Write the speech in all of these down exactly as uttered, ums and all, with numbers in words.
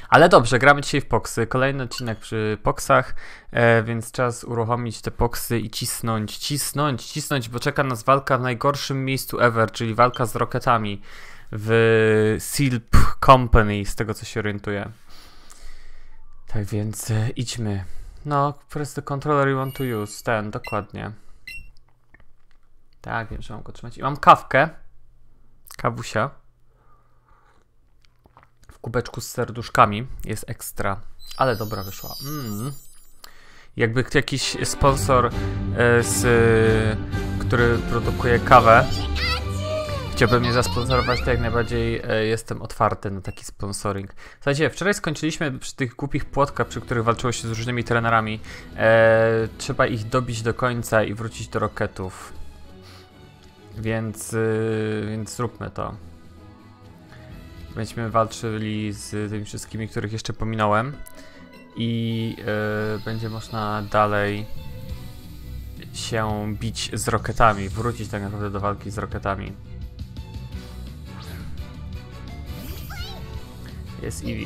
Ale dobrze, gramy dzisiaj w Poxy. Kolejny odcinek przy Poxach, e, więc czas uruchomić te Poxy i cisnąć, cisnąć, cisnąć, bo czeka nas walka w najgorszym miejscu ever, czyli walka z Rocketami w Silp Company, z tego co się orientuję. Tak więc e, idźmy. No, press the controller you want to use. Ten, dokładnie. Tak, wiem, że mam go trzymać. I mam kawkę. Kawusia. W kubeczku z serduszkami. Jest ekstra. Ale dobra wyszła. Mm. Jakby jakiś sponsor, e, z, e, który produkuje kawę, chciałby mnie zasponsorować, to jak najbardziej e, jestem otwarty na taki sponsoring. Słuchajcie, wczoraj skończyliśmy przy tych głupich płotkach, przy których walczyło się z różnymi trenerami. E, trzeba ich dobić do końca i wrócić do Rocketów. Więc, e, więc zróbmy to. Będziemy walczyli z tymi wszystkimi, których jeszcze pominąłem. I e, będzie można dalej się bić z Rocketami, wrócić tak naprawdę do walki z Rocketami. Jest Eevee.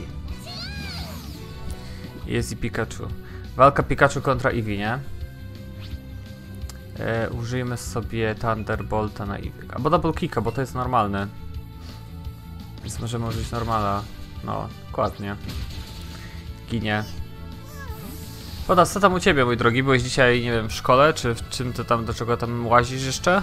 Jest i Pikachu. Walka Pikachu kontra Eevee, nie? E, użyjmy sobie Thunderbolta na Eevee. Albo Double Kicka, bo to jest normalne. Więc możemy użyć normala. No, dokładnie. Ginie. Woda, co tam u ciebie, mój drogi? Byłeś dzisiaj, nie wiem, w szkole? Czy w czym ty tam, do czego tam łazisz jeszcze?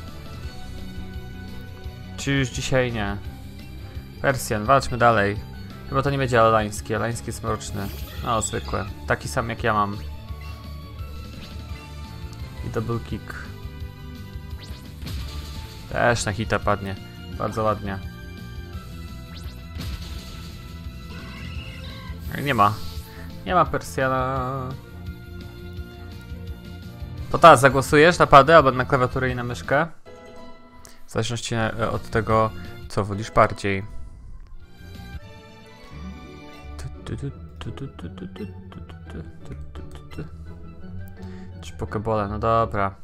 Czy już dzisiaj nie? Persjan, walczmy dalej. Chyba to nie będzie alański. Alański jest mroczny. No, zwykłe. Taki sam jak ja mam. I double kick. Też na hita padnie. Bardzo ładnie. Nie ma. Nie ma Persjana. To teraz zagłosujesz na padę albo na klawiaturę i na myszkę? W zależności od tego, co wolisz bardziej. Czy pokebole? No dobra.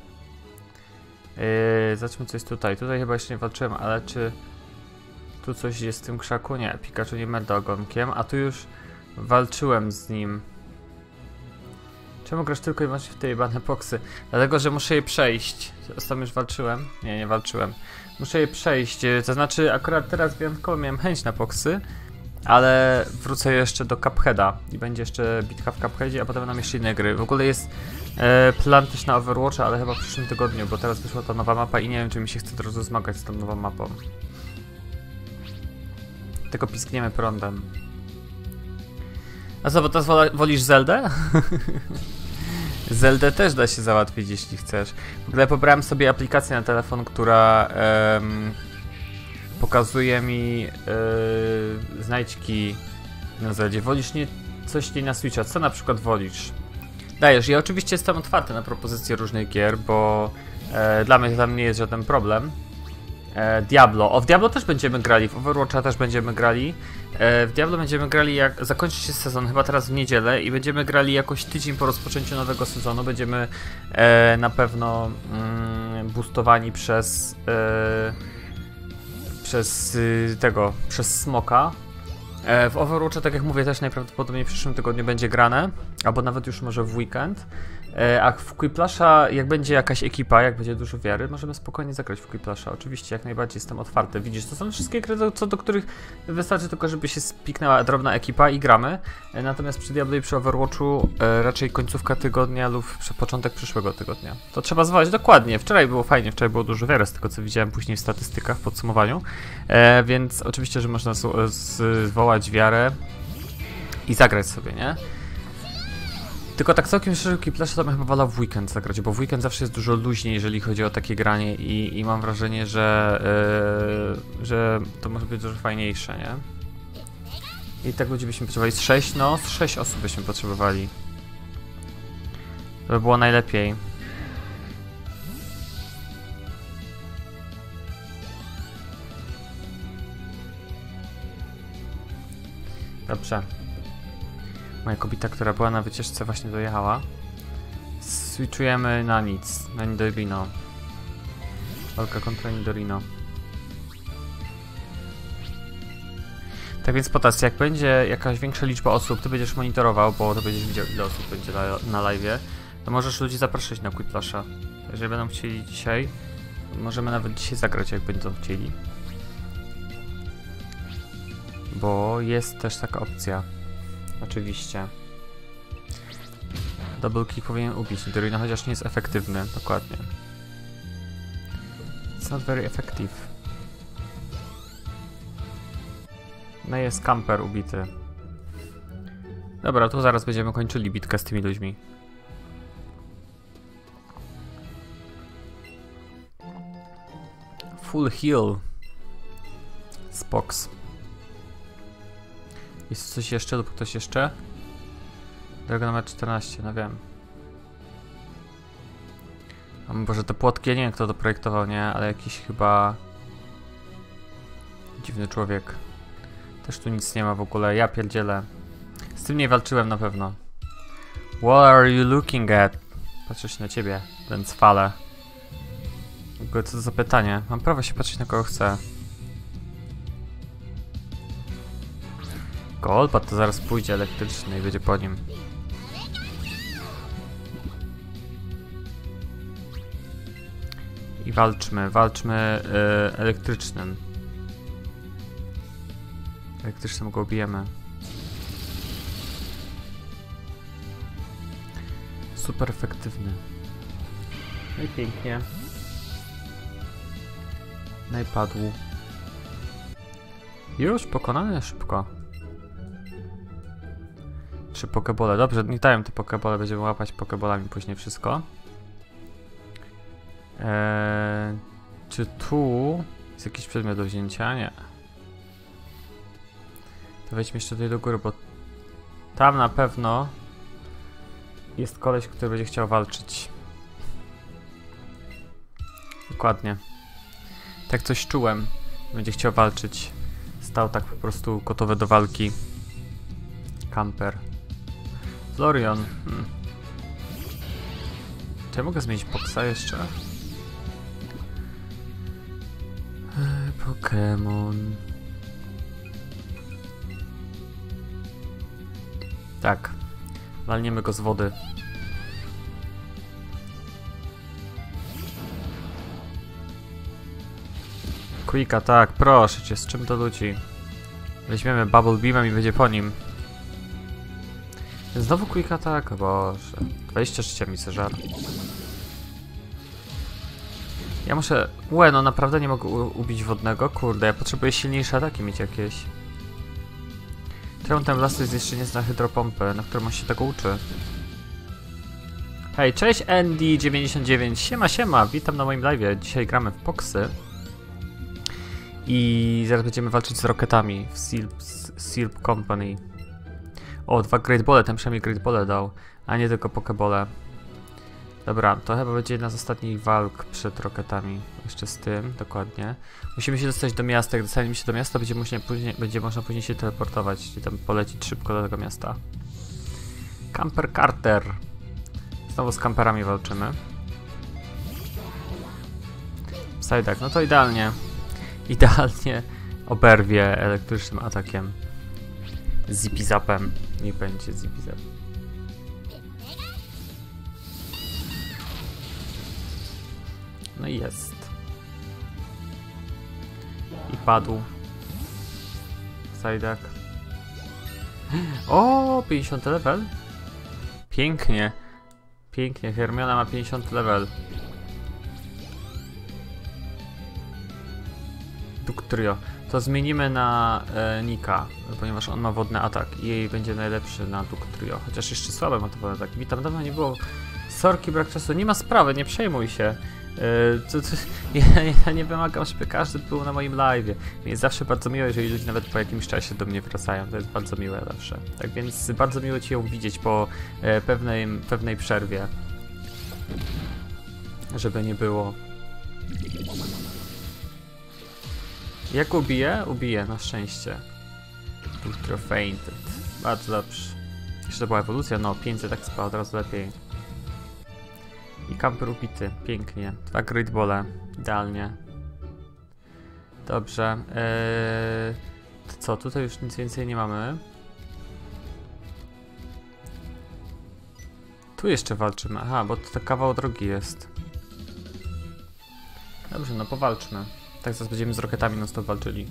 Yy, zacznijmy coś tutaj. Tutaj chyba jeszcze nie walczyłem, ale czy tu coś jest w tym krzaku? Nie, Pikachu nie meda ogonkiem, a tu już walczyłem z nim. Czemu grasz tylko i wyłącznie w te jebane Poxy? Dlatego, że muszę je przejść. Tam już walczyłem? Nie, nie walczyłem. Muszę je przejść, to znaczy akurat teraz wyjątkowo miałem chęć na Poxy, ale wrócę jeszcze do Cupheada i będzie jeszcze bitka w Cupheadzie, a potem nam jeszcze inne gry. W ogóle jest e, plan też na Overwatcha, ale chyba w przyszłym tygodniu, bo teraz wyszła ta nowa mapa i nie wiem, czy mi się chce od razu zmagać z tą nową mapą. Tylko piskniemy prądem. A co, bo teraz wolisz Zeldę? Zeldę też da się załatwić, jeśli chcesz. W ogóle pobrałem sobie aplikację na telefon, która em, pokazuje mi e, znajdźki na Zeldzie. Wolisz nie coś nie na Switcha? Co na przykład wolisz? Dajesz, ja oczywiście jestem otwarty na propozycje różnych gier, bo e, dla mnie to tam nie jest żaden problem. E, Diablo. O, w Diablo też będziemy grali, w Overwatcha też będziemy grali. E, w Diablo będziemy grali jak zakończy się sezon, chyba teraz w niedzielę i będziemy grali jakoś tydzień po rozpoczęciu nowego sezonu. Będziemy e, na pewno mm, boostowani przez e, przez y, tego, przez Smoka. E, w Overwatcha, tak jak mówię, też najprawdopodobniej w przyszłym tygodniu będzie grane, albo nawet już może w weekend. E, a w Quiplasha, jak będzie jakaś ekipa, jak będzie dużo wiary, możemy spokojnie zagrać w Quiplasha. Oczywiście, jak najbardziej jestem otwarty. Widzisz, to są wszystkie gry, do, co do których wystarczy tylko, żeby się spiknęła drobna ekipa i gramy. E, natomiast przy Diablo i przy Overwatchu e, raczej końcówka tygodnia lub początek przyszłego tygodnia. To trzeba zwołać dokładnie. Wczoraj było fajnie, wczoraj było dużo wiary z tego, co widziałem później w statystykach, w podsumowaniu. E, więc oczywiście, że można zwołać wiarę i zagrać sobie, nie? Tylko tak całkiem szczerze, Quiplasha to bym chyba wolał w weekend zagrać, bo w weekend zawsze jest dużo luźniej, jeżeli chodzi o takie granie i, i mam wrażenie, że, yy, że to może być dużo fajniejsze, nie? I tak ludzi byśmy potrzebowali z sześć, no z sześć osób byśmy potrzebowali. To by było najlepiej. Dobrze. Moja kobieta, która była na wycieczce, właśnie dojechała. Switchujemy na nic, na Nidorino. Walka kontra Nidorino. Tak więc potas, jak będzie jakaś większa liczba osób, ty będziesz monitorował, bo to będziesz widział, ile osób będzie na, na live'ie, to możesz ludzi zapraszać na Quickplasha. Jeżeli będą chcieli dzisiaj, możemy nawet dzisiaj zagrać, jak będą chcieli. Bo jest też taka opcja. Oczywiście. Double kick powinien ubić Nidorina, chociaż nie jest efektywny. Dokładnie. It's not very effective. No jest camper ubity. Dobra, tu zaraz będziemy kończyli bitkę z tymi ludźmi. Full heal. Spox. Jest coś jeszcze lub ktoś jeszcze? Droga numer czternaście, no wiem. O Boże, te płotki, ja nie wiem kto to projektował, nie? Ale jakiś chyba... dziwny człowiek. Też tu nic nie ma w ogóle, ja pierdzielę. Z tym nie walczyłem na pewno. What are you looking at? Patrzę się na ciebie, ten cwale. W ogóle co to za pytanie? Mam prawo się patrzeć na kogo chcę. Golbat to zaraz pójdzie elektryczny i będzie po nim. I walczmy, walczmy yy, elektrycznym. Elektrycznym go ubijemy. Super efektywny. No i pięknie. No i padł. Już pokonany szybko. Trzy pokebole. Dobrze, nie dają te pokebole. Będziemy łapać pokebolami później wszystko. Eee, czy tu jest jakiś przedmiot do wzięcia? Nie. To wejdźmy jeszcze tutaj do góry, bo tam na pewno jest koleś, który będzie chciał walczyć. Dokładnie. Tak coś czułem. Będzie chciał walczyć. Stał tak po prostu gotowy do walki. Camper. Florion. Hmm. Czy ja mogę zmienić Poxa jeszcze? Eee, Pokémon. Tak. Walniemy go z wody. Quicka, tak, proszę cię, z czym to ludzi? Weźmiemy Bubble Beamem i będzie po nim. Znowu Quicka, tak, boże. dwadzieścia życia mi se żar. Ja muszę... Łe, no naprawdę nie mogę ubić wodnego, kurde, ja potrzebuję silniejsze ataki mieć jakieś. Czemu ten Blastoise jeszcze nie zna hydropompy, na którą on się tego uczy? Hej, cześć Andy dziewięćdziesiąt dziewięć, siema siema, witam na moim live'ie. Dzisiaj gramy w Poxy. I zaraz będziemy walczyć z Rocketami w Silp Company. O, dwa Great Ball, ten przynajmniej Great Ball dał, a nie tylko Pokebole. Dobra, to chyba będzie jedna z ostatnich walk przed Rocketami. Jeszcze z tym, dokładnie. Musimy się dostać do miasta, jak dostaniemy się do miasta, będzie, później, później, będzie można później się teleportować, czyli tam polecić szybko do tego miasta. Camper Carter. Znowu z kamperami walczymy. Psyduck, no to idealnie. Idealnie oberwie elektrycznym atakiem. Zippy Zapem. Niech będzie Zippy Zap. No i jest. I padł. Psyduck. O, pięćdziesiąty level. Pięknie. Pięknie. Hermiona ma pięćdziesiąty level. Ductrio. To zmienimy na e, Nika, ponieważ on ma wodny atak i będzie najlepszy na Ductrio. Chociaż jeszcze słabe ma to wodny atak. Witam, dawno nie było. Sorki, brak czasu. Nie ma sprawy, nie przejmuj się. Yy, to, to, ja, ja nie wymagam, żeby każdy był na moim live'ie. Mi jest zawsze bardzo miło, jeżeli ludzie nawet po jakimś czasie do mnie wracają. To jest bardzo miłe zawsze. Tak więc bardzo miło Cię ją widzieć po e, pewnej, pewnej przerwie. Żeby nie było. Jak ubiję? Ubiję, na szczęście. Ultra fainted. Bardzo dobrze. Jeszcze to była ewolucja? No, pięćset tak spała, od razu lepiej. I camper ubity, pięknie. Dwa Great Bole, idealnie. Dobrze. Eee, co? Tutaj już nic więcej nie mamy. Tu jeszcze walczymy. Aha, bo to kawał drogi jest. Dobrze, no powalczmy. Tak zaraz będziemy z roketami non stop walczyli.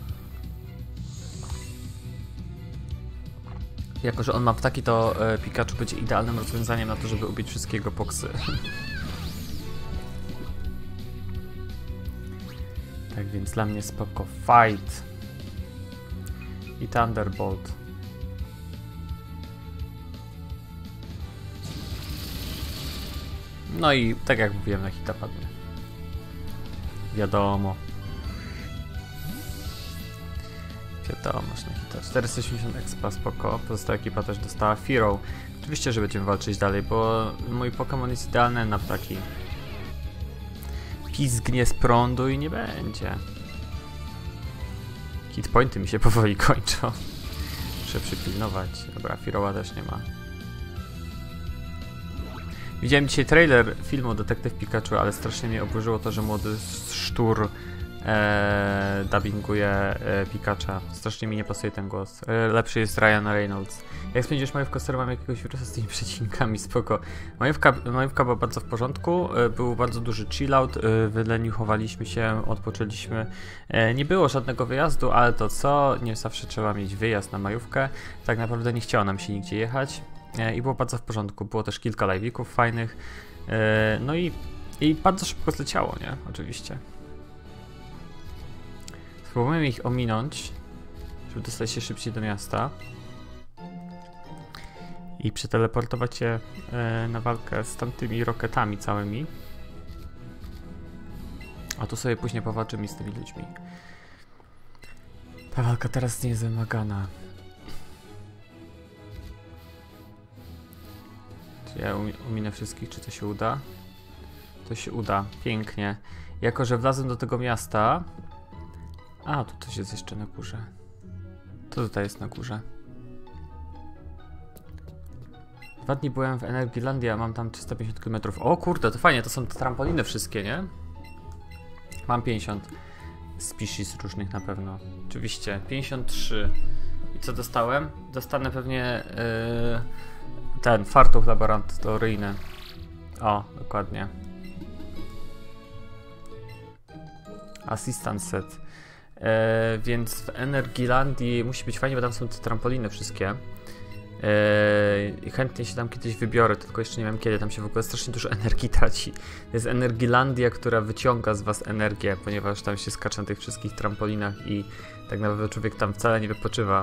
Jako że on ma ptaki, to e, Pikachu będzie idealnym rozwiązaniem na to, żeby ubić wszystkie jego poksy. Tak więc dla mnie spoko. Fight! I Thunderbolt. No i tak jak mówiłem, na hita padnie. Wiadomo. Wiadomo, na hita. czterysta osiemdziesiąt expa, spoko. Pozostała ekipa też dostała Firo. Oczywiście, że będziemy walczyć dalej, bo mój Pokémon jest idealny na ptaki. Pizgnie z prądu i nie będzie. Hitpointy mi się powoli kończą. Muszę przypilnować. Dobra, Firoła też nie ma. Widziałem dzisiaj trailer filmu Detektyw Pikachu, ale strasznie mnie oburzyło to, że młody szczur e, dubbinguje e, Pikacha. Strasznie mi nie pasuje ten głos. E, lepszy jest Ryan Reynolds. Jak spędzisz majówkę, serio mam jakiegoś wirusa z tymi przecinkami, spoko. Majówka, majówka była bardzo w porządku, e, był bardzo duży chillout, e, wyleniuchowaliśmy się, odpoczęliśmy. E, nie było żadnego wyjazdu, ale to co? Nie zawsze trzeba mieć wyjazd na majówkę. Tak naprawdę nie chciało nam się nigdzie jechać. I było bardzo w porządku, było też kilka live'ików fajnych, no i, i bardzo szybko zleciało, nie? Oczywiście. Spróbujemy ich ominąć, żeby dostać się szybciej do miasta i przeteleportować się na walkę z tamtymi roketami całymi. A tu sobie później powalczymy z tymi ludźmi. Ta walka teraz nie jest wymagana. Czy ja ominę wszystkich, czy to się uda? To się uda, pięknie. Jako że wlazłem do tego miasta... A, tu coś jest jeszcze na górze. To tutaj jest na górze. Dwa dni byłem w Energilandii, a mam tam trzysta pięćdziesiąt kilometrów. O kurde, to fajnie, to są te trampoliny wszystkie, nie? Mam pięćdziesiąt species różnych na pewno. Oczywiście, pięćdziesiąt trzy. I co dostałem? Dostanę pewnie... Yy... Ten, fartuch laboratoryjny. O, dokładnie. Assistant set. E, więc w Energilandii musi być fajnie, bo tam są te trampoliny wszystkie. E, I chętnie się tam kiedyś wybiorę, tylko jeszcze nie wiem kiedy. Tam się w ogóle strasznie dużo energii traci. To jest Energilandia, która wyciąga z was energię, ponieważ tam się skacze na tych wszystkich trampolinach i tak naprawdę człowiek tam wcale nie wypoczywa.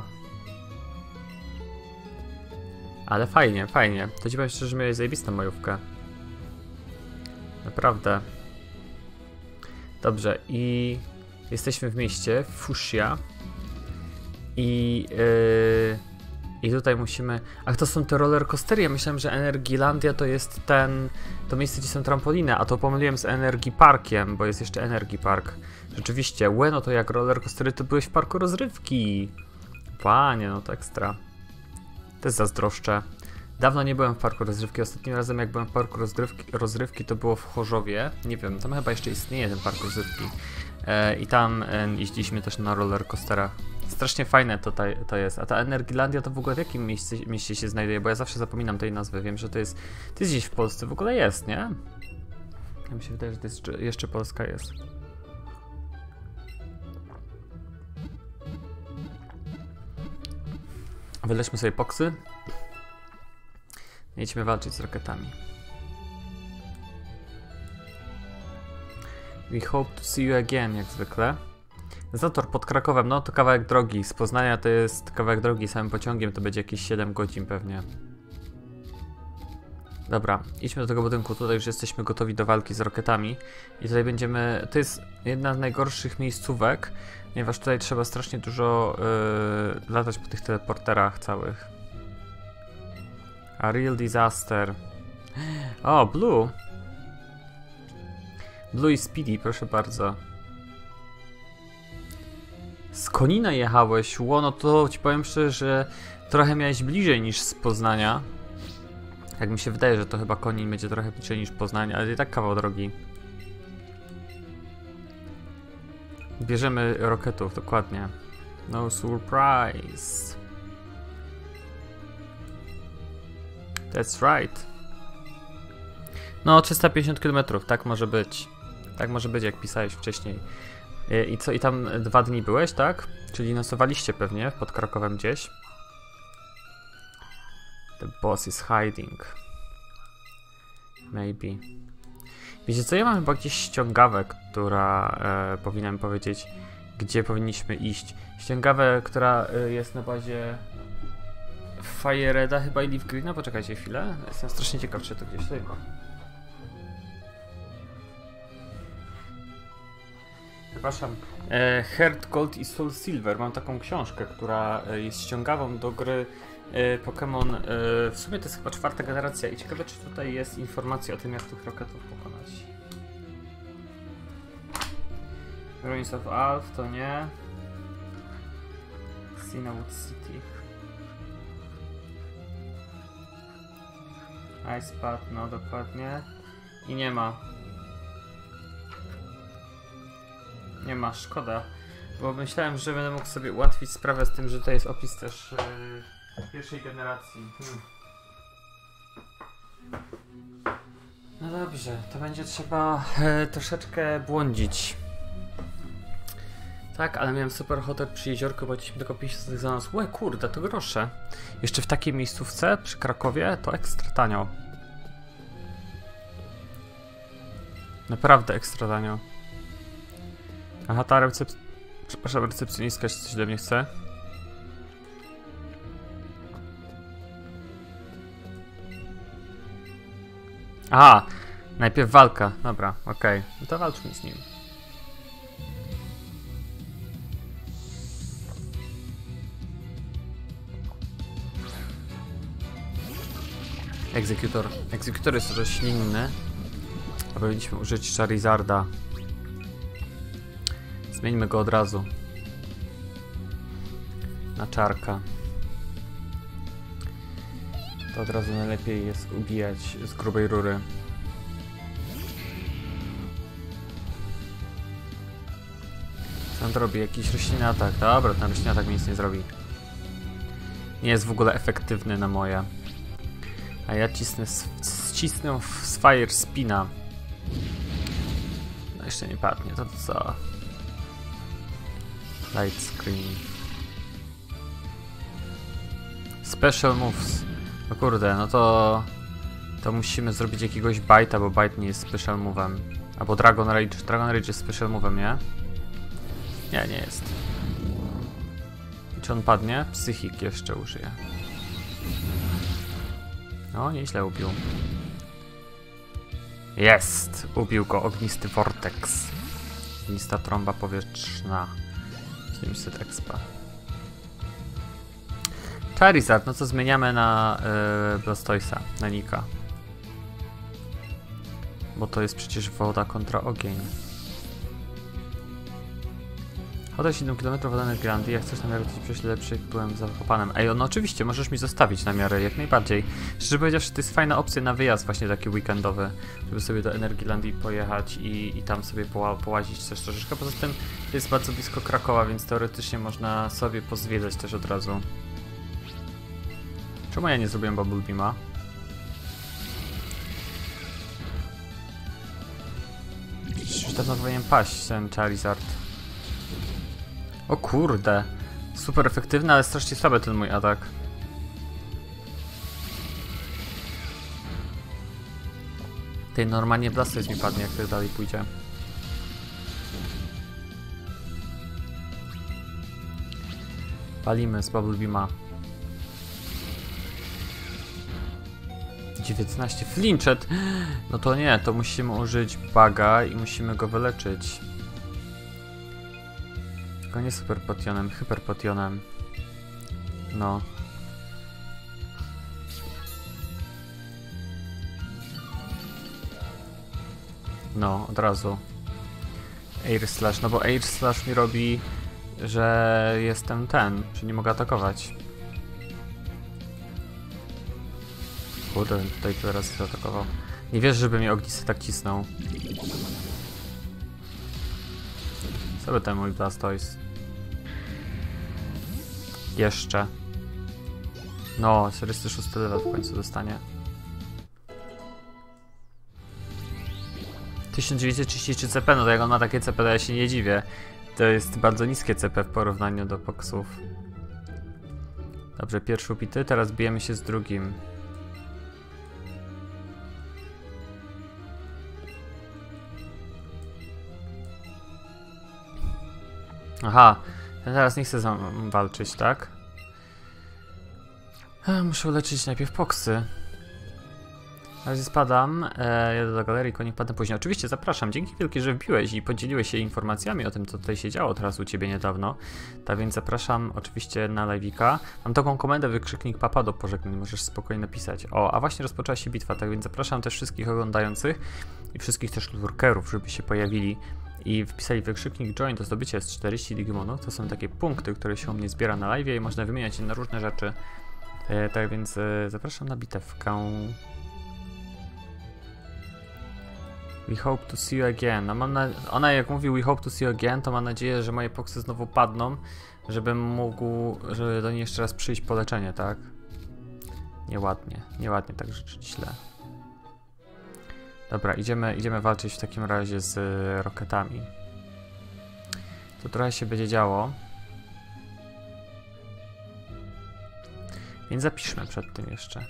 Ale fajnie, fajnie. To ci powiem szczerze, że miałeś zajebistą majówkę. Naprawdę. Dobrze, i jesteśmy w mieście, w Fuchsia. I, yy, I tutaj musimy... Ach, to są te rollercoastery. Ja myślałem, że Energilandia to jest ten... To miejsce, gdzie są trampoliny, a to pomyliłem z Energy Parkiem, bo jest jeszcze Energy Park. Rzeczywiście, Ueno to jak rollercoastery, to byłeś w parku rozrywki. Panie, no to ekstra. Też zazdroszczę. Dawno nie byłem w parku rozrywki. Ostatnim razem jak byłem w parku rozrywki, rozrywki to było w Chorzowie. Nie wiem, tam chyba jeszcze istnieje ten park rozrywki. E, I tam e, jeździliśmy też na rollercoasterach. Strasznie fajne to, ta, to jest. A ta Energilandia to w ogóle w jakim mieście, mieście się znajduje? Bo ja zawsze zapominam tej nazwy. Wiem, że to jest, to jest gdzieś w Polsce. W ogóle jest, nie? Ja mi się wydaje, że to jest, jeszcze Polska jest. Wylećmy sobie poksy. Jedźmy walczyć z roketami. We hope to see you again, jak zwykle. Zator pod Krakowem, no to kawałek drogi. Z Poznania to jest kawałek drogi, samym pociągiem to będzie jakieś siedem godzin pewnie. Dobra, idźmy do tego budynku, tutaj już jesteśmy gotowi do walki z roketami. I tutaj będziemy, to jest jedna z najgorszych miejscówek, ponieważ tutaj trzeba strasznie dużo yy, latać po tych teleporterach całych. A real disaster. O, Blue. Blue i Speedy, proszę bardzo. Z Konina jechałeś, łono, to ci powiem szczerze, że trochę miałeś bliżej niż z Poznania. Jak mi się wydaje, że to chyba Konin będzie trochę bliżej niż Poznań, ale i tak kawał drogi. Bierzemy roketów, dokładnie. No surprise. That's right. No, trzysta pięćdziesiąt kilometrów, tak może być. Tak może być, jak pisałeś wcześniej. I co, i tam dwa dni byłeś, tak? Czyli nocowaliście pewnie pod Krakowem gdzieś. The boss is hiding. Maybe. Wiecie co, ja mam chyba gdzieś ściągawę, która e, powinnam powiedzieć, gdzie powinniśmy iść. Ściągawę, która e, jest na bazie Fireda chyba i Leaf Greena. Poczekajcie chwilę. Jestem strasznie ciekaw, czy to gdzieś tutaj ma. Przepraszam. E, Heart Gold i Soul Silver. Mam taką książkę, która jest ściągawą do gry e, Pokémon. E, w sumie to jest chyba czwarta generacja i ciekawe, czy tutaj jest informacja o tym, jak tych roketów pokonać. Ruins of Alph to nie. Cinewood City. Icepad, no dokładnie. I nie ma. Nie ma, szkoda. Bo myślałem, że będę mógł sobie ułatwić sprawę z tym, że to jest opis też yy, pierwszej generacji. Hmm. No dobrze, to będzie trzeba yy, troszeczkę błądzić. Tak, ale miałem super ochotę przy jeziorku, bo chcieliśmy tylko pięć złotych za nas. Łe, kurde, to grosze. Jeszcze w takiej miejscówce przy Krakowie to ekstra tanio. Naprawdę ekstra tanio. Aha, ta recepcja... Przepraszam, recepcjonistka się coś do mnie chce. Aha, najpierw walka. Dobra, okej. Okay. No to walczmy z nim. Egzekutor. Egzekutor jest roślinny. Powinniśmy użyć Charizarda. Zmieńmy go od razu. Na czarka. To od razu najlepiej jest ubijać z grubej rury. Co on to robi? Jakiś roślinny atak. Dobra, ten roślinny atak mi nic nie zrobi. Nie jest w ogóle efektywny na moje. A ja cisnę, ścisnę z Fire Spina. No jeszcze nie padnie, to co? Light Screen. Special Moves. No kurde, no to... To musimy zrobić jakiegoś Bite'a, bo Bite nie jest Special Move'em. Albo Dragon Rage. Dragon Rage jest Special Move'em, nie? Nie, nie jest. I czy on padnie? Psychik jeszcze użyje. No, nieźle ubił. Jest! Ubił go ognisty Vortex. Ognista trąba powietrzna. siedemset expa. Charizard, no co zmieniamy na yy, Blastoise'a, na Nika. Bo to jest przecież woda kontra ogień. Chodzę siedem kilometrów od Energlandii, jak chcesz namiary, to ci prześlę lepszy, byłem zakopanem. Ej, no oczywiście, możesz mi zostawić namiary, jak najbardziej. Szczerze powiedziawszy, to jest fajna opcja na wyjazd właśnie taki weekendowy, żeby sobie do Energilandii pojechać i, i tam sobie poła połazić też troszeczkę. Poza tym to jest bardzo blisko Krakowa, więc teoretycznie można sobie pozwiedzać też od razu. Czemu ja nie zrobiłem Bubble Beama? Już dawno powinien paść ten Charizard. O kurde, super efektywny, ale strasznie słaby ten mój atak. Tej normalnie Blastoise mi padnie, jak to dalej pójdzie. Palimy z Bubble Beama. dziewiętnaście flinchet. No to nie, to musimy użyć Buga i musimy go wyleczyć. Tylko nie super potionem, hyper potionem. No. No, od razu. Air Slash, no bo Air Slash mi robi, że jestem ten, że nie mogę atakować. Kurde, tutaj teraz zaatakował. Nie wiesz, żeby mnie ognisty tak cisnął. Co by ten mój Blastoise? Jeszcze. No, czterdziesty szósty level w końcu dostanie. tysiąc dziewięćset trzydzieści trzy C P, no to jak on ma takie C P, to ja się nie dziwię. To jest bardzo niskie C P w porównaniu do boksów. Dobrze, pierwszy upity, teraz bijemy się z drugim. Aha, ja teraz nie chcę z nim walczyć, tak? A, muszę uleczyć najpierw poksy. Na razie spadam, e, jadę do galerii, konik padnę później. Oczywiście zapraszam, dzięki wielkie, że wbiłeś i podzieliłeś się informacjami o tym, co tutaj się działo teraz u ciebie niedawno. Tak więc zapraszam oczywiście na live'ika. Mam taką komendę, wykrzyknik papa do pożegnań, możesz spokojnie napisać. O, a właśnie rozpoczęła się bitwa, tak więc zapraszam też wszystkich oglądających i wszystkich też lurkerów, żeby się pojawili i wpisali wykrzyknik join do zdobycia z czterdziestu digimonów. To są takie punkty, które się u mnie zbiera na live'ie i można wymieniać je na różne rzeczy. E, tak więc e, zapraszam na bitewkę. We hope to see you again. No mam na... Ona jak mówi we hope to see you again, to mam nadzieję, że moje poksy znowu padną, żebym mógł, żeby do niej jeszcze raz przyjść po leczenie, tak? Nieładnie, nieładnie tak rzeczy źle. Dobra, idziemy, idziemy walczyć w takim razie z roketami. Tu trochę się będzie działo. Więc zapiszmy przed tym jeszcze.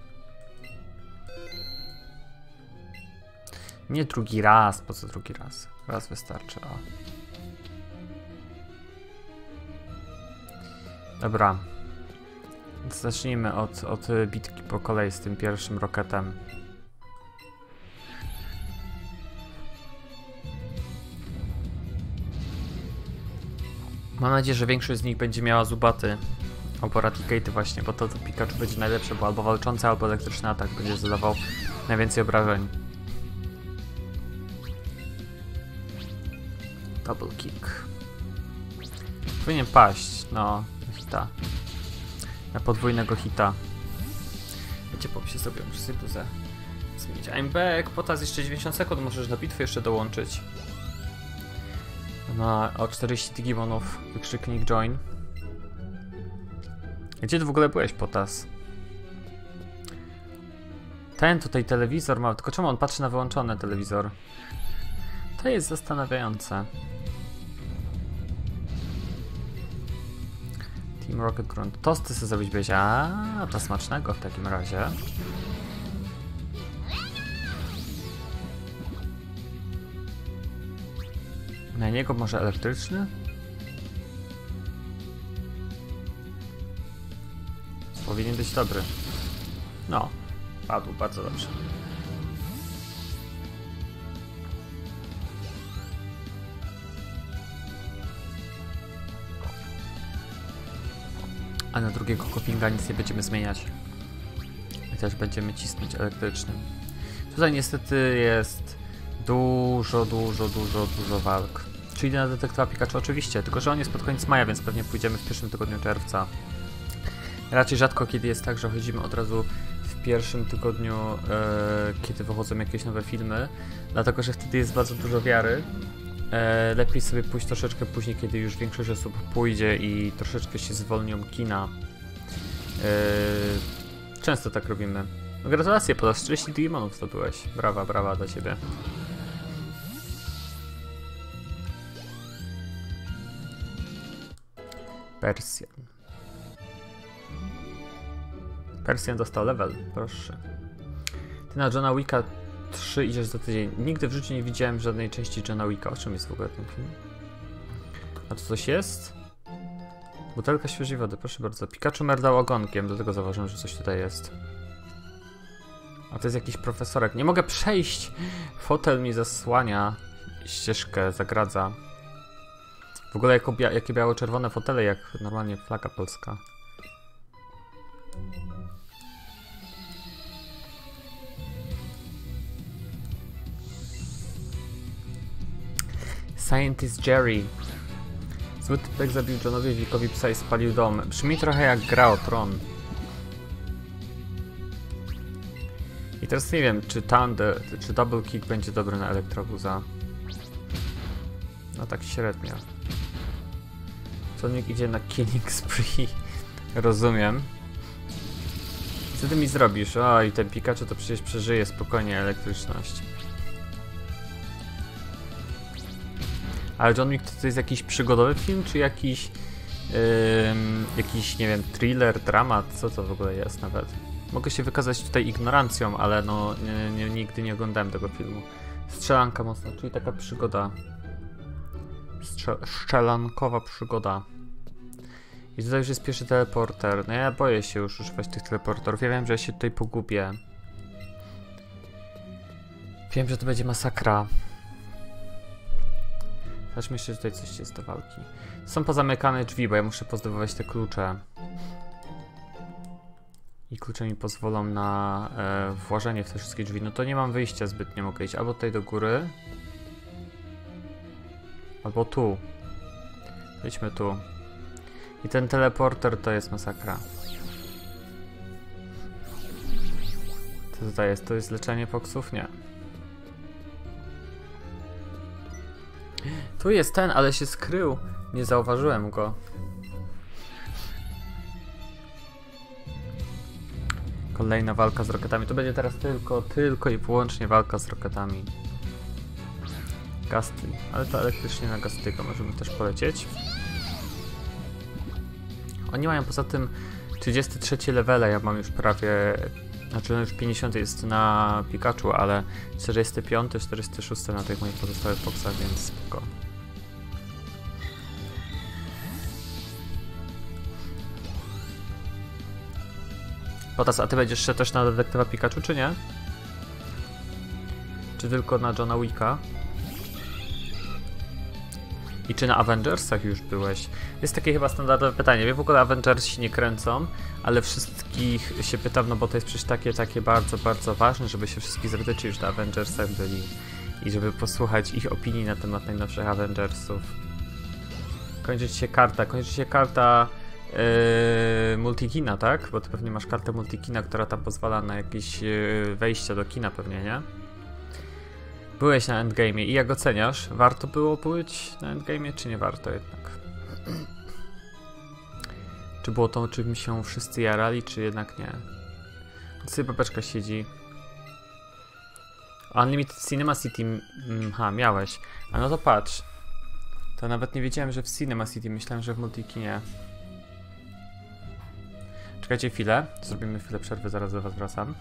Nie drugi raz, po co drugi raz? Raz wystarczy, o. Dobra. Więc zacznijmy od, od bitki po kolei z tym pierwszym roketem. Mam nadzieję, że większość z nich będzie miała zubaty. Albo Raticate'y właśnie, bo to, to Pikachu będzie najlepsze, bo albo walczący, albo elektryczny atak będzie zadawał najwięcej obrażeń. Double kick. Powinien paść, no, na hita. Na podwójnego hita. Wiecie, pop się sobie, muszę sobie bluzę zmienić. I'm back, potas jeszcze dziewięćdziesiąt sekund, możesz do bitwy jeszcze dołączyć. Ma o czterdzieści digimonów, wykrzyknik join. Gdzie ty w ogóle byłeś, potas? Ten tutaj telewizor ma, tylko czemu on patrzy na wyłączony telewizor? To jest zastanawiające. Team Rocket Grunt. Tosty sobie zrobić byś. A, to smacznego w takim razie. Na niego może elektryczny? Powinien być dobry. No, padł bardzo dobrze. A na drugiego Koppinga nic nie będziemy zmieniać. I też będziemy cisnąć elektrycznym. Tutaj niestety jest dużo, dużo, dużo, dużo walk. Czyli na detektywa Pikachu oczywiście, tylko że on jest pod koniec maja, więc pewnie pójdziemy w pierwszym tygodniu czerwca. Raczej rzadko kiedy jest tak, że chodzimy od razu w pierwszym tygodniu, e, kiedy wychodzą jakieś nowe filmy, dlatego że wtedy jest bardzo dużo wiary. E, lepiej sobie pójść troszeczkę później, kiedy już większość osób pójdzie i troszeczkę się zwolnią kina. E, często tak robimy. No, gratulacje, po raz trzydzieści digimonów zdobyłeś. Brawa, brawa dla ciebie. Persjan. Persjan dostał level, proszę. Ty na Johna Wicka trzy idziesz za tydzień. Nigdy w życiu nie widziałem żadnej części Johna Wicka. O czym jest w ogóle ten film? A tu coś jest? Butelka świeżej wody, proszę bardzo. Pikachu merdał ogonkiem, dlatego zauważyłem, że coś tutaj jest. A to jest jakiś profesorek. Nie mogę przejść! Fotel mi zasłania ścieżkę, zagradza. W ogóle jako bia jakie biało-czerwone fotele, jak normalnie flaga polska. Scientist Jerry. Zły typek zabił Johnowi Wickowi psa i spalił dom. Brzmi trochę jak gra o Tron. I teraz nie wiem, czy Thunder, czy Double Kick będzie dobry na Elektrobuza. No tak średnio. Sonic idzie na Killing Spree. Rozumiem. Co ty mi zrobisz? O, i ten Pikachu to przecież przeżyje spokojnie elektryczność. Ale John Wick to jest jakiś przygodowy film, czy jakiś... Yy, jakiś, nie wiem, thriller, dramat? Co to w ogóle jest nawet? Mogę się wykazać tutaj ignorancją, ale no nie, nie, nigdy nie oglądałem tego filmu. Strzelanka mocna, czyli taka przygoda. Strze strzelankowa przygoda. I tutaj już jest pierwszy teleporter. No ja boję się już używać tych teleporterów. Ja wiem, że ja się tutaj pogubię. Wiem, że to będzie masakra. Zobaczmy jeszcze, tutaj coś jest do walki. Są pozamykane drzwi, bo ja muszę pozdobywać te klucze. I klucze mi pozwolą na e, włażenie w te wszystkie drzwi. No to nie mam wyjścia zbyt, nie mogę iść. Albo tutaj do góry. Albo tu. Idźmy tu. I ten teleporter to jest masakra. Co tutaj jest? To jest leczenie foksów? Nie. Tu jest ten, ale się skrył. Nie zauważyłem go. Kolejna walka z roketami. To będzie teraz tylko, tylko i wyłącznie walka z roketami. Gastly. Ale to elektrycznie na Gastyka możemy też polecieć. Oni mają poza tym trzydzieści trzy levele, ja mam już prawie... Znaczy no już pięćdziesiąt jest na Pikachu, ale czterdzieści pięć, czterdzieści sześć na tych moich pozostałych foksach, więc spoko. Potas, a ty będziesz szedł też na detektywa Pikachu, czy nie? Czy tylko na Johna Wicka? I czy na Avengersach już byłeś? Jest takie chyba standardowe pytanie. Wie w ogóle Avengersi nie kręcą, ale wszystkich się pytam, no bo to jest przecież takie, takie bardzo, bardzo ważne, żeby się wszystkich zapytać, czy już na Avengersach byli. I żeby posłuchać ich opinii na temat najnowszych Avengersów. Kończy się karta, kończy się karta yy, Multikina, tak? Bo ty pewnie masz kartę Multikina, która tam pozwala na jakieś yy, wejścia do kina pewnie, nie? Byłeś na Endgame'ie i jak oceniasz? Warto było być na Endgame'ie, czy nie warto jednak? Czy było to, czym się wszyscy jarali, czy jednak nie? Tu sobie babeczka siedzi. Unlimited Cinema City... Ha, miałeś. A no to patrz. To nawet nie wiedziałem, że w Cinema City. Myślałem, że w Multikinie. Czekajcie chwilę. Zrobimy chwilę przerwy, zaraz do was wracam.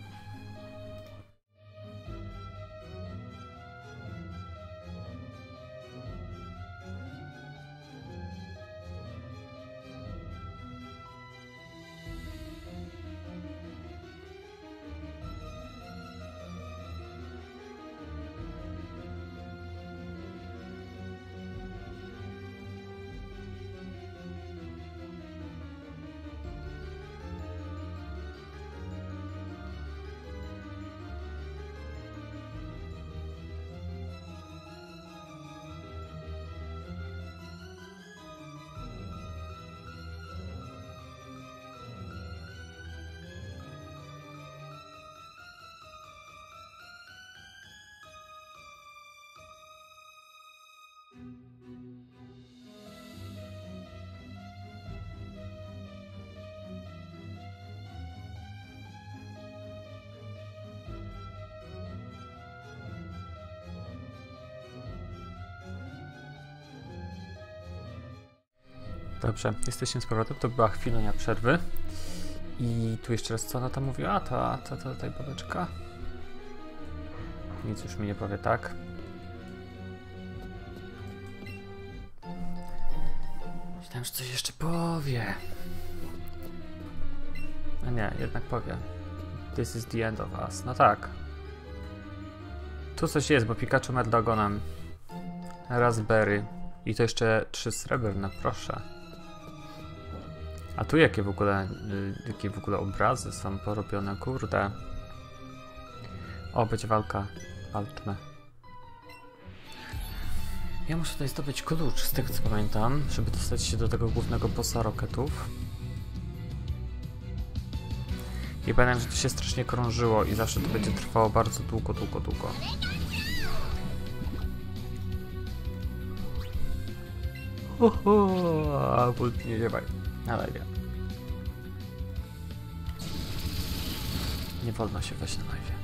Dobrze, jesteśmy z powrotem, to była chwilenia przerwy. I tu jeszcze raz co ona tam mówiła? A ta, ta, ta tutaj babeczka. Nic już mi nie powie, tak? Myślałem, że coś jeszcze powie. A nie, jednak powie. This is the end of us. No tak. Tu coś jest, bo Pikachu Merdagonem. Raspberry. I to jeszcze trzy srebrne, proszę. A tu jakie w ogóle, y, jakie w ogóle obrazy są porobione, kurde. O, będzie walka. Walczmy. Ja muszę tutaj zdobyć klucz, z tego co pamiętam, żeby dostać się do tego głównego bossa Rocketów. I pamiętam, że to się strasznie krążyło i zawsze to będzie trwało bardzo długo, długo, długo. Ho, ho, a, nie ziewaj. Ale nie. Nie wolno się weź na live.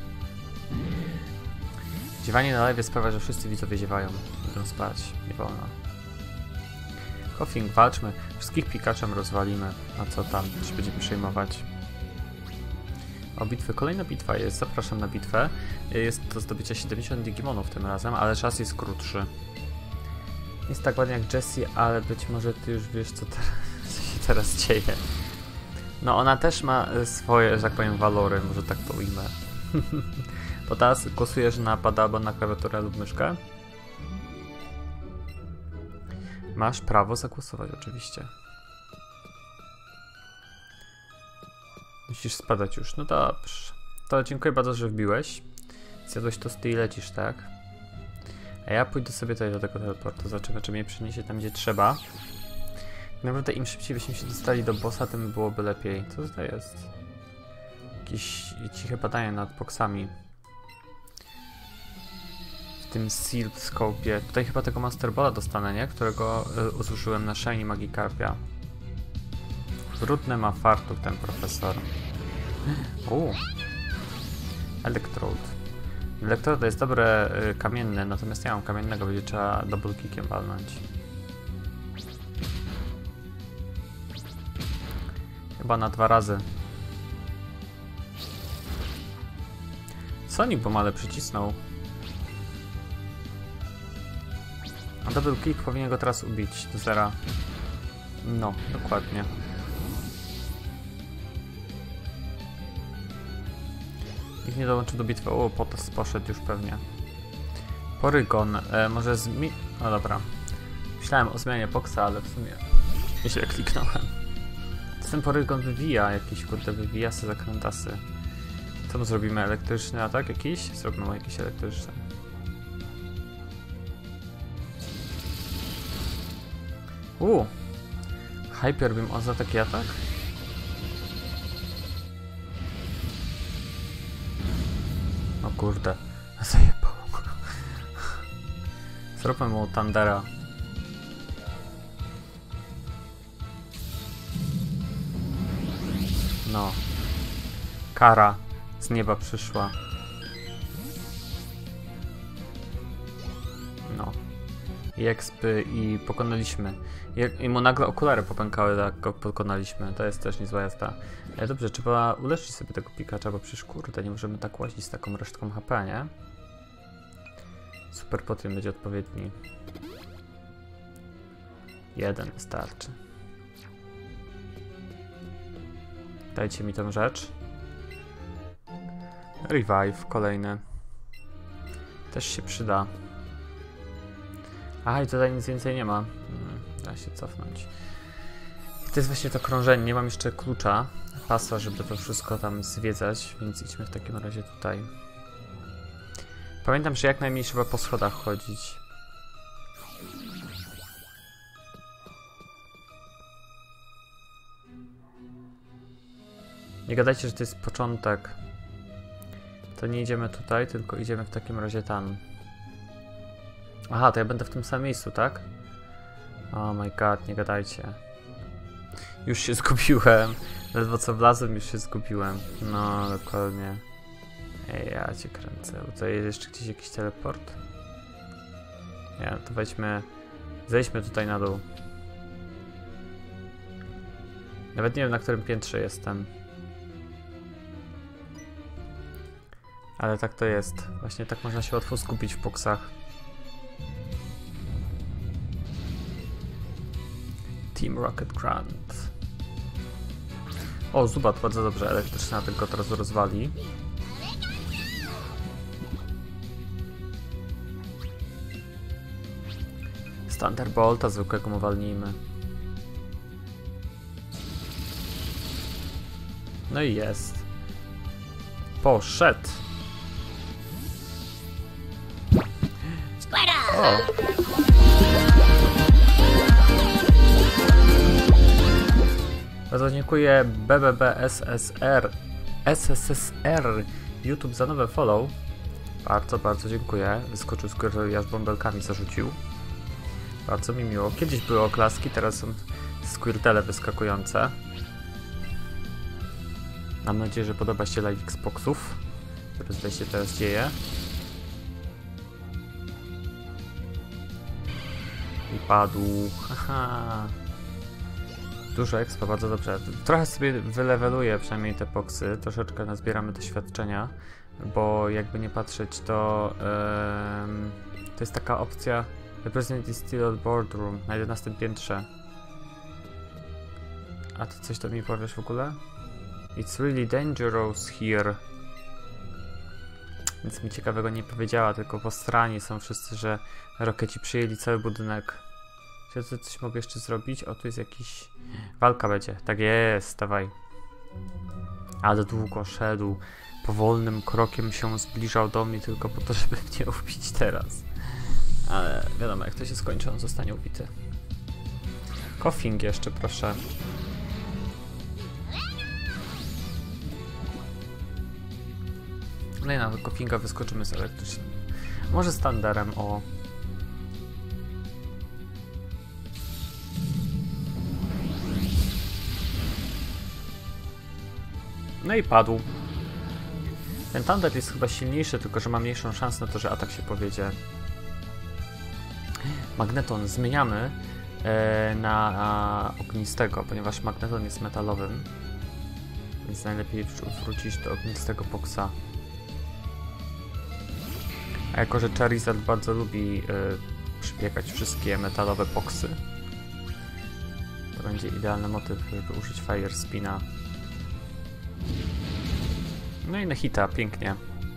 Ziewanie na live sprawia, że wszyscy widzowie ziewają. Będą spać. Nie wolno. Koffing, walczmy. Wszystkich Pikaczem rozwalimy. A co tam? Też będziemy przejmować. O, bitwy. Kolejna bitwa jest. Zapraszam na bitwę. Jest do zdobycia siedemdziesiąt Digimonów tym razem, ale czas jest krótszy. Jest tak ładnie jak Jessie, ale być może ty już wiesz, co, teraz, co się teraz dzieje. No, ona też ma swoje, że tak powiem, walory, może tak to ujmę. Bo teraz głosujesz na pada albo na klawiaturę lub myszkę. Masz prawo zagłosować, oczywiście. Musisz spadać już. No dobrze. To dziękuję bardzo, że wbiłeś. Zjadłeś tosty i lecisz, tak? A ja pójdę sobie tutaj do tego teleportu. Zobaczymy, czy mnie przyniesie tam, gdzie trzeba. Naprawdę im szybciej byśmy się dostali do bossa, tym byłoby lepiej. Co to jest? Jakieś ciche badania nad boksami. W tym Seal Scope'ie. Tutaj chyba tego Master Balla dostanę, nie? Którego y, użyłem na Shiny Magikarpia. Trudne ma fartuch ten profesor. Uuu. Electrode. Electrode jest dobre y, kamienne, natomiast ja mam kamiennego, będzie trzeba double kickiem walnąć. Chyba na dwa razy. Sonic pomale przycisnął. A double kick powinien go teraz ubić do zera. No, dokładnie. Nikt nie dołączył do bitwy. O, Potas poszedł już pewnie. Porygon. E, może zmi... No dobra. Myślałem o zmianie Boxa, ale w sumie źle kliknąłem. Ten Porygon wywija jakiś, kurde, wywija se zakrętasy. Co mu zrobimy? Elektryczny atak jakiś? Zrobimy jakiś elektryczny. Uuu. Hyper bym on za taki atak? O kurde. Zajebał. Zróbmy mu Thundera. No. Kara z nieba przyszła. No. I expy i pokonaliśmy. I, i mu nagle okulary popękały, jak go pokonaliśmy. To jest też niezła jazda. Ale dobrze, trzeba uleczyć sobie tego Pikacza, bo przecież kurde, nie możemy tak łazić z taką resztką H P, nie? Super potem będzie odpowiedni. Jeden wystarczy. Dajcie mi tę rzecz. Revive kolejny. Też się przyda. Aha, i tutaj nic więcej nie ma. Hmm, da się cofnąć. I to jest właśnie to krążenie. Nie mam jeszcze klucza, pasa, żeby to wszystko tam zwiedzać, więc idźmy w takim razie tutaj. Pamiętam, że jak najmniej trzeba po schodach chodzić. Nie gadajcie, że to jest początek. To nie idziemy tutaj, tylko idziemy w takim razie tam. Aha, to ja będę w tym samym miejscu, tak? Oh my god, nie gadajcie. Już się zgubiłem. Ledwo co wlazłem, już się zgubiłem. No, dokładnie. Ej, ja cię kręcę. Tutaj jest jeszcze gdzieś jakiś teleport? Nie, to wejdźmy... Zejdźmy tutaj na dół. Nawet nie wiem, na którym piętrze jestem. Ale tak to jest. Właśnie tak można się łatwo zgubić w boksach. Team Rocket Grant. O, Zubat bardzo dobrze. Elektryczna tylko od razu rozwali. Z Thunderbolta zwykłego mu walnijmy. No i jest. Poszedł. O. Bardzo dziękuję B B B S S R S S S R YouTube za nowe follow. Bardzo, bardzo dziękuję. Wyskoczył, skoro ja z bąbelkami zarzucił. Bardzo mi miło. Kiedyś były oklaski, teraz są squirtele wyskakujące. Mam nadzieję, że podoba się live Xboxów, który tutaj się teraz dzieje. I padł. Haha. Dużo expa, bardzo dobrze. Trochę sobie wyleweluję przynajmniej te boxy. Troszeczkę nazbieramy doświadczenia, bo jakby nie patrzeć, to um, to jest taka opcja The President is still at boardroom na jedenastym piętrze. A ty coś to mi powiesz w ogóle? It's really dangerous here. Nic mi ciekawego nie powiedziała, tylko po stronie są wszyscy, że rokeci przyjęli cały budynek. Czy ja coś mogę jeszcze zrobić? O, tu jest jakiś... Walka będzie. Tak jest, dawaj. Ale długo szedł. Powolnym krokiem się zbliżał do mnie tylko po to, żeby mnie ubić teraz. Ale wiadomo, jak to się skończy, on zostanie ubity. Coughing jeszcze, proszę. No i na tego Coughinga wyskoczymy z elektrycznym. Może standardem, o... No i padł. Ten Thunder jest chyba silniejszy, tylko że ma mniejszą szansę na to, że atak się powiedzie. Magneton zmieniamy e, na a, ognistego, ponieważ magneton jest metalowym. Więc najlepiej wrócić do ognistego boksa. A jako, że Charizard bardzo lubi e, przybiegać wszystkie metalowe boksy, to będzie idealny motyw, żeby użyć Fire Spina. No i na hita, pięknie.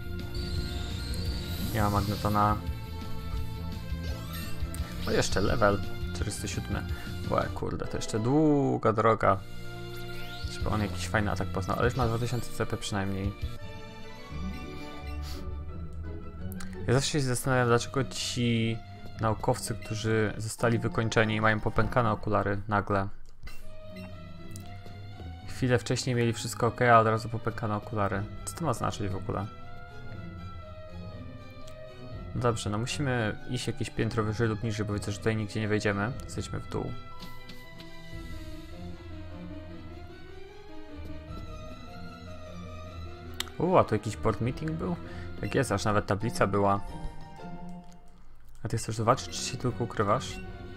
Nie ma magnetona. O, jeszcze level czterysta siedem. Łe, kurde, to jeszcze długa droga. Żeby on jakiś fajny atak poznał, ale już ma dwa tysiące C P przynajmniej. Ja zawsze się zastanawiam, dlaczego ci naukowcy, którzy zostali wykończeni i mają popękane okulary nagle. Chwilę wcześniej mieli wszystko ok, a od razu popękane okulary. Co to ma znaczyć w ogóle? No dobrze, no musimy iść jakieś piętro wyżej lub niżej, bo widzę, że tutaj nigdzie nie wejdziemy. Jesteśmy w dół. Uuu, a tu jakiś board meeting był? Tak jest, aż nawet tablica była. A ty chcesz zobaczyć, czy się tylko ukrywasz?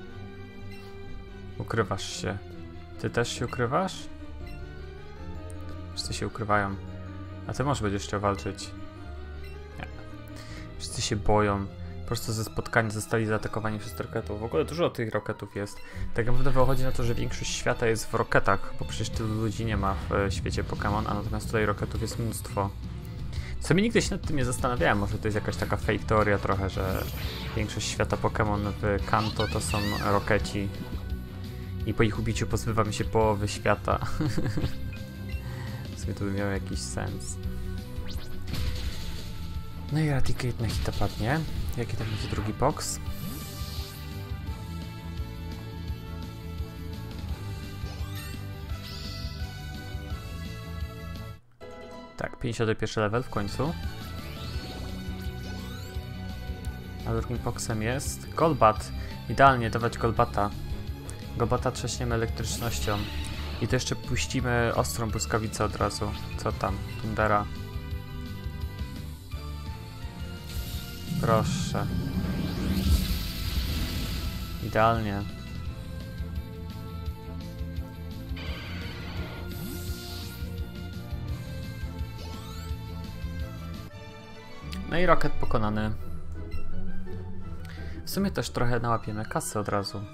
Ukrywasz się. Ty też się ukrywasz? Wszyscy się ukrywają. A ty może będziesz chciał walczyć. Nie. Wszyscy się boją. Po prostu ze spotkania zostali zaatakowani przez roketów. W ogóle dużo tych roketów jest. Tak naprawdę wychodzi na to, że większość świata jest w roketach, bo przecież tylu ludzi nie ma w świecie Pokémon, a natomiast tutaj roketów jest mnóstwo. Co mi nigdy się nad tym nie zastanawiałem, może to jest jakaś taka fake teoria trochę, że większość świata Pokémon w Kanto to są rokeci. I po ich ubiciu pozbywamy się połowy świata. W sumie to by miało jakiś sens. No i Raticate na hita padnie. Jaki tam będzie drugi box? Tak, pięćdziesiąty pierwszy level w końcu. A drugim boxem jest Golbat. Idealnie dawać Golbata. Golbata trzaśniemy elektrycznością. I to jeszcze puścimy ostrą błyskawicę od razu. Co tam? Tundera. Proszę. Idealnie. No i Rocket pokonany. W sumie też trochę nałapiemy kasy od razu.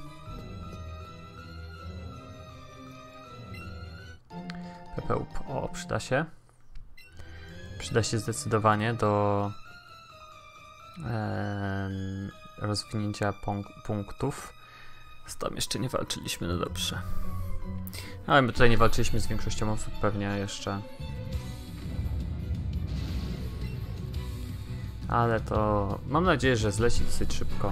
Pepełp. O, przyda się. Przyda się zdecydowanie do em, rozwinięcia punktów. Z tym jeszcze nie walczyliśmy, no dobrze. Ale my tutaj nie walczyliśmy z większością osób pewnie jeszcze. Ale to mam nadzieję, że zleci dosyć szybko.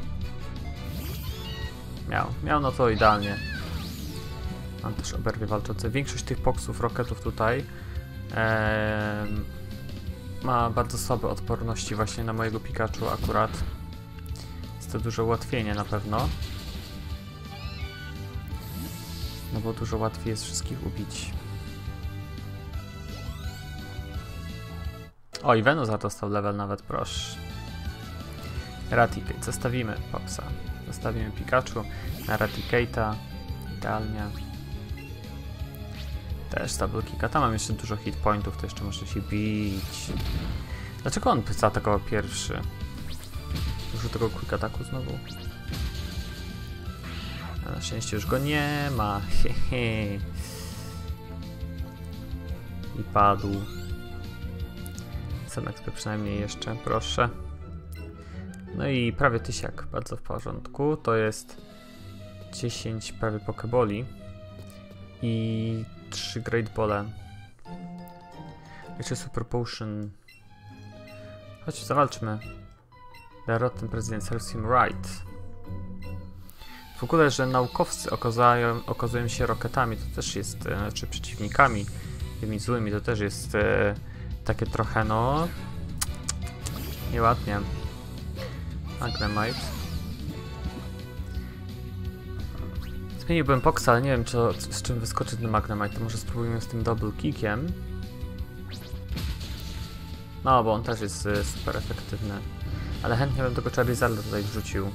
Miał, miał no to idealnie. Mam też oberwie walczące. Większość tych boksów, roketów tutaj ee, ma bardzo słabe odporności właśnie na mojego Pikachu akurat. Jest to duże ułatwienie na pewno. No bo dużo łatwiej jest wszystkich ubić. O, i Venusa dostał level nawet, proszę. Raticate, zostawimy Popsa. Zostawimy Pikachu na Raticate'a. Idealnie. Też double kicka. Tam mam jeszcze dużo hit pointów, to jeszcze może się bić. Dlaczego on zaatakował pierwszy? Użył tego quick ataku znowu. Na szczęście już go nie ma. Hehe. I padł. Sam X P przynajmniej jeszcze, proszę. No i prawie tysiak, bardzo w porządku. To jest dziesięć prawie pokeboli i trzy Great Ball'e. Jeszcze Super Potion. Chodź, zawalczmy. The Rotten President serves him right. W ogóle, że naukowcy okazują, okazują się roketami, to też jest, znaczy przeciwnikami tymi złymi, to też jest e, takie trochę, no... nieładnie. Magnemite. Zmieniłbym Poxa, ale nie wiem, czy, z czym wyskoczy ten Magnemite. To może spróbujmy z tym double kickiem. No, bo on też jest y, super efektywny. Ale chętnie bym tego Charizarda tutaj wrzucił.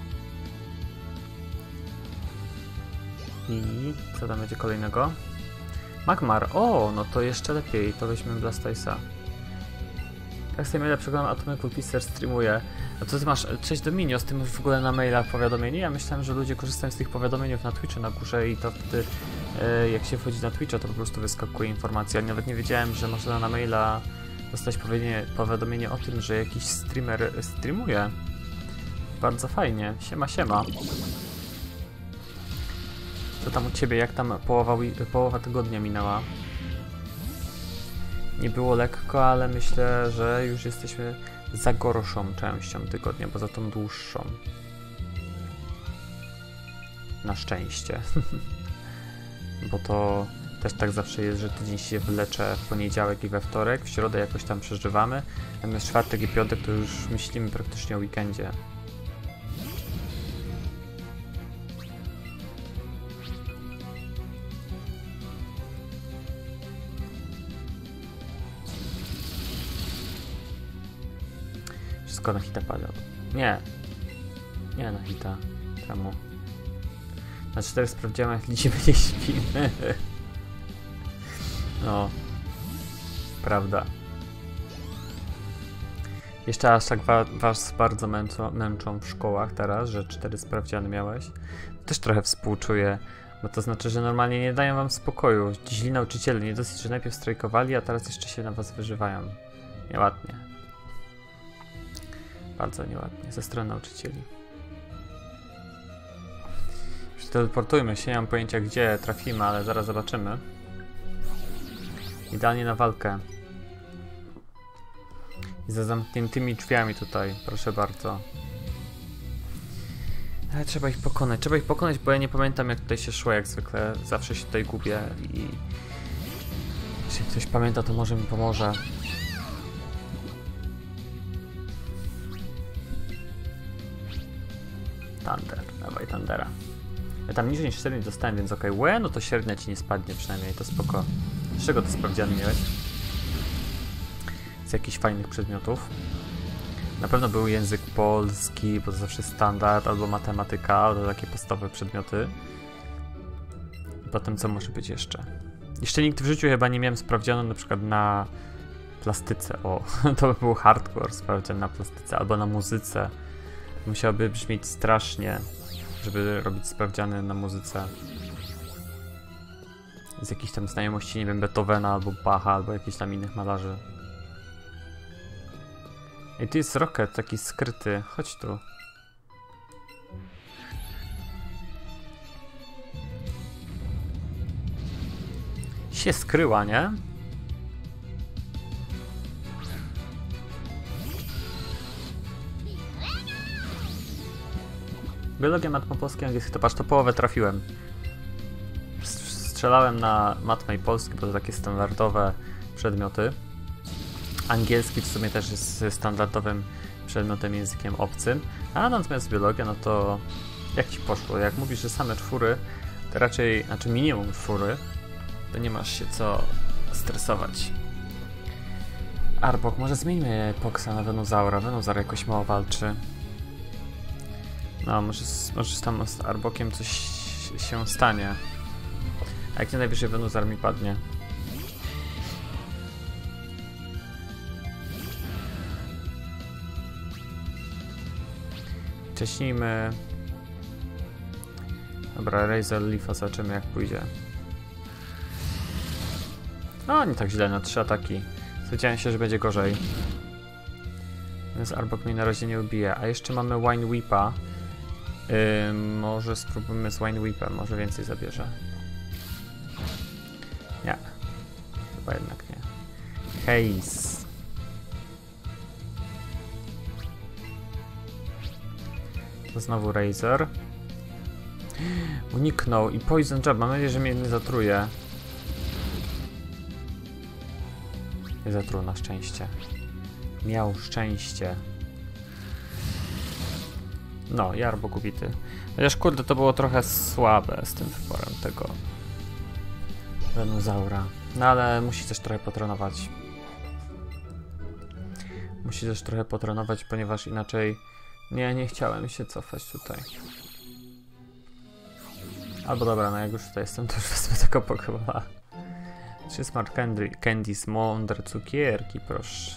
I co tam będzie kolejnego? Magmar. O, no to jeszcze lepiej. To weźmiemy Blastoise'a. Tak sobie maila przeglądam, Atomic Ulpister streamuje. A co ty masz? Cześć Dominios, ty masz w ogóle na maila powiadomienie? Ja myślałem, że ludzie korzystają z tych powiadomień na Twitchu na górze i to wtedy e, jak się wchodzi na Twitcha, to po prostu wyskakuje informacja. Ja nawet nie wiedziałem, że można na maila dostać powiadomienie, powiadomienie o tym, że jakiś streamer streamuje. Bardzo fajnie. Siema, siema. Co tam u ciebie? Jak tam połowa, połowa tygodnia minęła? Nie było lekko, ale myślę, że już jesteśmy za gorszą częścią tygodnia, bo za tą dłuższą. Na szczęście. Bo to też tak zawsze jest, że tydzień się wylecze w poniedziałek i we wtorek, w środę jakoś tam przeżywamy, natomiast czwartek i piątek to już myślimy praktycznie o weekendzie. Wszystko na hita pada. Nie. Nie na hita. Czemu? Na czterech sprawdziłem, jak liczymy nie śpimy. No. Prawda. Jeszcze aż tak wa was bardzo męczą, męczą w szkołach teraz, że cztery sprawdziany miałeś. Też trochę współczuję, bo to znaczy, że normalnie nie dają wam spokoju. Źli nauczyciele, nie dosyć, że najpierw strajkowali, a teraz jeszcze się na was wyżywają. Nieładnie. Bardzo nieładnie, ze strony nauczycieli. Teleportujmy się, nie mam pojęcia gdzie trafimy, ale zaraz zobaczymy. Idealnie na walkę. I za zamkniętymi drzwiami tutaj, proszę bardzo. Ale trzeba ich pokonać, trzeba ich pokonać, bo ja nie pamiętam jak tutaj się szło, jak zwykle. Zawsze się tutaj gubię i... Jeśli ktoś pamięta, to może mi pomoże. Thunder, dawaj Thundera. Ja tam niżej niż cztery nie dostałem, więc okej. Okay. Łe, no to średnia ci nie spadnie przynajmniej, to spoko. Z czego ty sprawdziany miałeś? Z jakichś fajnych przedmiotów. Na pewno był język polski, bo to zawsze standard, albo matematyka, albo takie podstawowe przedmioty. I potem co może być jeszcze? Jeszcze nigdy w życiu chyba nie miałem sprawdzianu na przykład na plastyce. O, to by był hardcore sprawdzian na plastyce, albo na muzyce. Musiałoby brzmieć strasznie, żeby robić sprawdziany na muzyce. Z jakichś tam znajomości, nie wiem, Beethovena, albo Bacha, albo jakichś tam innych malarzy. I tu jest Rocket, taki skryty. Chodź tu. Się skryła, nie? Biologia, matma, polski, angielski, to patrz, to połowę trafiłem. Strzelałem na matmę i polski, bo to takie standardowe przedmioty. Angielski w sumie też jest standardowym przedmiotem, językiem obcym. A natomiast biologia, no to jak ci poszło? Jak mówisz, że same czwóry, to raczej, znaczy minimum czwóry, to nie masz się co stresować. Arbok, może zmieńmy Poksa na Venusaura. Venusaur jakoś mało walczy. No, może, może tam z Arbokiem coś się stanie. A jak nie najwyżej Venusaur mi padnie. Wcześnijmy. Dobra, Razor Leafa zobaczymy jak pójdzie. No, nie tak źle, na trzy ataki. Spodziewałem się, że będzie gorzej. Więc Arbok mnie na razie nie ubije. A jeszcze mamy Wine Whipa. Yy, może spróbujmy z Wine Whipem, może więcej zabierze. Nie. Chyba jednak nie. Haze. To znowu Razor. Uniknął i Poison Jab. Mam nadzieję, że mnie nie zatruje. Nie zatruł na szczęście. Miał szczęście. No, i Arbok ubity. Chociaż kurde, to było trochę słabe z tym wyborem tego Venusaura. No ale musi też trochę potrenować. Musi też trochę potrenować, ponieważ inaczej... Nie, nie chciałem się cofać tutaj. Albo dobra, no jak już tutaj jestem, to już wezmę tego Pokemona. Trzy Smart Candy, Candies, mądre cukierki, proszę.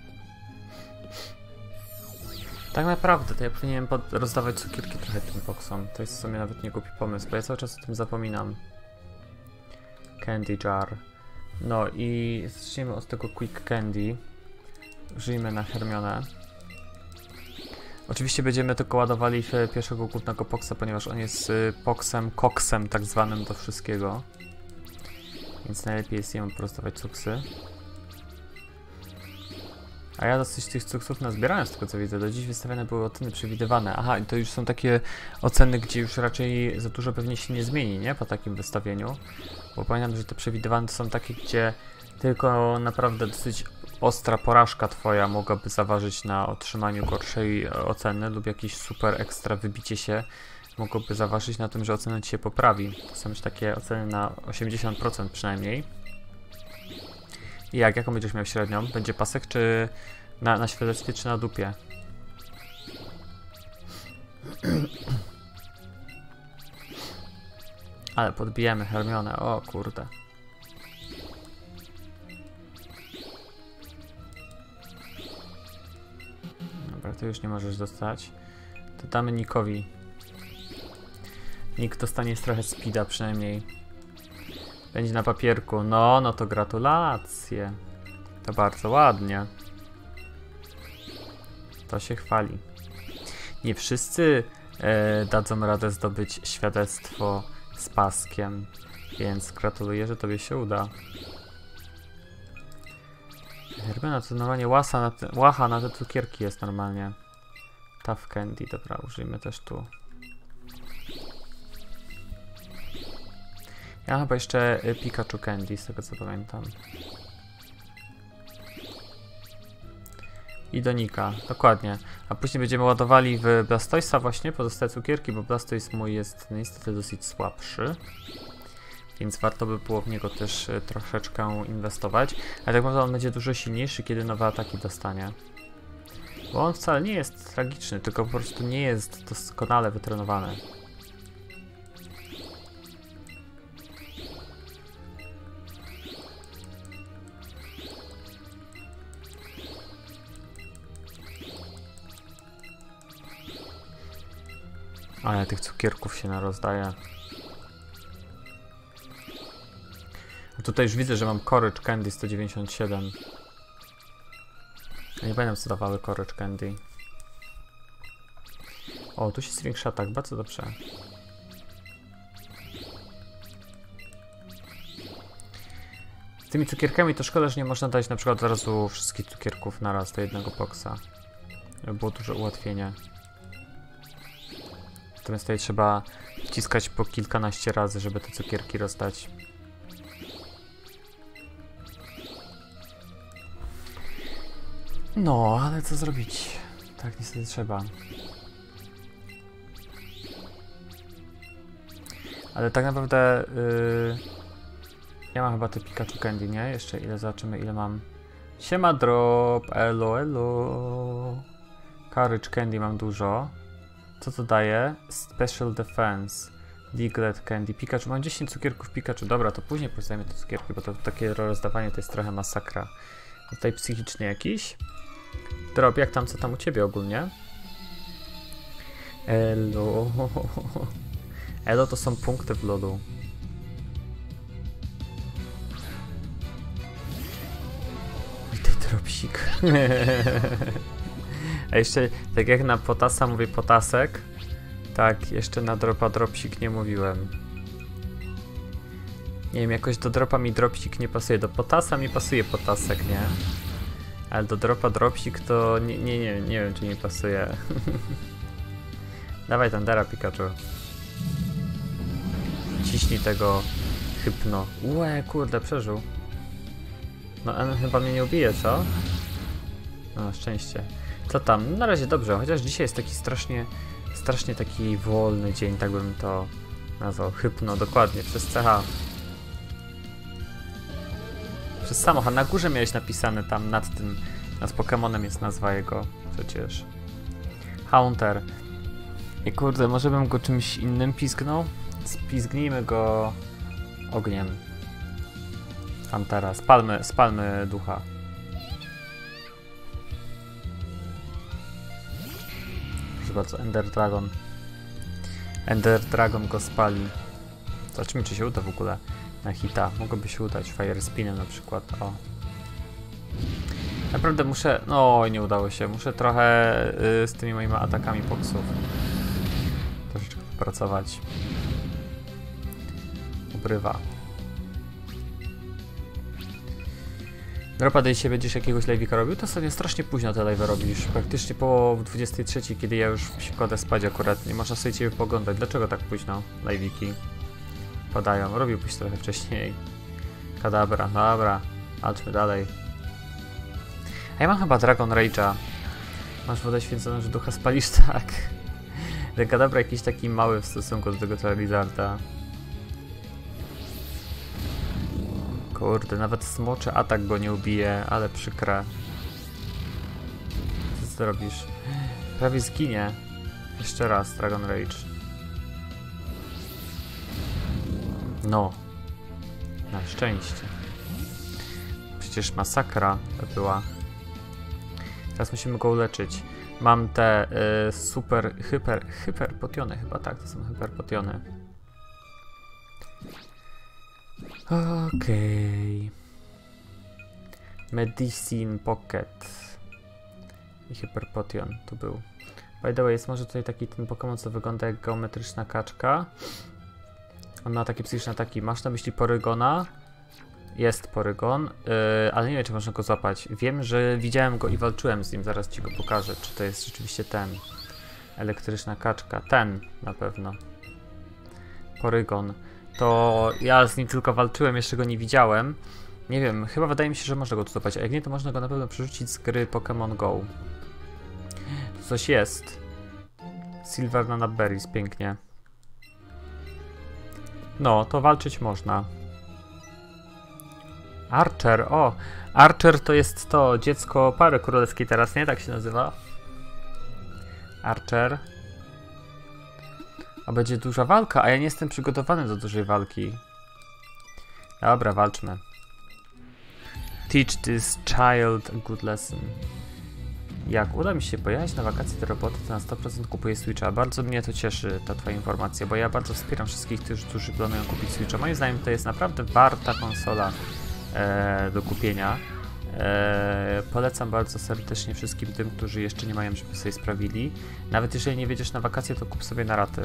Tak naprawdę to ja powinienem rozdawać cukierki trochę tym Poksom. To jest w sumie nawet nie głupi pomysł, bo ja cały czas o tym zapominam. Candy Jar. No i zacznijmy od tego Quick Candy. Użyjmy na Hermionę. Oczywiście będziemy tylko ładowali w pierwszego głównego Poksa, ponieważ on jest Poksem, koksem tak zwanym do wszystkiego. Więc najlepiej jest jemu prostować cuksy. A ja dosyć tych cuksów nazbierałem z tego co widzę. Do dziś wystawione były oceny przewidywane. Aha, i to już są takie oceny, gdzie już raczej za dużo pewnie się nie zmieni, nie? Po takim wystawieniu. Bo pamiętam, że te przewidywane to są takie, gdzie tylko naprawdę dosyć ostra porażka twoja mogłaby zaważyć na otrzymaniu gorszej oceny lub jakieś super ekstra wybicie się mogłoby zaważyć na tym, że ocena ci się poprawi. To są już takie oceny na osiemdziesiąt procent przynajmniej. I jak? Jaką będziesz miał średnią? Będzie pasek czy na, na świadectwie czy na dupie? Ale podbijemy Hermionę, o kurde. Dobra, ty już nie możesz dostać. To damy Nickowi. Nick dostanie trochę speeda przynajmniej. Będzie na papierku. No, no to gratulacje. To bardzo ładnie. To się chwali. Nie wszyscy e, dadzą radę zdobyć świadectwo z paskiem, więc gratuluję, że tobie się uda. Hermiona to normalnie łasa na te, łacha na te cukierki jest normalnie. Tough Candy, dobra, użyjmy też tu. Ja chyba jeszcze Pikachu Candy, z tego co pamiętam. I do Nika, dokładnie. A później będziemy ładowali w Blastoisa właśnie pozostałe cukierki, bo Blastoise mój jest niestety dosyć słabszy. Więc warto by było w niego też troszeczkę inwestować. Ale tak naprawdę on będzie dużo silniejszy, kiedy nowe ataki dostanie. Bo on wcale nie jest tragiczny, tylko po prostu nie jest doskonale wytrenowany. Ale tych cukierków się narozdaje. A tutaj już widzę, że mam Courage Candy sto dziewięćdziesiąt siedem. Ja nie pamiętam co dawały Courage Candy. O, tu się zwiększa atak, bardzo dobrze. Z tymi cukierkami to szkoda, że nie można dać na przykład od razu wszystkich cukierków naraz do jednego boksa. To było duże ułatwienie. Natomiast tutaj trzeba wciskać po kilkanaście razy, żeby te cukierki rozdać. No, ale co zrobić? Tak niestety trzeba. Ale tak naprawdę yy, ja mam chyba te Pikachu Candy, nie? Jeszcze ile zobaczymy, ile mam Siema drop, elo, elo. Courage Candy mam dużo. Co to daje? Special Defense. Diglett Candy. Pikachu. Mam dziesięć cukierków Pikachu. Dobra, to później poznajmy te cukierki, bo to takie rozdawanie to jest trochę masakra. Tutaj psychiczny jakiś. Drop, jak tam, co tam u ciebie ogólnie? Elo. Elo to są punkty w lodu. Witaj, dropsik. A jeszcze, tak jak na potasa mówię potasek, tak jeszcze na dropa dropsik nie mówiłem. Nie wiem, jakoś do dropa mi dropsik nie pasuje. Do potasa mi pasuje potasek, nie? Ale do dropa dropsik to nie, nie, nie, nie wiem, czy mi pasuje. Dawaj Tandera, Pikachu. Ciśnij tego hypno. Łe, kurde, przeżył. No, on chyba mnie nie ubije, co? No, szczęście. Co tam? Na razie dobrze, chociaż dzisiaj jest taki strasznie, strasznie taki wolny dzień, tak bym to nazwał. Hypno, dokładnie, przez C H. Przez samochód. Na górze miałeś napisane tam nad tym, nad Pokemonem jest nazwa jego przecież. Haunter. I kurde, może bym go czymś innym pizgnął? Spizgnijmy go ogniem. Huntera. Spalmy, spalmy ducha. Proszę bardzo, Ender Dragon. Ender Dragon go spali. Zobaczymy, czy się uda w ogóle na hita. Mogłoby się udać Fire Spinem na przykład. O. Naprawdę muszę... No, nie udało się. Muszę trochę y, z tymi moimi atakami poksów troszeczkę popracować. Ubrywa. Dropa, do dzisiaj będziesz jakiegoś live'ika robił? To sobie strasznie późno te live'y robisz. Praktycznie po dwudziestej trzeciej, kiedy ja już się kładę spać akurat. Nie można sobie ciebie poglądać. Dlaczego tak późno live'iki padają? Robiłbyś trochę wcześniej. Kadabra, no dobra. Walczmy dalej. A ja mam chyba Dragon Rage'a. Masz wodę święconą, że ducha spalisz? Tak. Ten Kadabra jakiś taki mały w stosunku do tego Charizarda. Kurde, nawet smoczy atak go nie ubije, ale przykre. Co ty robisz? Prawie zginie. Jeszcze raz, Dragon Rage. No. Na szczęście. Przecież masakra to była. Teraz musimy go uleczyć. Mam te y, super, hyper, hyper potiony chyba, tak, to są hyper potiony. Okej. Okay. Medicine Pocket. I Hyper Potion tu był. By the way, jest może tutaj taki ten Pokémon, co wygląda jak geometryczna kaczka. On ma takie psychiczne ataki. Masz na myśli Porygona? Jest Porygon, yy, ale nie wiem, czy można go złapać. Wiem, że widziałem go i walczyłem z nim. Zaraz ci go pokażę, czy to jest rzeczywiście ten. Elektryczna kaczka. Ten na pewno. Porygon. To ja z nim tylko walczyłem, jeszcze go nie widziałem. Nie wiem, chyba wydaje mi się, że można go tu złapać, a jak nie, to można go na pewno przerzucić z gry Pokémon Go. Tu coś jest. Silver Nana Berries, pięknie. No, to walczyć można. Archer, o! Archer to jest to dziecko pary królewskiej teraz, nie? Tak się nazywa. Archer. A będzie duża walka, a ja nie jestem przygotowany do dużej walki. Dobra, walczmy. Teach this child a good lesson. Jak uda mi się pojechać na wakacje do roboty, to na sto procent kupuję Switcha. Bardzo mnie to cieszy, ta twoja informacja, bo ja bardzo wspieram wszystkich, którzy, którzy planują kupić Switcha. Moim zdaniem to jest naprawdę warta konsola e, do kupienia. E, polecam bardzo serdecznie wszystkim tym, którzy jeszcze nie mają, żeby sobie sprawili. Nawet jeżeli nie wiedziesz na wakacje, to kup sobie na raty.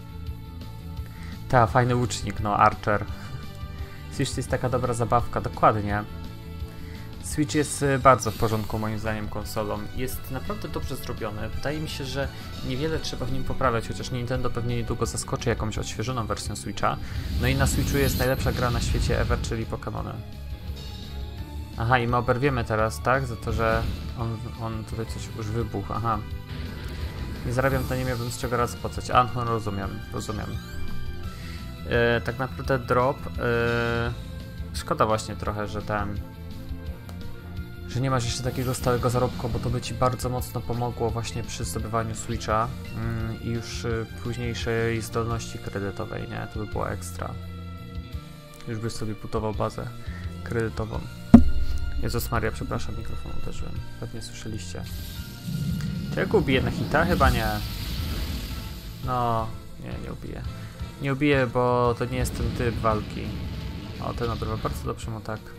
Ta, fajny łucznik, no, Archer. Switch to jest taka dobra zabawka, dokładnie. Switch jest bardzo w porządku moim zdaniem konsolą. Jest naprawdę dobrze zrobiony. Wydaje mi się, że niewiele trzeba w nim poprawiać, chociaż Nintendo pewnie niedługo zaskoczy jakąś odświeżoną wersją Switcha. No i na Switchu jest najlepsza gra na świecie ever, czyli Pokémony. Aha, i my oberwiemy teraz, tak? Za to, że on, on tutaj coś już wybuchł. Aha. Nie zarabiam, to nie miałbym z czego raz spłacać. A, no rozumiem, rozumiem. Yy, tak naprawdę drop. Yy, szkoda właśnie trochę, że ten... że nie masz jeszcze takiego stałego zarobku, bo to by ci bardzo mocno pomogło właśnie przy zdobywaniu Switcha mm, i już y, późniejszej zdolności kredytowej, nie? To by było ekstra. Już byś sobie budował bazę kredytową. Jezus Maria, przepraszam, mikrofon uderzyłem. Pewnie słyszeliście. Czy ja go ubiję na hita? Chyba nie. No, nie, nie ubiję. Nie ubiję, bo to nie jest ten typ walki. O, ten obrywa bardzo dobrze mu tak.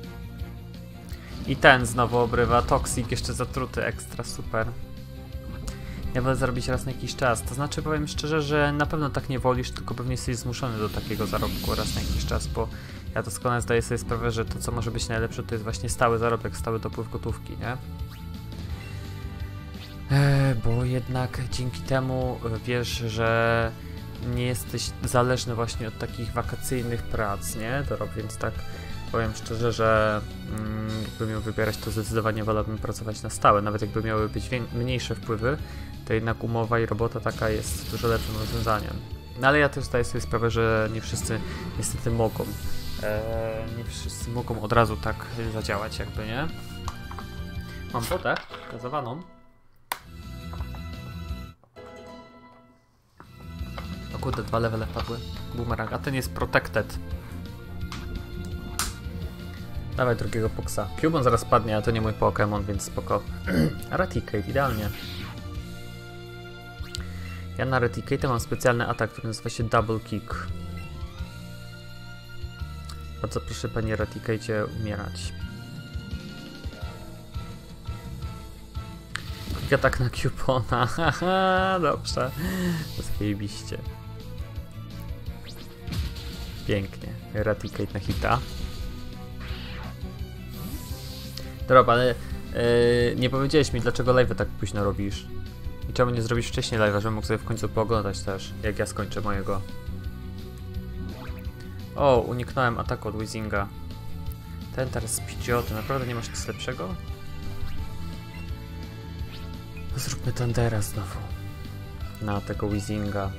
I ten znowu obrywa. Toxic, jeszcze zatruty, ekstra, super. Ja wolę zarobić raz na jakiś czas. To znaczy, powiem szczerze, że na pewno tak nie wolisz, tylko pewnie jesteś zmuszony do takiego zarobku raz na jakiś czas, bo ja doskonale zdaję sobie sprawę, że to, co może być najlepsze, to jest właśnie stały zarobek, stały dopływ gotówki, nie? Eee, bo jednak dzięki temu wiesz, że nie jesteś zależny właśnie od takich wakacyjnych prac, nie? To więc tak powiem szczerze, że mm, jakbym miał wybierać, to zdecydowanie wolałbym pracować na stałe. Nawet jakby miały być mniejsze wpływy, to jednak umowa i robota taka jest dużo lepszym rozwiązaniem. No ale ja też zdaję sobie sprawę, że nie wszyscy niestety mogą. Eee, nie wszyscy mogą od razu tak zadziałać jakby, nie? Mam wodę gazowaną. O kurde, dwa levele wpadły. Boomerang, a ten jest protected. Dawaj drugiego Foxa. Cubon zaraz padnie, a to nie mój Pokémon, więc spoko. Raticate, idealnie. Ja na Raticate mam specjalny atak, który nazywa się Double Kick. Bardzo proszę, panie Raticate, umierać. Quick atak na Cubona. Haha, dobrze. Zajebiście. Pięknie. Raticate na hita. Dobra, ale yy, nie powiedziałeś mi, dlaczego live'y tak późno robisz. I czemu nie zrobisz wcześniej live'a, żebym mógł sobie w końcu pooglądać też, jak ja skończę mojego. O, uniknąłem ataku od Wizinga. Ten teraz z Pidgeotto, naprawdę nie masz nic lepszego? Zróbmy Thundera znowu. Na tego Wizinga.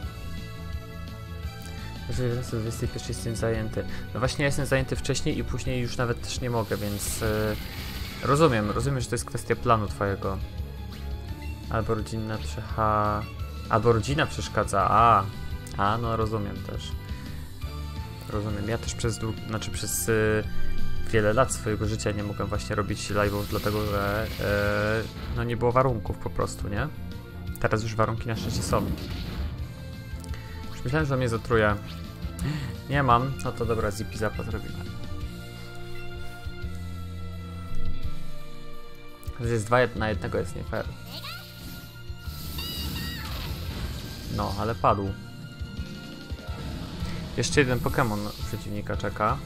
Jeżeli wraz do dwudziestej pierwszej jestem zajęty. No właśnie ja jestem zajęty wcześniej i później już nawet też nie mogę, więc... Yy, rozumiem, rozumiem, że to jest kwestia planu twojego. Albo rodzinna przecha... Albo rodzina przeszkadza, a... A, no rozumiem też. Rozumiem, ja też przez dług... Znaczy przez... Yy, wiele lat swojego życia nie mogłem właśnie robić live'ów, dlatego że... Yy, no nie było warunków po prostu, nie? Teraz już warunki na szczęście są. Już myślałem, że mnie zatruje. Nie mam, no to dobra, zipi zapa zrobimy. To jest dwa na jednego, jest nie fair. No, ale padł. Jeszcze jeden Pokémon przeciwnika czeka.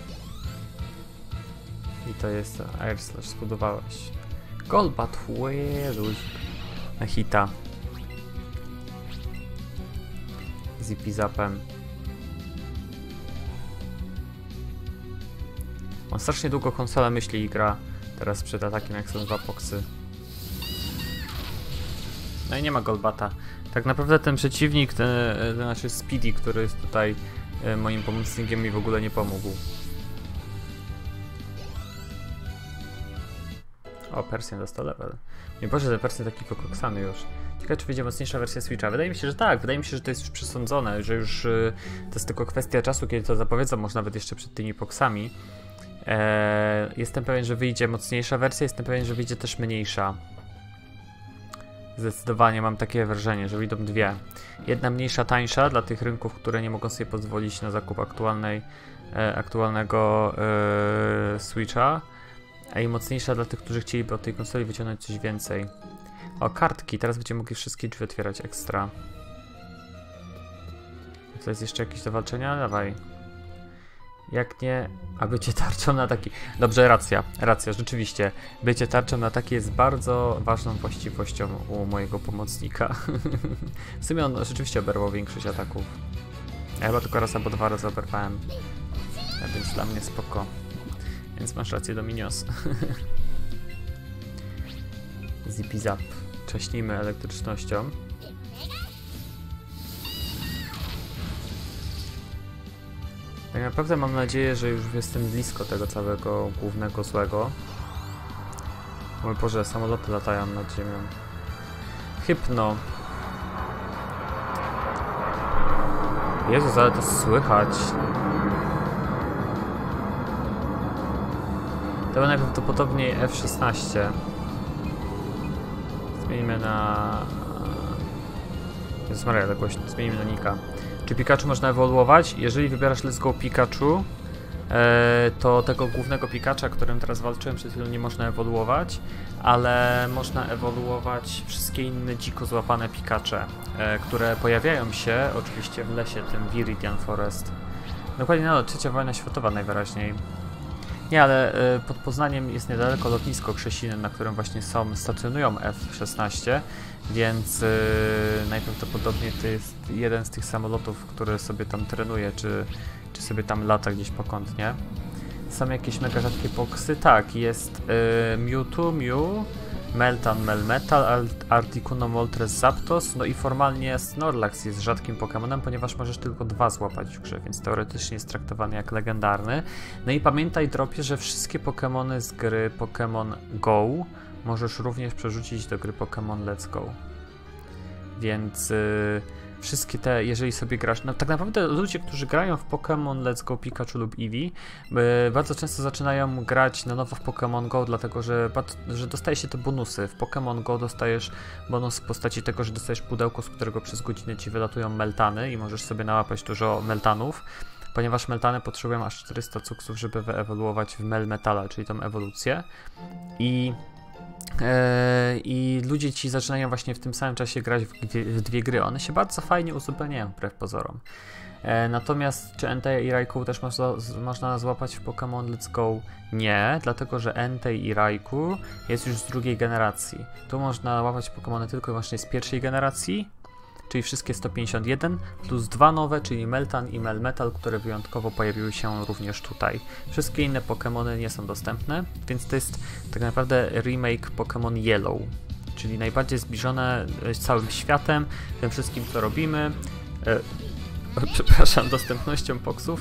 I to jest Air Slash, zbudowałeś. Golbat, łyluś. Na hita. Zipi zapem. On strasznie długo konsolę myśli i gra teraz przed atakiem, jak są dwa poksy. No i nie ma Golbata. Tak naprawdę ten przeciwnik, ten, ten nasz Speedy, który jest tutaj e, moim pomocnikiem, mi w ogóle nie pomógł. O, Persjan dostał level. Nie Boże, ten Persjan taki pokoksany już. Ciekawe, czy będzie mocniejsza wersja Switcha. Wydaje mi się, że tak. Wydaje mi się, że to jest już przesądzone, że już y, to jest tylko kwestia czasu, kiedy to zapowiedzą, może nawet jeszcze przed tymi poksami. Eee, jestem pewien, że wyjdzie mocniejsza wersja, jestem pewien, że wyjdzie też mniejsza. Zdecydowanie mam takie wrażenie, że wyjdą dwie. Jedna mniejsza, tańsza dla tych rynków, które nie mogą sobie pozwolić na zakup aktualnej, e, aktualnego e, Switcha. A i mocniejsza dla tych, którzy chcieliby od tej konsoli wyciągnąć coś więcej. O, kartki. Teraz będziemy mogli wszystkie drzwi otwierać ekstra. To jest jeszcze jakieś do walczenia? Dawaj. Jak nie... A bycie tarczą na taki... Dobrze, racja. Racja, rzeczywiście. Bycie tarczą na taki jest bardzo ważną właściwością u mojego pomocnika. W sumie on rzeczywiście oberwał większość ataków. Ja chyba tylko raz albo dwa razy oberwałem. Ja, więc dla mnie spoko. Więc masz rację, Dominios. Zipi zap. Cześnijmy elektrycznością. Tak naprawdę mam nadzieję, że już jestem blisko tego całego głównego złego. Mój Boże, samoloty latają nad ziemią. Hypno. Jezus, ale to słychać. To był najprawdopodobniej F szesnaście. Zmienimy na... Jezus Maria, tak głośno. Zmienimy na Nika. Czy Pikachu można ewoluować? Jeżeli wybierasz Let's Go Pikachu, e, to tego głównego Pikacha, którym teraz walczyłem przed chwilą, nie można ewoluować, ale można ewoluować wszystkie inne dziko złapane Pikacze, e, które pojawiają się oczywiście w lesie, tym Viridian Forest. Dokładnie, no, trzecia wojna światowa najwyraźniej. Nie, ale y, pod Poznaniem jest niedaleko lotnisko Krzesiny, na którym właśnie są, stacjonują F szesnaście, więc y, najprawdopodobniej to jest jeden z tych samolotów, który sobie tam trenuje, czy, czy sobie tam lata gdzieś pokątnie. Są jakieś mega rzadkie boksy? Tak, jest y, Mewtwo, Mew, Meltan, Melmetal, Articuno, Moltres, Zapdos, no i formalnie Snorlax jest rzadkim Pokemonem, ponieważ możesz tylko dwa złapać w grze, więc teoretycznie jest traktowany jak legendarny. No i pamiętaj, Dropie, że wszystkie Pokemony z gry Pokémon Go możesz również przerzucić do gry Pokémon Let's Go. Więc yy, wszystkie te, jeżeli sobie grasz, no tak naprawdę ludzie, którzy grają w Pokémon Let's Go Pikachu lub Eevee, yy, bardzo często zaczynają grać na nowo w Pokémon Go, dlatego że, że dostaje się te bonusy. W Pokémon Go dostajesz bonus w postaci tego, że dostajesz pudełko, z którego przez godzinę ci wylatują meltany i możesz sobie nałapać dużo meltanów, ponieważ meltany potrzebują aż czterysta cuksów, żeby wyewoluować w Melmetala, czyli tą ewolucję. I Yy, I ludzie ci zaczynają właśnie w tym samym czasie grać w dwie, w dwie gry. One się bardzo fajnie uzupełniają wbrew pozorom. Yy, natomiast czy Entei i Raikou też można, można złapać w Pokémon Let's Go? Nie, dlatego że Entei i Raikou jest już z drugiej generacji. Tu można łapać Pokémony tylko i wyłącznie z pierwszej generacji, czyli wszystkie sto pięćdziesiąt jeden, plus dwa nowe, czyli Meltan i Melmetal, które wyjątkowo pojawiły się również tutaj. Wszystkie inne Pokémony nie są dostępne, więc to jest tak naprawdę remake Pokémon Yellow, czyli najbardziej zbliżone z całym światem, tym wszystkim, co robimy. E, przepraszam, dostępnością boksów.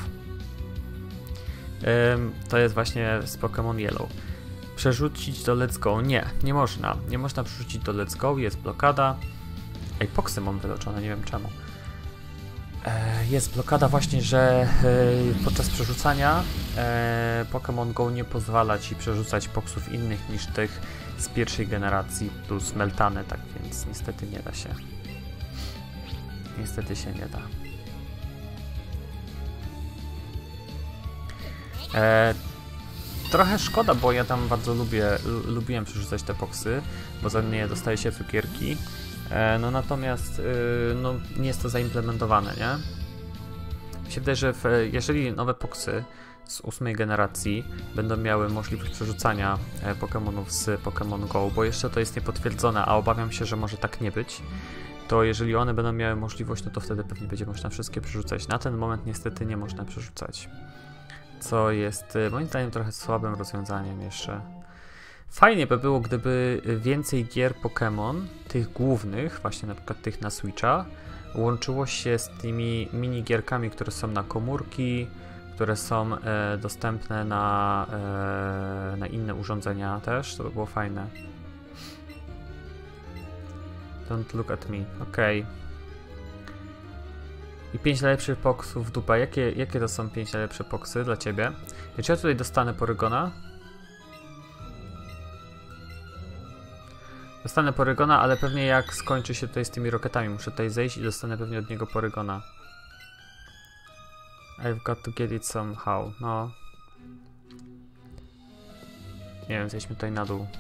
E, to jest właśnie z Pokémon Yellow. Przerzucić do Let's Go? Nie, nie można. Nie można przerzucić do Let's Go, jest blokada. Ej, poksy mam wyloczone, nie wiem czemu. E, jest blokada właśnie, że e, podczas przerzucania e, Pokémon Go nie pozwala ci przerzucać poksów innych niż tych z pierwszej generacji plus meltany, tak więc niestety nie da się. Niestety się nie da. E, trochę szkoda, bo ja tam bardzo lubię, lubiłem przerzucać te poksy, bo za nie dostaje się cukierki. No natomiast no, nie jest to zaimplementowane, nie? Mi się wydaje, że w, jeżeli nowe poksy z ósmej generacji będą miały możliwość przerzucania Pokemonów z Pokémon Go, bo jeszcze to jest niepotwierdzone, a obawiam się, że może tak nie być, to jeżeli one będą miały możliwość, no to wtedy pewnie będzie można wszystkie przerzucać. Na ten moment niestety nie można przerzucać, co jest moim zdaniem trochę słabym rozwiązaniem jeszcze. Fajnie by było, gdyby więcej gier Pokémon, tych głównych, właśnie na przykład tych na Switcha, łączyło się z tymi minigierkami, które są na komórki, które są e, dostępne na, e, na inne urządzenia też, to by było fajne. Don't look at me, okej. Okay. I pięć najlepszych poksów w dupę. Jakie, jakie to są pięć najlepsze poksy dla ciebie? Czy ja tutaj dostanę Porygona? Dostanę Porygona, ale pewnie jak skończy się tutaj z tymi roketami, muszę tutaj zejść i dostanę pewnie od niego Porygona. I've got to get it somehow, no. Nie wiem, zejdźmy tutaj na dół.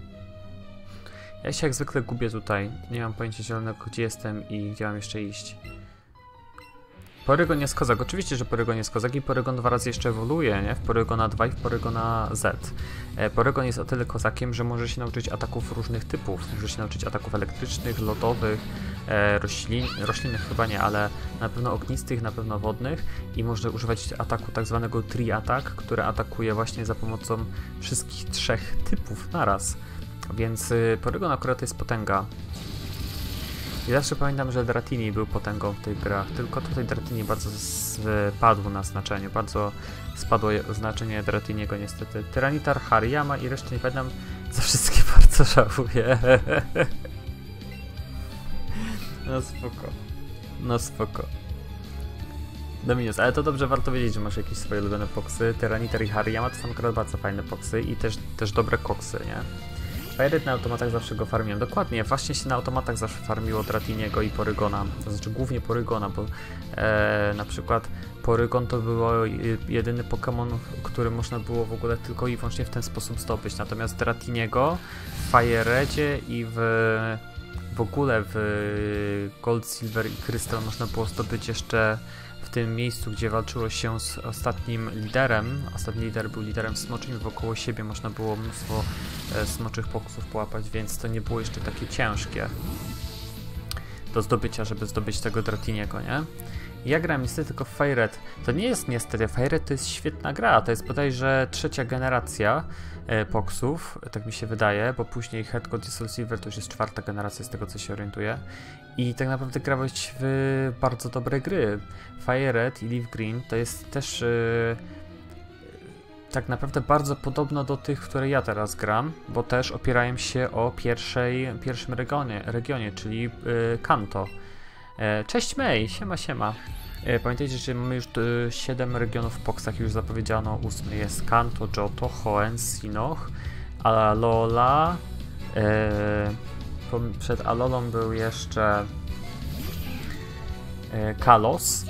Ja się jak zwykle gubię tutaj. Nie mam pojęcia zielonego, gdzie jestem i gdzie mam jeszcze iść. Porygon jest kozak. Oczywiście, że Porygon jest kozak i Porygon dwa razy jeszcze ewoluuje, nie? W Porygona dwa i w Porygona Z. E, Porygon jest o tyle kozakiem, że może się nauczyć ataków różnych typów. Może się nauczyć ataków elektrycznych, lodowych, e, roślin, roślinnych chyba nie, ale na pewno ognistych, na pewno wodnych i może używać ataku tak zwanego Tree Attack, który atakuje właśnie za pomocą wszystkich trzech typów naraz. Więc y, Porygon akurat jest potęga. I zawsze pamiętam, że Dratini był potęgą w tych grach, tylko tutaj Dratini bardzo spadł na znaczeniu, bardzo spadło znaczenie Dratiniego niestety. Tyranitar, Hariyama i resztę nie pamiętam Za wszystkie bardzo żałuję. No spoko. No spoko. Dominus, ale to dobrze, warto wiedzieć, że masz jakieś swoje ulubione poksy. Tyranitar i Hariyama to są akurat bardzo fajne poksy i też, też dobre koksy, nie? Firehead na automatach zawsze go farmiłem. Dokładnie, właśnie się na automatach zawsze farmiło Dratiniego i Porygona. To znaczy głównie Porygona, bo e, na przykład Porygon to był jedyny Pokémon, który można było w ogóle tylko i wyłącznie w ten sposób zdobyć. Natomiast Dratiniego w Fireheadzie i w, w ogóle w Gold, Silver i Crystal można było zdobyć jeszcze w tym miejscu, gdzie walczyło się z ostatnim liderem. Ostatni lider był liderem smoczym, wokoło siebie można było mnóstwo e, smoczych pokusów połapać, więc to nie było jeszcze takie ciężkie do zdobycia, żeby zdobyć tego Dratiniego, nie? Ja grałem niestety tylko w Firehead. To nie jest niestety, Firehead to jest świetna gra, to jest bodajże trzecia generacja e, poksów, tak mi się wydaje, bo później Head Gold i Soul Silver to już jest czwarta generacja z tego, co się orientuję. I tak naprawdę grałeś w bardzo dobre gry. Firehead i Leaf Green to jest też yy, tak naprawdę bardzo podobno do tych, w które ja teraz gram, bo też opierają się o pierwszej, pierwszym regionie, regionie czyli yy, Kanto. Yy, cześć May, siema siema. Yy, pamiętajcie, że mamy już yy, siedem regionów w poksach, już zapowiedziano ósmy. Jest Kanto, Johto, Hoenn, Sinnoh, Alola. Yy, Przed Alolą był jeszcze e, Kalos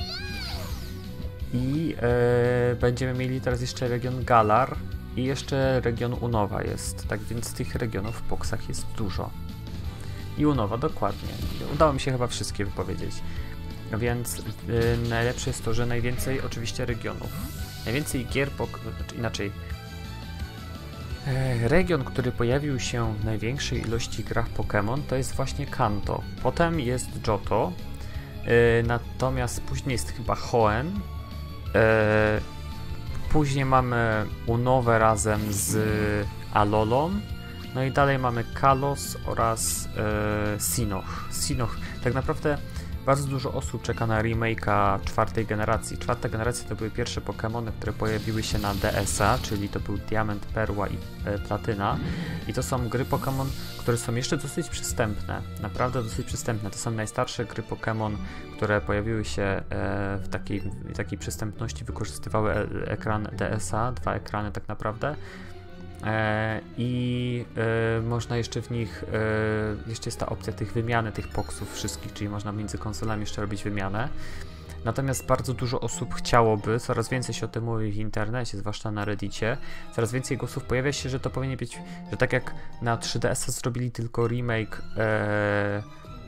i e, będziemy mieli teraz jeszcze region Galar i jeszcze region Unova jest, tak więc tych regionów w poksach jest dużo. I Unova, dokładnie. Udało mi się chyba wszystkie wypowiedzieć. Więc e, najlepsze jest to, że najwięcej oczywiście regionów. Najwięcej gier, znaczy inaczej. Region, który pojawił się w największej ilości grach Pokémon, to jest właśnie Kanto. Potem jest Johto, yy, natomiast później jest chyba Hoenn. Yy, później mamy Unowę razem z Alolą. No i dalej mamy Kalos oraz yy, Sinnoh. Sinnoh. Tak naprawdę bardzo dużo osób czeka na remake'a czwartej generacji. Czwarta generacja to były pierwsze Pokémony, które pojawiły się na D S A, czyli to był Diament, Perła i e, Platyna. I to są gry Pokémon, które są jeszcze dosyć przystępne. Naprawdę dosyć przystępne. To są najstarsze gry Pokémon, które pojawiły się e, w takiej, w takiej przystępności, wykorzystywały e, ekran D S A, dwa ekrany tak naprawdę. E, i e, można jeszcze w nich, e, jeszcze jest ta opcja tych wymiany tych poksów wszystkich, czyli można między konsolami jeszcze robić wymianę. Natomiast bardzo dużo osób chciałoby, coraz więcej się o tym mówi w internecie, zwłaszcza na Reddicie, coraz więcej głosów pojawia się, że to powinien być, że tak jak na trzy D S a zrobili tylko remake e,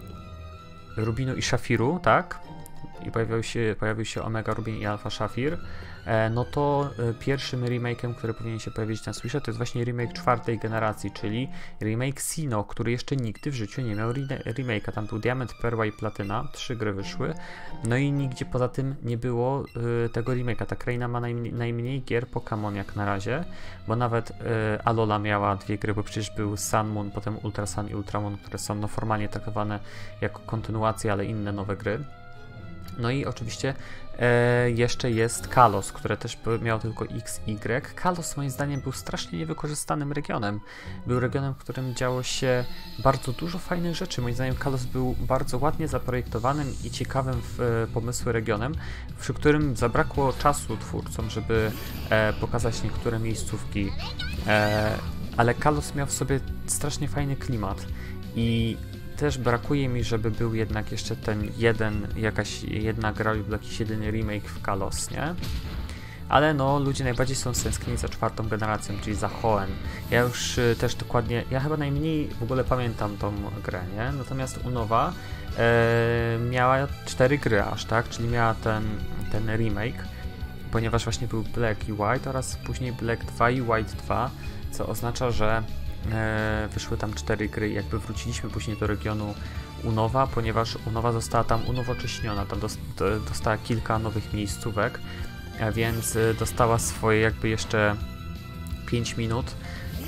Rubinu i Szafiru, tak? I pojawił się, pojawił się Omega Rubin i Alpha Szafir, e, no to e, pierwszym remake'em, który powinien się pojawić na Switcha, to jest właśnie remake czwartej generacji, czyli remake Sinnoh, który jeszcze nigdy w życiu nie miał re remake'a. Tam był Diament, Perła i Platyna, trzy gry wyszły, no i nigdzie poza tym nie było e, tego remake'a. Ta kraina ma najmniej, najmniej gier Pokémon jak na razie, bo nawet e, Alola miała dwie gry, bo przecież był Sun Moon, potem Ultra Sun i Ultra Moon, które są no, formalnie traktowane jako kontynuacje, ale inne nowe gry. No i oczywiście e, jeszcze jest Kalos, które też miało tylko X Y. Kalos moim zdaniem był strasznie niewykorzystanym regionem. Był regionem, w którym działo się bardzo dużo fajnych rzeczy. Moim zdaniem Kalos był bardzo ładnie zaprojektowanym i ciekawym w e, pomysły regionem, przy którym zabrakło czasu twórcom, żeby e, pokazać niektóre miejscówki. E, ale Kalos miał w sobie strasznie fajny klimat i też brakuje mi, żeby był jednak jeszcze ten jeden, jakaś jedna gra lub jakiś jedyny remake w Kalos, nie? Ale no, ludzie najbardziej są stęsknieni za czwartą generacją, czyli za Hoenn. Ja już y, też dokładnie, ja chyba najmniej w ogóle pamiętam tą grę, nie? Natomiast Unova e, miała cztery gry aż, tak? Czyli miała ten, ten remake, ponieważ właśnie był Black i White oraz później Black dwa i White dwa, co oznacza, że E, wyszły tam cztery gry i jakby wróciliśmy później do regionu Unova, ponieważ Unova została tam unowocześniona, tam dost, dostała kilka nowych miejscówek, a więc dostała swoje jakby jeszcze pięć minut e,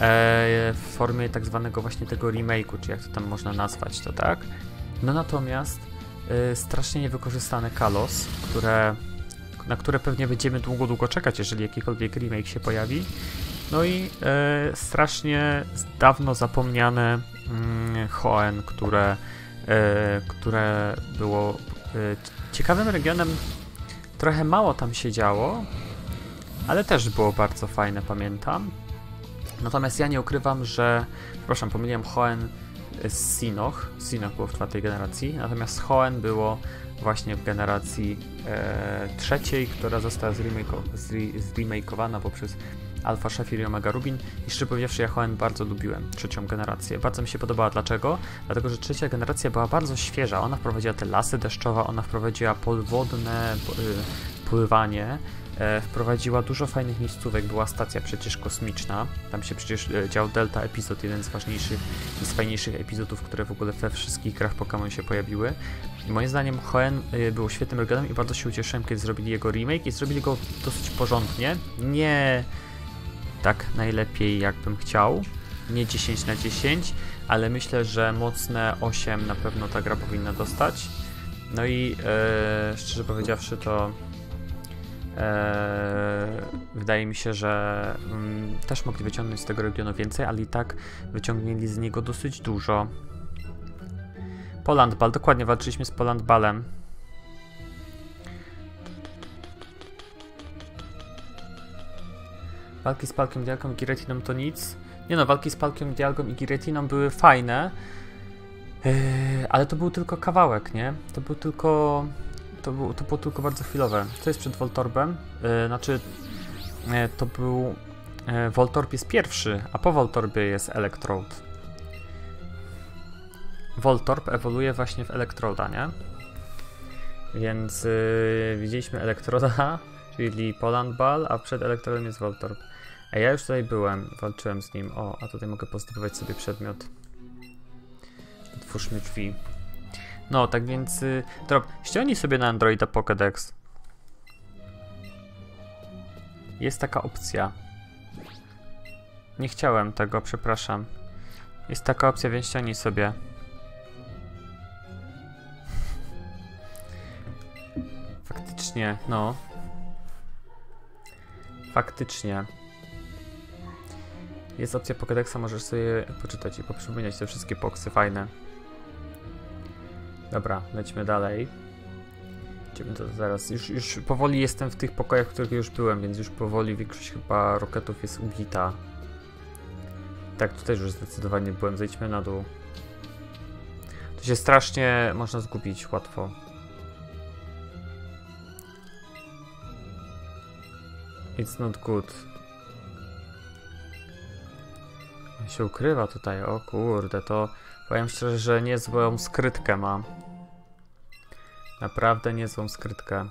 w formie tak zwanego właśnie tego remake'u, czy jak to tam można nazwać to, tak? No natomiast e, strasznie niewykorzystane Kalos, które, na które pewnie będziemy długo, długo czekać, jeżeli jakikolwiek remake się pojawi. No i e, strasznie dawno zapomniane mm, Hoenn, które, e, które było e, ciekawym regionem. Trochę mało tam się działo, ale też było bardzo fajne, pamiętam. Natomiast ja nie ukrywam, że... Przepraszam, pomyliłem Hoenn z Sinoch. Sinoch było w czwartej generacji, natomiast Hoenn było właśnie w generacji e, trzeciej, która została zremakeowana poprzez Alpha Sapphire i Omega Rubin. I szczerze powiedziawszy, ja Hoenn bardzo lubiłem trzecią generację. Bardzo mi się podobała. Dlaczego? Dlatego, że trzecia generacja była bardzo świeża. Ona wprowadziła te lasy deszczowe, ona wprowadziła podwodne y, pływanie, e, wprowadziła dużo fajnych miejscówek. Była stacja przecież kosmiczna. Tam się przecież e, dział Delta epizod, jeden z ważniejszych i z fajniejszych epizodów, które w ogóle we wszystkich grach Pokémon się pojawiły. I moim zdaniem Hoenn y, był świetnym regionem i bardzo się ucieszyłem, kiedy zrobili jego remake i zrobili go dosyć porządnie. Nie tak najlepiej, jakbym chciał. Nie dziesięć na dziesięć, ale myślę, że mocne osiem na pewno ta gra powinna dostać. No i e, szczerze powiedziawszy, to e, wydaje mi się, że mm, też mogli wyciągnąć z tego regionu więcej, ale i tak wyciągnęli z niego dosyć dużo. Polandbal, dokładnie, walczyliśmy z Polandbalem. Walki z Palkiem, Dialgą i Giretiną to nic. Nie no, walki z Palkiem, Dialgą i Giretiną były fajne, yy, ale to był tylko kawałek, nie? To był tylko... To, był, to było tylko bardzo chwilowe. Co jest przed Voltorbem? Yy, znaczy, yy, to był... Yy, Voltorb jest pierwszy, a po Voltorbie jest Electrode. Voltorb ewoluuje właśnie w Electroda, nie? Więc yy, widzieliśmy Electroda, czyli Polandbal, a przed Electrodem jest Voltorb. A ja już tutaj byłem, walczyłem z nim. O, a tutaj mogę pozdobywać sobie przedmiot. Otwórzmy drzwi. No, tak więc... Yy, Drop, ściągnij sobie na Androida Pokédex. Jest taka opcja. Nie chciałem tego, przepraszam. Jest taka opcja, więc ściągnij sobie. Faktycznie, no. Faktycznie. Jest opcja Pokédexa, możesz sobie poczytać i poprzypominać te wszystkie poksy, fajne. Dobra, lecimy dalej. Idziemy to zaraz. Już, już powoli jestem w tych pokojach, w których już byłem, więc już powoli większość chyba roketów jest ubita. Tak, tutaj już zdecydowanie byłem. Zejdźmy na dół. To się strasznie można zgubić łatwo. It's not good. On się ukrywa tutaj, o kurde, to powiem szczerze, że niezłą skrytkę ma. Naprawdę niezłą skrytkę.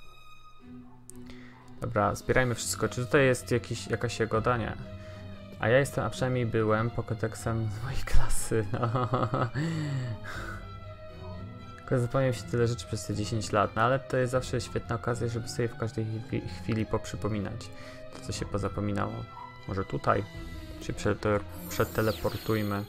Dobra, zbierajmy wszystko. Czy tutaj jest jakiś, jakaś jagoda? Nie. A ja jestem, a przynajmniej byłem Pokédexem z mojej klasy. Tylko zapomniałem się tyle rzeczy przez te dziesięć lat, no ale to jest zawsze świetna okazja, żeby sobie w każdej chwili poprzypominać to, co się pozapominało. Może tutaj się przeteleportujmy.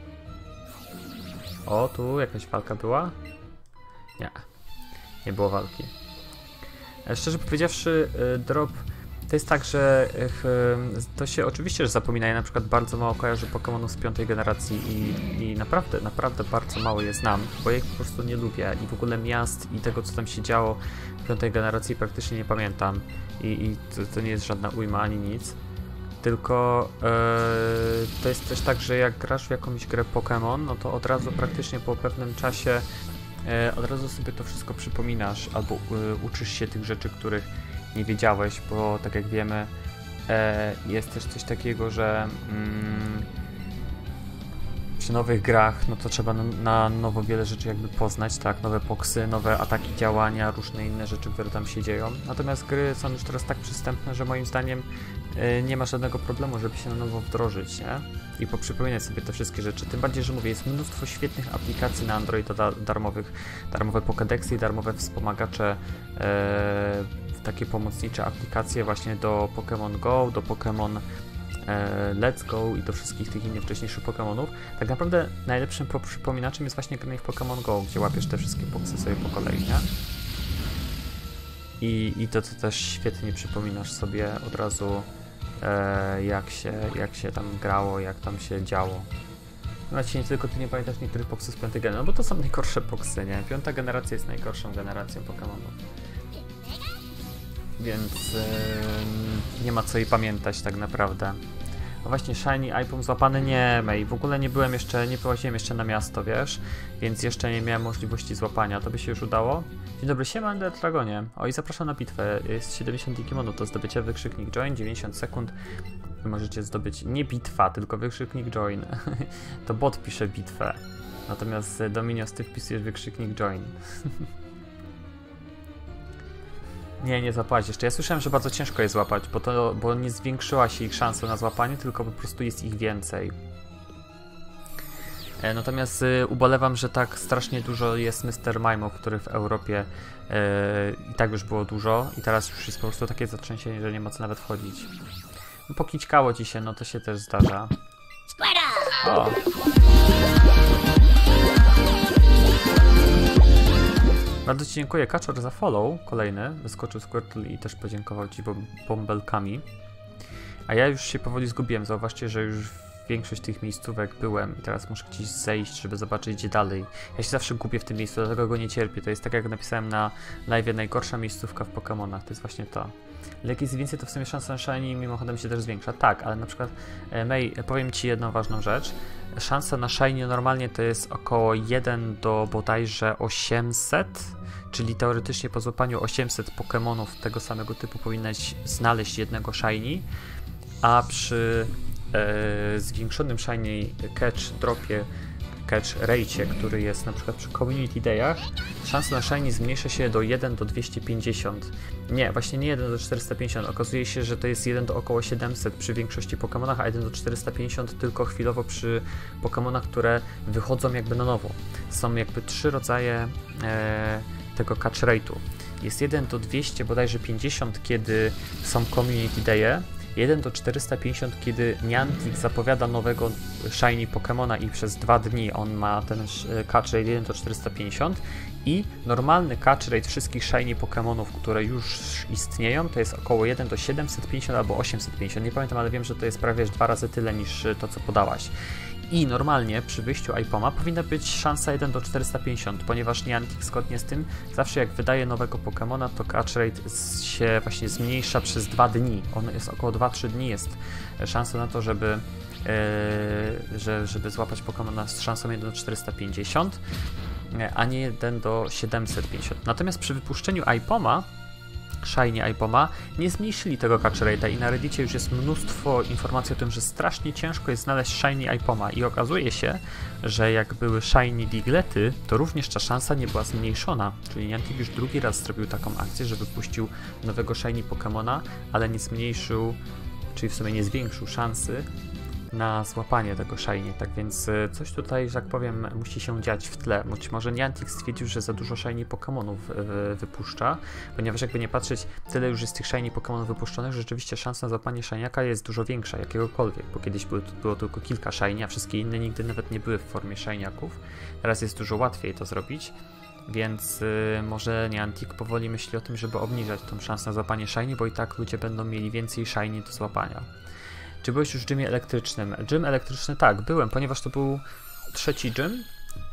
O, tu jakaś walka była? Nie, nie było walki. Szczerze powiedziawszy, Drop, to jest tak, że to się oczywiście, że zapomina. Ja na przykład bardzo mało kojarzę Pokémonów z piątej generacji i, i naprawdę, naprawdę bardzo mało je znam, bo ja ich po prostu nie lubię i w ogóle miast i tego, co tam się działo w piątej generacji praktycznie nie pamiętam i, i to, to nie jest żadna ujma ani nic, tylko yy, to jest też tak, że jak grasz w jakąś grę Pokémon, no to od razu praktycznie po pewnym czasie yy, od razu sobie to wszystko przypominasz albo yy, uczysz się tych rzeczy, których nie wiedziałeś, bo tak jak wiemy, e, jest też coś takiego, że mm, przy nowych grach, no to trzeba na, na nowo wiele rzeczy jakby poznać, tak, nowe poksy, nowe ataki, działania, różne inne rzeczy, które tam się dzieją. Natomiast gry są już teraz tak przystępne, że moim zdaniem e, nie ma żadnego problemu, żeby się na nowo wdrożyć, nie? I poprzypominać sobie te wszystkie rzeczy. Tym bardziej, że mówię, jest mnóstwo świetnych aplikacji na Androida da, darmowych, darmowe Pokédexy, darmowe wspomagacze, e, takie pomocnicze aplikacje właśnie do Pokémon Go, do Pokémon e, Let's Go i do wszystkich tych innych wcześniejszych Pokémonów. Tak naprawdę najlepszym przypominaczem jest właśnie granie w Pokémon Go, gdzie łapiesz te wszystkie boksy sobie po kolei, nie? I, i to, co też świetnie przypominasz sobie od razu e, jak, się, jak się tam grało, jak tam się działo. Znaczy nie tylko ty nie pamiętasz niektórych boksów z piątej generacji, no bo to są najgorsze boksy, nie? Piąta generacja jest najgorszą generacją Pokemonów. Więc yy, nie ma co jej pamiętać tak naprawdę. No właśnie, Shiny iPhone złapany nie, May. W ogóle nie byłem jeszcze, nie wyłaziłem jeszcze na miasto, wiesz? Więc jeszcze nie miałem możliwości złapania. To by się już udało? Dzień dobry, siema, Dragonie. O, i zapraszam na bitwę. Jest siedemdziesiąt Digimonów, to zdobycie wykrzyknik join, dziewięćdziesiąt sekund. Wy możecie zdobyć nie bitwa, tylko wykrzyknik join. To bot pisze bitwę. Natomiast Dominios, ty wpisujesz wykrzyknik join. Nie, nie złapać jeszcze. Ja słyszałem, że bardzo ciężko je złapać, bo, to, bo nie zwiększyła się ich szansa na złapanie, tylko po prostu jest ich więcej. E, natomiast y, ubolewam, że tak strasznie dużo jest mister Mime, który w Europie y, i tak już było dużo i teraz już jest po prostu takie zatrzęsienie, że nie ma co nawet wchodzić. No, pokićkało ci się, no to się też zdarza. O! Bardzo ci dziękuję, Kaczor, za follow kolejny. Wyskoczył Squirtle i też podziękował ci bom bąbelkami. A ja już się powoli zgubiłem. Zauważcie, że już w większość tych miejscówek byłem i teraz muszę gdzieś zejść, żeby zobaczyć gdzie dalej. Ja się zawsze gubię w tym miejscu, dlatego go nie cierpię. To jest tak jak napisałem na live, najgorsza miejscówka w Pokemonach. To jest właśnie to. Ale jak jest więcej, to w sumie szansa na Shiny mimochodem się też zwiększa. Tak, ale na przykład e, May, powiem ci jedną ważną rzecz. Szansa na Shiny normalnie to jest około jeden do bodajże osiemset, czyli teoretycznie po złapaniu osiemset Pokemonów tego samego typu powinnaś znaleźć jednego Shiny, a przy e, zwiększonym Shiny Catch Dropie, Catch Rate'cie, który jest na przykład przy Community Day'ach, szansa na Shiny zmniejsza się do jeden do dwieście pięćdziesiąt. Nie, właśnie nie jeden do czterysta pięćdziesiąt. Okazuje się, że to jest jeden do około siedemset przy większości Pokemonach, a jeden do czterysta pięćdziesiąt tylko chwilowo przy Pokemonach, które wychodzą jakby na nowo. Są jakby trzy rodzaje e, tego Catch Rate'u. Jest jeden do dwieście bodajże pięćdziesiąt, kiedy są Community Day'e, jeden do czterysta pięćdziesiąt, kiedy Niantic zapowiada nowego Shiny Pokemona i przez dwa dni on ma ten catch rate jeden do czterysta pięćdziesiąt i normalny catch rate wszystkich Shiny Pokemonów, które już istnieją, to jest około jeden do siedemset pięćdziesiąt albo osiemset pięćdziesiąt, nie pamiętam, ale wiem, że to jest prawie dwa razy tyle niż to, co podałaś. I normalnie przy wyjściu iPoma powinna być szansa jeden do czterysta pięćdziesiąt, ponieważ Niantic zgodnie z tym zawsze jak wydaje nowego Pokemona, to catch rate się właśnie zmniejsza przez dwa dni. On jest około dwa trzy dni, jest szansa na to, żeby, yy, że, żeby złapać Pokemona z szansą jeden do czterysta pięćdziesiąt, a nie jeden do siedemset pięćdziesiąt. Natomiast przy wypuszczeniu iPoma Shiny iPoma nie zmniejszyli tego catch rate'a i na Reddicie już jest mnóstwo informacji o tym, że strasznie ciężko jest znaleźć Shiny iPoma i okazuje się, że jak były Shiny Diglety, to również ta szansa nie była zmniejszona, czyli Niantic już drugi raz zrobił taką akcję, że wypuścił nowego Shiny Pokemona, ale nie zmniejszył, czyli w sumie nie zwiększył szansy na złapanie tego Shiny, tak więc coś tutaj, że tak powiem, musi się dziać w tle. Być może Niantic stwierdził, że za dużo Shiny Pokemonów wypuszcza, ponieważ jakby nie patrzeć, tyle już jest tych Shiny Pokemonów wypuszczonych, że rzeczywiście szansa na złapanie Shiny'aka jest dużo większa, jakiegokolwiek, bo kiedyś było, było tylko kilka Shiny, a wszystkie inne nigdy nawet nie były w formie Shiny'aków. Teraz jest dużo łatwiej to zrobić, więc yy, może Niantic powoli myśli o tym, żeby obniżać tą szansę na złapanie Shiny, bo i tak ludzie będą mieli więcej Shiny do złapania. Czy byłeś już w gymie elektrycznym? Gym elektryczny tak, byłem, ponieważ to był trzeci gym.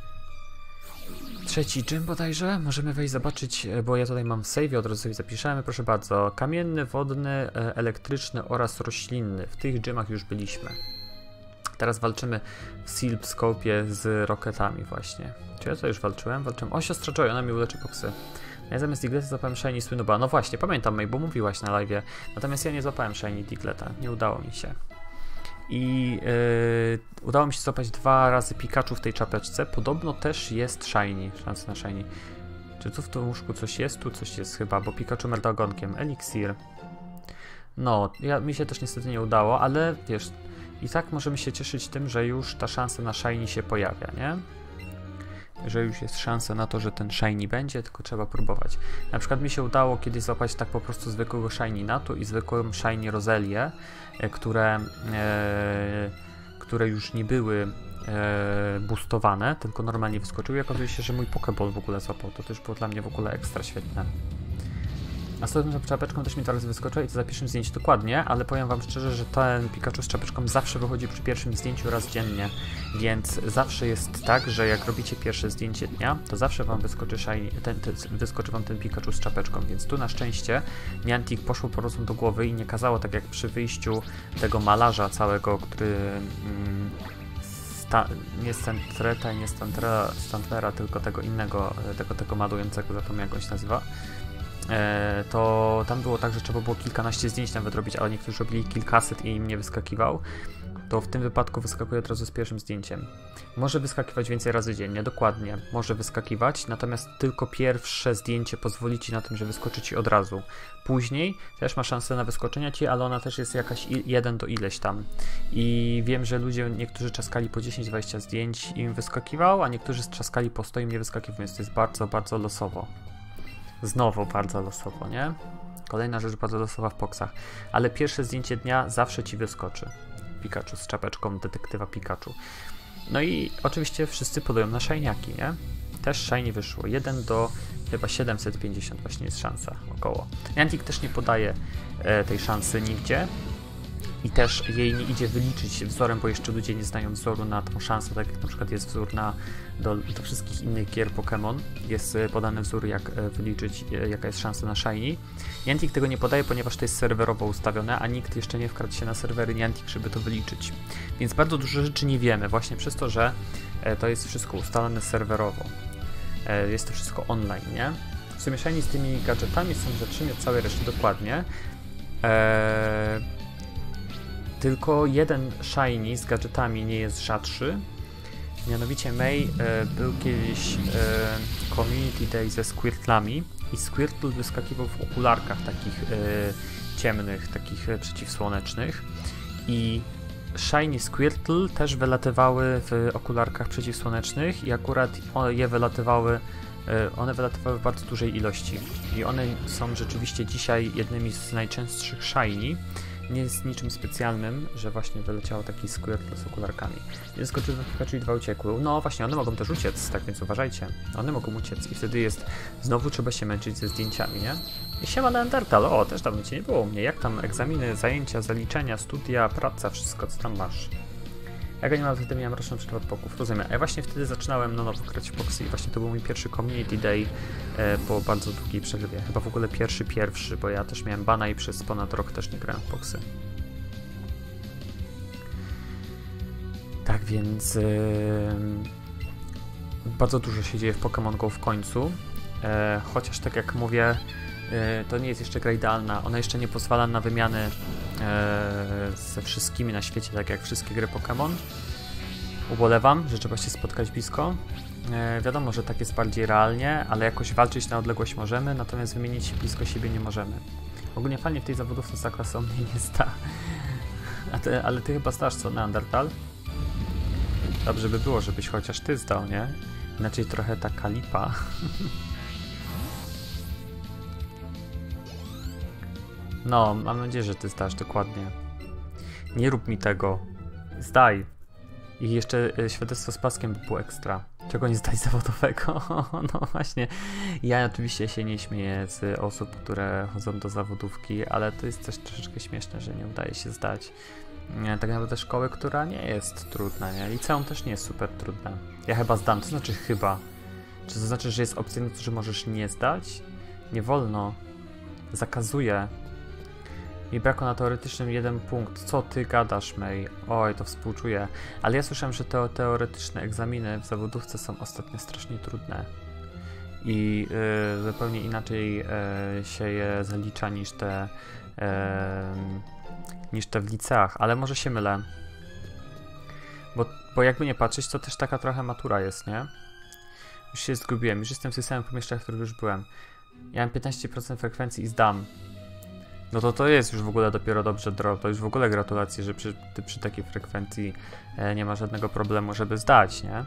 Trzeci gym bodajże. Możemy wejść zobaczyć, bo ja tutaj mam w save, od razu sobie zapiszemy, proszę bardzo. Kamienny, wodny, elektryczny oraz roślinny. W tych gymach już byliśmy. Teraz walczymy w Silp Scope'ie z Rocketami właśnie. Czy ja to już walczyłem? Walczyłem. O, siostra Joy, ona mi uleczy poksy. Ja zamiast Digleta złapałem Shiny Swinuba. No właśnie, pamiętam, May, bo mówiłaś na live'ie. Natomiast ja nie złapałem Shiny Digleta. Nie udało mi się. I yy, udało mi się złapać dwa razy Pikachu w tej czapeczce. Podobno też jest Shiny. Szansa na Shiny. Czy tu w tym łóżku coś jest? Tu coś jest chyba, bo Pikachu merda ogonkiem. Eliksir. No, ja, mi się też niestety nie udało, ale wiesz, i tak możemy się cieszyć tym, że już ta szansa na Shiny się pojawia, nie? Że już jest szansa na to, że ten Shiny będzie, tylko trzeba próbować. Na przykład mi się udało kiedyś złapać tak po prostu zwykłego Shiny Natu i zwykłą Shiny Roselię, które, e, które już nie były e, boostowane, tylko normalnie wyskoczyły i okazuje się, że mój Pokéball w ogóle złapał. To też było dla mnie w ogóle ekstra świetne. A z tą czapeczką też mi teraz wyskoczyło i to za pierwszym zdjęciu dokładnie, ale powiem wam szczerze, że ten Pikachu z czapeczką zawsze wychodzi przy pierwszym zdjęciu raz dziennie, więc zawsze jest tak, że jak robicie pierwsze zdjęcie dnia, to zawsze wam wyskoczy, shiny, ten, ten, wyskoczy wam ten Pikachu z czapeczką, więc tu na szczęście Niantic poszło po prostu do głowy i nie kazało tak jak przy wyjściu tego malarza całego, który mm, sta, nie Stantreta, nie Stantrera, Stantlera, tylko tego innego, tego, tego malującego, zapomniałem jak on się nazywa. To tam było tak, że trzeba było kilkanaście zdjęć nawet robić, ale niektórzy robili kilkaset i im nie wyskakiwał, to w tym wypadku wyskakuje od razu z pierwszym zdjęciem. Może wyskakiwać więcej razy dziennie, dokładnie, może wyskakiwać, natomiast tylko pierwsze zdjęcie pozwoli ci na tym, że wyskoczy ci od razu. Później też ma szansę na wyskoczenia ci, ale ona też jest jakaś jeden do ileś tam. I wiem, że ludzie, niektórzy czaskali po dziesięć dwadzieścia zdjęć i im wyskakiwał, a niektórzy trzaskali po sto i im nie wyskakiwał, więc to jest bardzo, bardzo losowo. Znowu bardzo losowo, nie? Kolejna rzecz bardzo losowa w Poxach. Ale pierwsze zdjęcie dnia zawsze ci wyskoczy. Pikachu z czapeczką detektywa Pikachu. No i oczywiście wszyscy polują na shiniaki, nie? Też shiny wyszło. jeden do chyba siedemset pięćdziesiąt właśnie jest szansa około. Niantic też nie podaje e, tej szansy nigdzie. I też jej nie idzie wyliczyć wzorem, bo jeszcze ludzie nie znają wzoru na tą szansę, tak jak na przykład jest wzór na, do, do wszystkich innych gier Pokémon. Jest podany wzór, jak wyliczyć, jaka jest szansa na shiny. Niantic tego nie podaje, ponieważ to jest serwerowo ustawione, a nikt jeszcze nie wkradł się na serwery Niantic, żeby to wyliczyć. Więc bardzo dużo rzeczy nie wiemy, właśnie przez to, że to jest wszystko ustalone serwerowo. Jest to wszystko online, nie? W sumie shiny z tymi gadżetami są rzeczymi od całej reszty dokładnie. Eee... Tylko jeden shiny z gadżetami nie jest rzadszy. Mianowicie May e, był kiedyś e, Community Day ze Squirtlami i Squirtle wyskakiwał w okularkach takich e, ciemnych, takich e, przeciwsłonecznych i shiny Squirtle też wylatywały w okularkach przeciwsłonecznych i akurat je wylatywały, e, one wylatywały w bardzo dużej ilości i one są rzeczywiście dzisiaj jednymi z najczęstszych shiny. Nie jest niczym specjalnym, że właśnie wyleciało taki Squirtle z okularkami. Jeden skoczył do Pikachu i dwa uciekły. No właśnie, one mogą też uciec, tak więc uważajcie. One mogą uciec i wtedy jest... Znowu trzeba się męczyć ze zdjęciami, nie? I siema Neandertal, o, też dawno cię nie było u mnie. Jak tam egzaminy, zajęcia, zaliczenia, studia, praca, wszystko co tam masz? Jak ja nie mam, wtedy miałem roczną przerwę od poków, rozumiem. A ja właśnie wtedy zaczynałem na nowo grać w Poxy i właśnie to był mój pierwszy Community Day e, po bardzo długiej przerwie. Chyba w ogóle pierwszy, pierwszy, bo ja też miałem bana i przez ponad rok też nie grałem w Poxy. Tak więc e, bardzo dużo się dzieje w Pokémon Go w końcu, e, chociaż tak jak mówię, e, to nie jest jeszcze gra idealna, ona jeszcze nie pozwala na wymiany ze wszystkimi na świecie, tak jak wszystkie gry Pokémon. Ubolewam, że trzeba się spotkać blisko. E, wiadomo, że tak jest bardziej realnie, ale jakoś walczyć na odległość możemy, natomiast wymienić się blisko siebie nie możemy. Ogólnie fajnie w tej zawodówce za klasą mnie nie sta. A ty, ale ty chyba stasz co, Neandertal? Dobrze by było, żebyś chociaż ty zdał, nie? Inaczej trochę taka lipa. No, mam nadzieję, że ty zdasz dokładnie. Nie rób mi tego. Zdaj. I jeszcze y, świadectwo z paskiem by było ekstra. Czego nie zdać zawodowego? No właśnie. Ja oczywiście się nie śmieję z osób, które chodzą do zawodówki, ale to jest też troszeczkę śmieszne, że nie udaje się zdać. Nie, tak naprawdę szkoły, która nie jest trudna, nie? Liceum też nie jest super trudne. Ja chyba zdam, to znaczy chyba. Czy to znaczy, że jest opcja, że możesz nie zdać? Nie wolno. Zakazuje. Mi brakło na teoretycznym jeden punkt. Co ty gadasz, May? Oj, to współczuję. Ale ja słyszałem, że te teoretyczne egzaminy w zawodówce są ostatnio strasznie trudne. I yy, zupełnie inaczej yy, się je zalicza niż te, yy, niż te w liceach. Ale może się mylę. Bo, bo jakby nie patrzeć, to też taka trochę matura jest, nie? Już się zgubiłem. Już jestem w tych samych pomieszczeniach, w których już byłem. Ja mam piętnaście procent frekwencji i zdam. No to to jest już w ogóle dopiero dobrze drop, to już w ogóle gratulacje, że przy, ty przy takiej frekwencji e, nie ma żadnego problemu, żeby zdać, nie?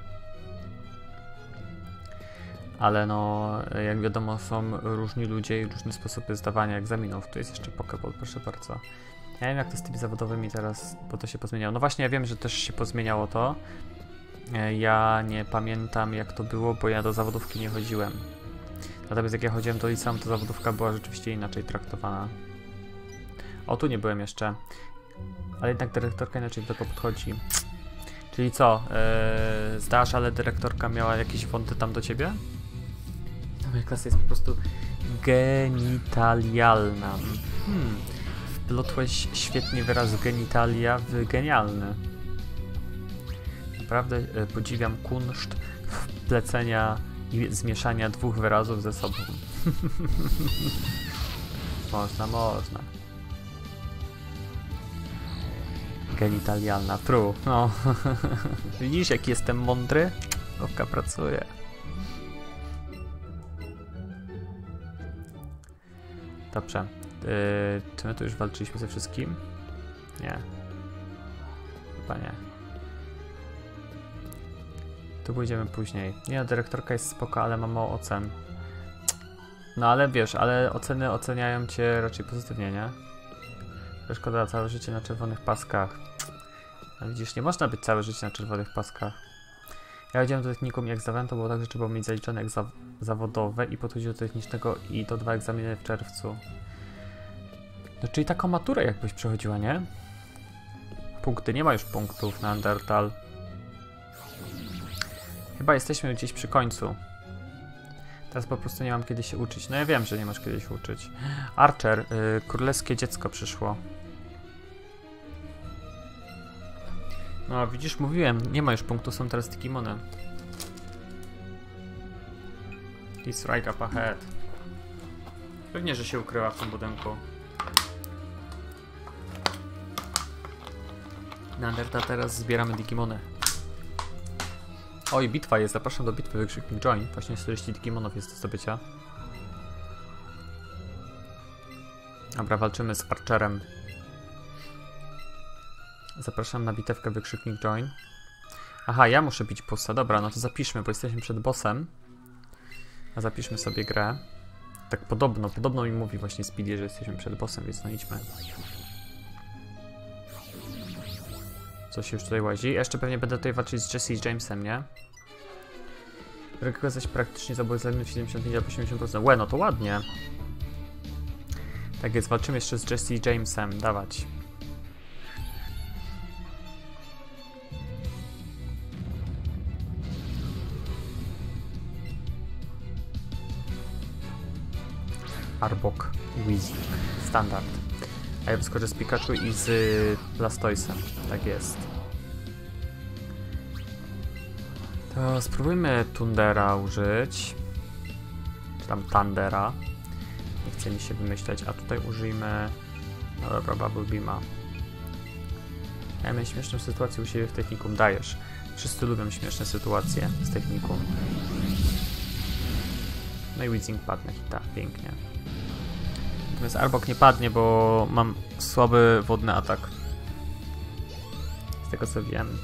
Ale no, jak wiadomo, są różni ludzie i różne sposoby zdawania egzaminów. Tu jest jeszcze Pokéball, proszę bardzo. Ja wiem, jak to z tymi zawodowymi teraz, bo to się pozmieniało. No właśnie, ja wiem, że też się pozmieniało to. E, ja nie pamiętam, jak to było, bo ja do zawodówki nie chodziłem. Natomiast jak ja chodziłem do liceum, to zawodówka była rzeczywiście inaczej traktowana. O, tu nie byłem jeszcze. Ale jednak dyrektorka inaczej do tego podchodzi. Czyli co? Yy, zdasz, ale dyrektorka miała jakieś wąty tam do ciebie? Moja klasa jest po prostu genitalialna. Hmm. Wplotłeś świetnie wyraz genitalia w genialny. Naprawdę yy, podziwiam kunszt wplecenia i zmieszania dwóch wyrazów ze sobą. Można, można. Genitalialna, true. No. Widzisz, jak jestem mądry? Owka pracuje. Dobrze. Yy, czy my tu już walczyliśmy ze wszystkim? Nie. Chyba nie. Tu pójdziemy później. Nie, dyrektorka jest spoko, ale ma mało ocen. No ale wiesz, ale oceny oceniają cię raczej pozytywnie, nie? Szkoda całe życie na czerwonych paskach. A widzisz, nie można być całe życie na czerwonych paskach. Ja chodziłem do technikum, jak zdawałem, to było tak, że trzeba było mieć zaliczone jak za zawodowe i podchodzić do technicznego i to dwa egzaminy w czerwcu. No czyli taką maturę jakbyś przechodziła, nie? Punkty, nie ma już punktów na Undertale. Chyba jesteśmy gdzieś przy końcu. Teraz po prostu nie mam kiedy się uczyć. No ja wiem, że nie masz kiedy się uczyć. Archer, yy, królewskie dziecko przyszło. No widzisz, mówiłem, nie ma już punktu, są teraz Digimony. It's right up ahead. Pewnie, że się ukryła w tym budynku. Na Undertale teraz zbieramy Digimony. Oj, bitwa jest, zapraszam do bitwy, wykrzyknik join. Właśnie czterdzieści Digimonów jest do zdobycia. Dobra, walczymy z Archerem. Zapraszam na bitewkę, wykrzyknik join. Aha, ja muszę bić bossa. Dobra, no to zapiszmy, bo jesteśmy przed bossem. A zapiszmy sobie grę. Tak podobno, podobno mi mówi właśnie Speedy, że jesteśmy przed bossem, więc no idźmy. Coś już tutaj łazi. Jeszcze pewnie będę tutaj walczyć z Jesse i Jamesem, nie? Rekoga zaś praktycznie zabójcami w siedemdziesiąt pięć albo osiemdziesiąt procent. Łe, no to ładnie. Tak jest, walczymy jeszcze z Jesse i Jamesem. Dawać. Arbok, Weezing, standard. A ja wyskoczę z Pikachu i z Blastoisem. Tak jest. To spróbujmy Tundera użyć. Czy tam Thundera. Nie chce mi się wymyśleć. A tutaj użyjmy... No dobra, Bubble Beama. Ja miałem śmieszną sytuację u siebie w technikum. Dajesz. Wszyscy lubią śmieszne sytuacje z technikum. No i Weezing padnie hita. Pięknie. Natomiast Arbok nie padnie, bo mam słaby wodny atak. Z tego co wiem.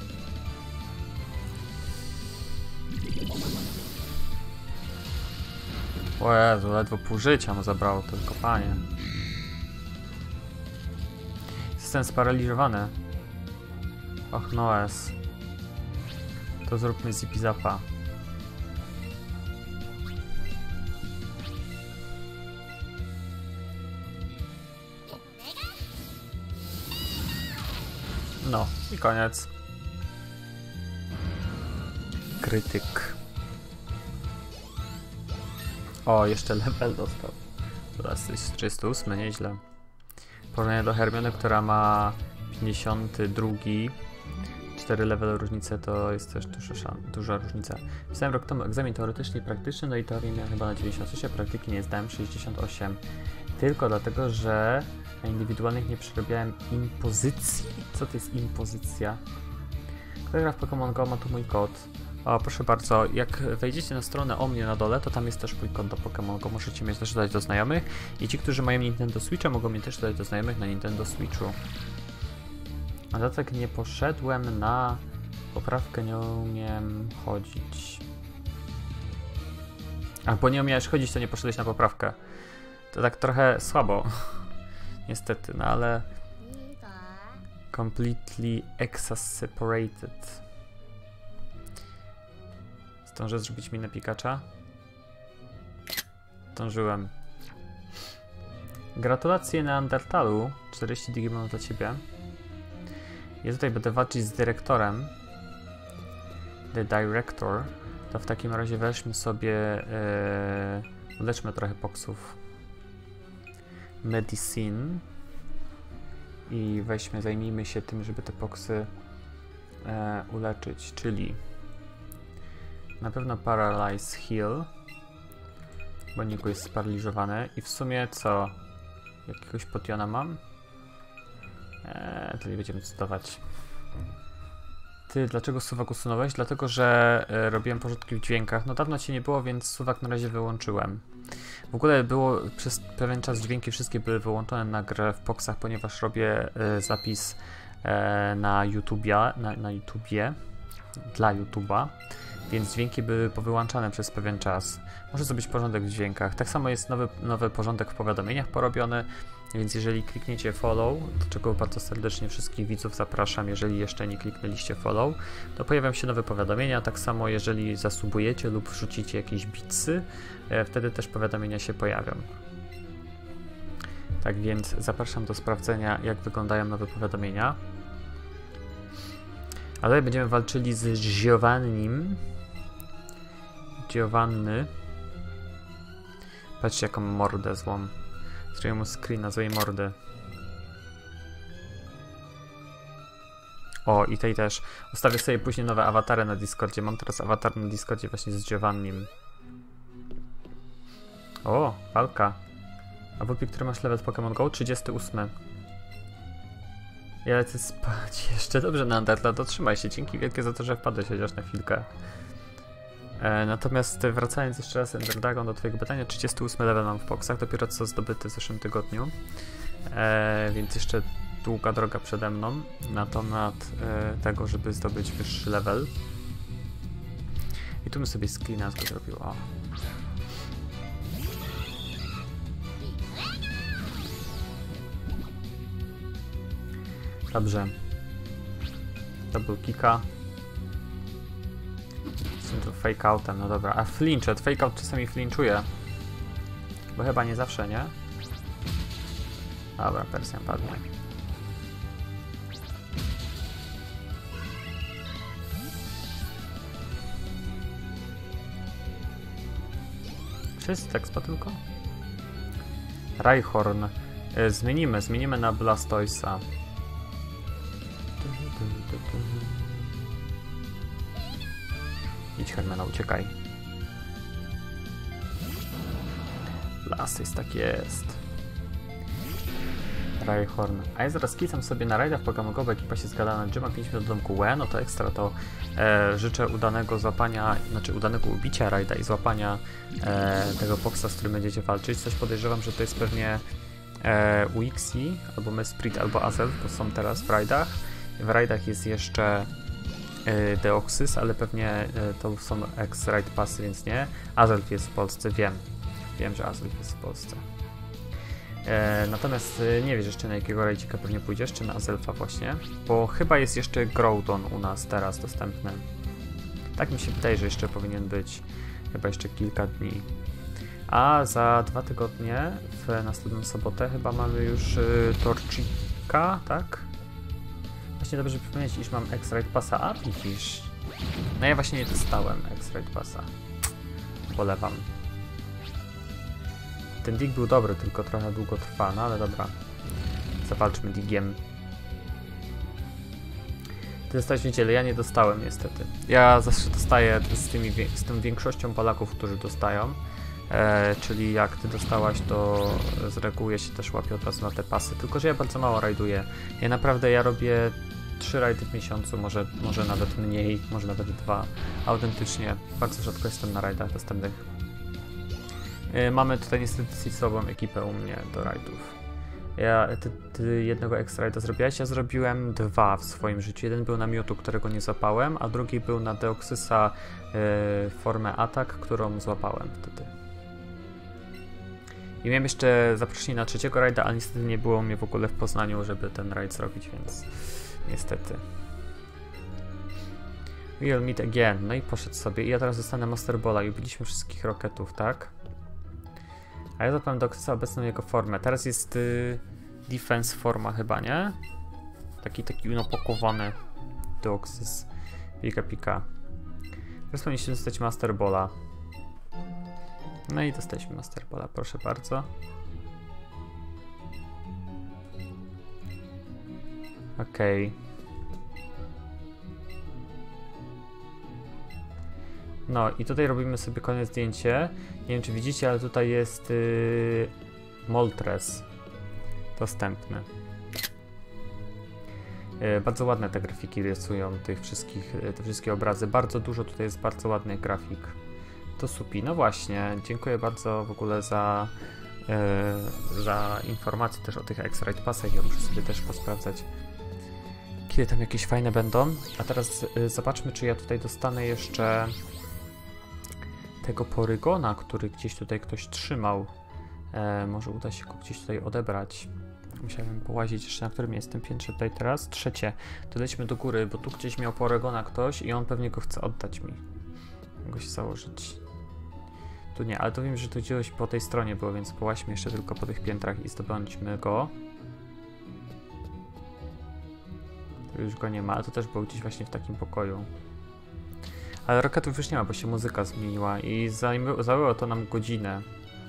O Jezu, ledwo pół życia mu zabrało to kopanie. Jestem sparaliżowany. Och noes. To zróbmy Zippy Zappa. No i koniec. Krytyk. O, jeszcze level dostał. Teraz jest trzysta osiem, nieźle. Porównanie do Hermiony, która ma pięćdziesiąty drugi. cztery level różnice to jest też duża, duża różnica. Pisałem rok temu egzamin teoretyczny i praktyczny, no i teorię miałem chyba na dziewięćdziesiąt osiem, praktyki nie zdałem sześćdziesiąt osiem. Tylko dlatego, że na indywidualnych nie przerobiłem impozycji. Co to jest impozycja? Kto gra w Pokémon Go, ma tu mój kod. O, proszę bardzo, jak wejdziecie na stronę o mnie na dole, to tam jest też mój kod do Pokémon Go. Możecie mnie też dodać do znajomych. I ci, którzy mają Nintendo Switcha, mogą mnie też dodać do znajomych na Nintendo Switchu. A za tak nie poszedłem na poprawkę, nie umiem chodzić. A bo nie umiałeś chodzić, to nie poszedłeś na poprawkę. To tak trochę słabo. Niestety, no ale... Completely exasperated. Zdążę zrobić minę Pikacha? Zdążyłem. Gratulacje Neandertalu. czterdzieści Digimonów dla ciebie. Ja tutaj będę walczyć z dyrektorem. The Director. To w takim razie weźmy sobie... Yy, uleczmy trochę poksów. Medicine. I weźmy, zajmijmy się tym, żeby te poksy e, uleczyć, czyli na pewno Paralyze Heal, bo Niku jest sparaliżowany i w sumie co? Jakiegoś potiona mam? Eee, to nie będziemy decydować. Ty, dlaczego suwak usunąłeś? Dlatego, że e, robiłem porządki w dźwiękach. No dawno cię nie było, więc suwak na razie wyłączyłem. W ogóle było przez pewien czas dźwięki wszystkie były wyłączone na grę w Poxach, ponieważ robię e, zapis e, na YouTubie, na, na YouTubie, dla YouTuba, więc dźwięki były powyłączane przez pewien czas. Może zrobić porządek w dźwiękach. Tak samo jest nowy, nowy porządek w powiadomieniach porobiony, więc jeżeli klikniecie follow, do czego bardzo serdecznie wszystkich widzów zapraszam, jeżeli jeszcze nie kliknęliście follow, to pojawią się nowe powiadomienia. Tak samo jeżeli zasubujecie lub wrzucicie jakieś bitsy, e, wtedy też powiadomienia się pojawią. Tak więc zapraszam do sprawdzenia, jak wyglądają nowe powiadomienia. A tutaj będziemy walczyli z Giovannim. Giovanny. Patrzcie, jaką mordę złą. Zrobię mu screena złej mordy. O, i tej też. Ustawię sobie później nowe awatary na Discordzie. Mam teraz awatar na Discordzie właśnie z Giovannim. O, walka. A Wupi, który masz level w Pokémon Go? trzydziesty ósmy. Ja lecę spać jeszcze. Dobrze, Neandertal, to trzymaj się. Dzięki wielkie za to, że wpadłeś chociaż na chwilkę. E, natomiast wracając jeszcze raz, Ender Dragon, do twojego pytania, trzydziesty ósmy level mam w Poxach, dopiero co zdobyty w zeszłym tygodniu. E, więc jeszcze długa droga przede mną na temat e, tego, żeby zdobyć wyższy level. I tu bym sobie screena zrobił. O. Dobrze. Double kicka. Jestem tu fake outem, no dobra. A flinchet, fake out czasami flinchuje. Bo chyba nie zawsze, nie? Dobra, Persjan padnie. Wszyscy tak spa tylko? Rhyhorn. E, zmienimy, zmienimy na Blastoisa. Idź, Hermena, uciekaj. Blastoise, tak jest. Rhyhorn. A ja zaraz kicam sobie na rajda w Pokémon Go, bo ekipa się zgadza na Gyma pięć minut do domku Łe, no to ekstra, to e, życzę udanego złapania, znaczy udanego ubicia rajda i złapania e, tego Poxa, z którym będziecie walczyć. Coś podejrzewam, że to jest pewnie e, Wixie, albo Mesprit, albo Azelf, bo są teraz w rajdach. W rajdach jest jeszcze e, Deoxys, ale pewnie e, to są ex-raid pasy, więc nie. Azelf jest w Polsce, wiem. Wiem, że Azelf jest w Polsce. E, natomiast e, nie wiesz jeszcze, na jakiego rajdzika pewnie pójdziesz, czy na Azelfa właśnie, bo chyba jest jeszcze Groudon u nas teraz dostępny. Tak mi się wydaje, że jeszcze powinien być, chyba jeszcze kilka dni. A za dwa tygodnie, w następną sobotę, chyba mamy już y, Torchika, tak? Właśnie dobrze przypomnieć, iż mam X-Raid Passa, a widzisz. No ja właśnie nie dostałem X-Raid Passa. Polewam. Ten dig był dobry, tylko trochę długo trwa, no ale dobra. Zawalczmy digiem. Ty dostałeś w niedzielę, ja nie dostałem niestety. Ja zawsze dostaję z, tymi, z tą większością Polaków, którzy dostają. E, czyli jak ty dostałaś, to z reguły się też łapie od razu na te pasy. Tylko że ja bardzo mało rajduję. Ja naprawdę, ja robię trzy rajdy w miesiącu, może, może nawet mniej, może nawet dwa. Autentycznie bardzo rzadko jestem na rajdach dostępnych. E, mamy tutaj niestety słabą ekipę u mnie do rajdów. Ja, ty, ty jednego extra rajda zrobiłaś, ja zrobiłem dwa w swoim życiu. Jeden był na Mewtwo, którego nie złapałem, a drugi był na Deoxysa e, formę atak, którą złapałem wtedy. I miałem jeszcze zaproszenie na trzeciego rajda, ale niestety nie było mnie w ogóle w Poznaniu, żeby ten rajd zrobić, więc niestety. We'll meet again. No i poszedł sobie. I ja teraz dostanę Master Balla i ubiliśmy wszystkich Rocketów, tak? A ja zapałem Deoxysa obecną jego formę. Teraz jest y, defense forma chyba, nie? Taki, taki unopakowany Deoxys. Pika, pika. Teraz powinniśmy dostać Master Balla. No i dostaliśmy Master Balla, proszę bardzo. Okej. Okay. No i tutaj robimy sobie kolejne zdjęcie. Nie wiem, czy widzicie, ale tutaj jest yy, Moltres dostępny. Yy, bardzo ładne te grafiki rysują tych wszystkich, yy, te wszystkie obrazy. Bardzo dużo tutaj jest bardzo ładnych grafik. To supi. No właśnie, dziękuję bardzo w ogóle za, yy, za informacje też o tych X-Rite Passach. Ja muszę sobie też posprawdzać, kiedy tam jakieś fajne będą. A teraz yy, zobaczmy, czy ja tutaj dostanę jeszcze tego Porygona, który gdzieś tutaj ktoś trzymał. E, może uda się go gdzieś tutaj odebrać. Musiałem połazić jeszcze, na którym jestem piętrze tutaj teraz. Trzecie. To lećmy do góry, bo tu gdzieś miał Porygona ktoś i on pewnie go chce oddać mi. Mogę się założyć. Tu nie, ale to wiem, że to gdzieś po tej stronie było, więc połaźmy jeszcze tylko po tych piętrach i zdobądźmy go. Tu już go nie ma, ale to też był gdzieś właśnie w takim pokoju. Ale roketów już nie ma, bo się muzyka zmieniła i zajęło to nam godzinę.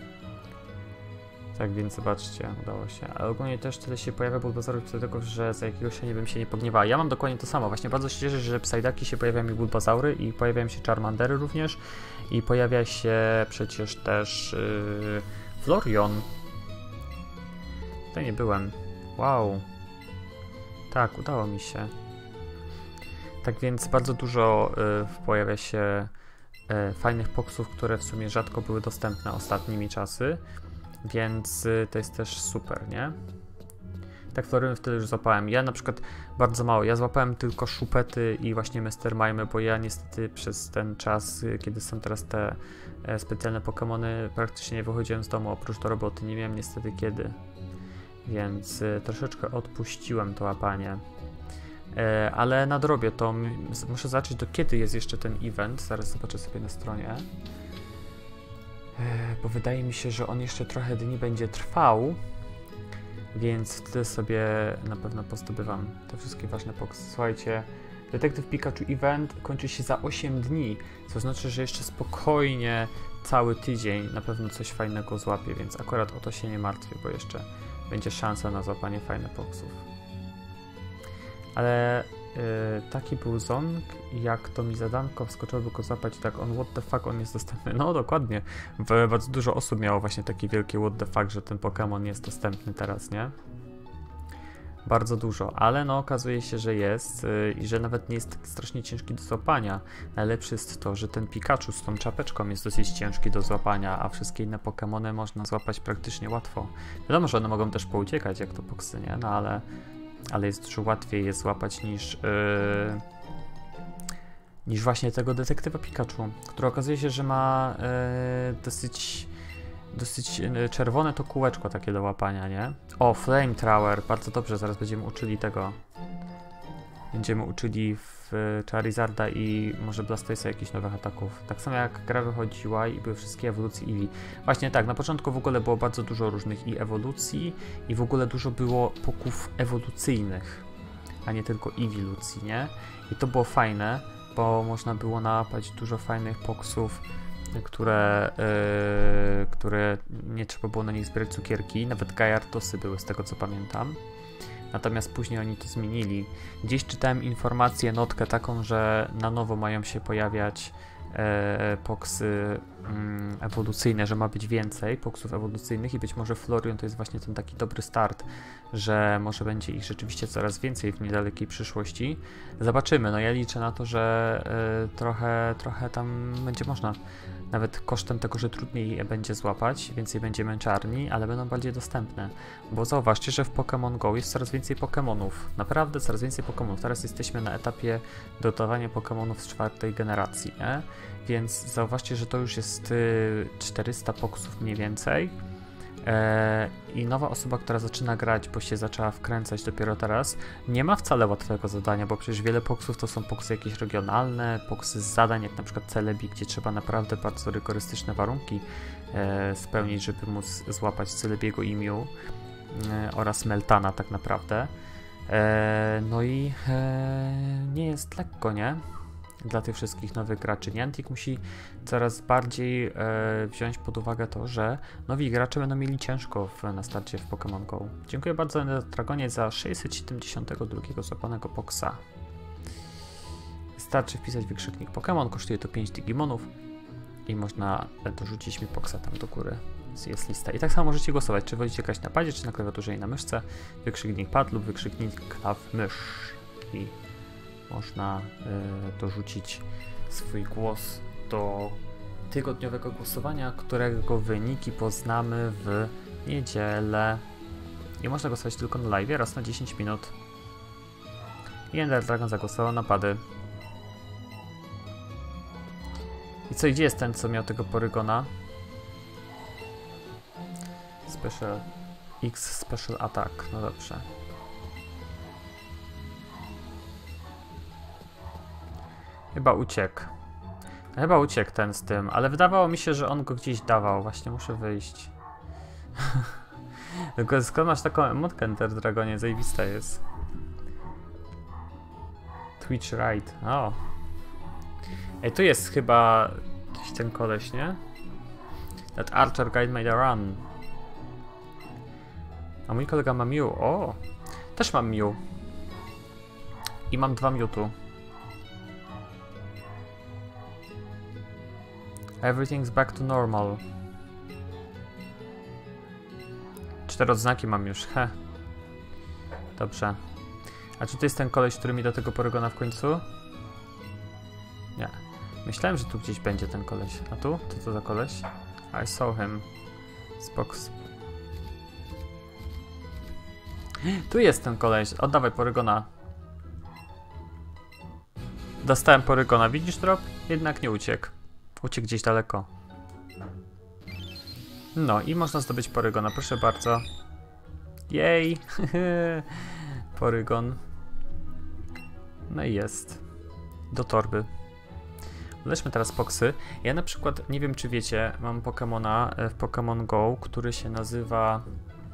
Tak więc zobaczcie, udało się. Ale ogólnie też tyle się pojawia Bulbasaurów dlatego, że za jakiegoś nie bym się nie pogniewała. Ja mam dokładnie to samo. Właśnie bardzo się cieszę, że Psyducki się pojawiają mi Bulbasaury i pojawiają się Charmandery również. I pojawia się przecież też yy, Flareon. Tutaj nie byłem. Wow. Tak, udało mi się. Tak więc bardzo dużo y, pojawia się y, fajnych poksów, które w sumie rzadko były dostępne ostatnimi czasy, więc y, to jest też super, nie? Tak, Floryny wtedy już złapałem. Ja na przykład bardzo mało. Ja złapałem tylko Szupety i właśnie Mister Mime, bo ja niestety przez ten czas, y, kiedy są teraz te y, specjalne Pokemony, praktycznie nie wychodziłem z domu, oprócz do roboty. Nie wiem niestety kiedy, więc y, troszeczkę odpuściłem to łapanie. E, ale nadrobię to, muszę zobaczyć, do kiedy jest jeszcze ten event, zaraz zobaczę sobie na stronie, e, bo wydaje mi się, że on jeszcze trochę dni będzie trwał, więc wtedy sobie na pewno pozdobywam te wszystkie ważne poksy. Słuchajcie, Detektyw Pikachu event kończy się za osiem dni, co znaczy, że jeszcze spokojnie cały tydzień na pewno coś fajnego złapię, więc akurat o to się nie martwię, bo jeszcze będzie szansa na złapanie fajnych poksów. Ale yy, taki był Ząg, jak to mi zadanko wskoczyłoby go złapać, tak on what the fuck, on jest dostępny. No dokładnie, bardzo dużo osób miało właśnie takie wielkie what the fuck, że ten Pokémon jest dostępny teraz, nie? Bardzo dużo, ale no okazuje się, że jest yy, i że nawet nie jest tak strasznie ciężki do złapania. Najlepsze jest to, że ten Pikachu z tą czapeczką jest dosyć ciężki do złapania, a wszystkie inne Pokémony można złapać praktycznie łatwo. Wiadomo, że one mogą też pouciekać, jak to poksy, nie? No ale... ale jest dużo łatwiej je złapać niż, yy, niż właśnie tego detektywa Pikachu, który okazuje się, że ma yy, dosyć, dosyć yy, czerwone to kółeczko takie do łapania, nie? O, Flamethrower, bardzo dobrze, zaraz będziemy uczyli tego. Będziemy uczyli w yy, Charizarda i może Blastoise'a jakichś nowych ataków. Tak samo jak gra wychodziła i były wszystkie ewolucje Eevee. Właśnie tak, na początku w ogóle było bardzo dużo różnych i ewolucji i w ogóle dużo było poków ewolucyjnych, a nie tylko ewilucji, nie? I to było fajne, bo można było nałapać dużo fajnych poksów, które, yy, które nie trzeba było na nich zbierać cukierki, nawet Gyartosy były z tego co pamiętam. Natomiast później oni to zmienili. Gdzieś czytałem informację, notkę taką, że na nowo mają się pojawiać e, poksy mm, ewolucyjne, że ma być więcej poksów ewolucyjnych i być może Flareon to jest właśnie ten taki dobry start, że może będzie ich rzeczywiście coraz więcej w niedalekiej przyszłości. Zobaczymy, no ja liczę na to, że e, trochę, trochę tam będzie można. Nawet kosztem tego, że trudniej je będzie złapać, więcej będzie męczarni, ale będą bardziej dostępne. Bo zauważcie, że w Pokémon Go jest coraz więcej Pokémonów. Naprawdę coraz więcej Pokémonów. Teraz jesteśmy na etapie dotowania Pokémonów z czwartej generacji, nie? Więc zauważcie, że to już jest y, czterysta poksów mniej więcej. E, I nowa osoba, która zaczyna grać, bo się zaczęła wkręcać dopiero teraz, nie ma wcale łatwego zadania, bo przecież wiele poksów to są poksy jakieś regionalne, poksy z zadań, jak na przykład Celebi, gdzie trzeba naprawdę bardzo rygorystyczne warunki e, spełnić, żeby móc złapać Celebiego i Mew e, oraz Meltana tak naprawdę. E, no i e, nie jest lekko, nie? Dla tych wszystkich nowych graczy. Niantic musi coraz bardziej e, wziąć pod uwagę to, że nowi gracze będą mieli ciężko w, na starcie w Pokémon Go. Dziękuję bardzo Dragonie za sześćset siedemdziesiąt dwa złapanego poksa. Wystarczy wpisać wykrzyknik Pokémon, kosztuje to pięć Digimonów i można dorzucić mi poksa tam do góry. Jest lista. I tak samo możecie głosować, czy wolicie grać na padzie, czy na klawiaturze i na myszce. Wykrzyknik pad lub wykrzyknik klaw mysz. I można y, dorzucić swój głos do tygodniowego głosowania, którego wyniki poznamy w niedzielę. I można głosować tylko na live, raz na dziesięć minut. I Ender Dragon zagłosował na pady. I co, gdzie jest ten, co miał tego Porygona? Special X Special Attack, no dobrze. Chyba uciekł. Chyba uciekł ten z tym, ale wydawało mi się, że on go gdzieś dawał. Właśnie muszę wyjść. Tylko skąd masz taką emotkę, Ender Dragonie? Zajebista jest. Twitch Ride. O. Ej, tu jest chyba jakiś ten koleś, nie? That Archer Guide made a run. A mój kolega ma Mew. O! Też mam Mew. I mam dwa Mewtwo. Everything's back to normal. Cztery odznaki mam już, he. Dobrze. A czy to jest ten koleś, który mi do tego Porygona w końcu? Nie. Myślałem, że tu gdzieś będzie ten koleś. A tu? To co za koleś? I saw him. Spoks. Tu jest ten koleś. Oddawaj Porygona. Dostałem Porygona. Widzisz, Drop? Jednak nie uciekł. Uciekł gdzieś daleko. No i można zdobyć Porygona, proszę bardzo. Jej! Porygon. No i jest. Do torby. Lećmy teraz poksy. Ja na przykład, nie wiem czy wiecie, mam Pokemona w Pokémon Go, który się nazywa...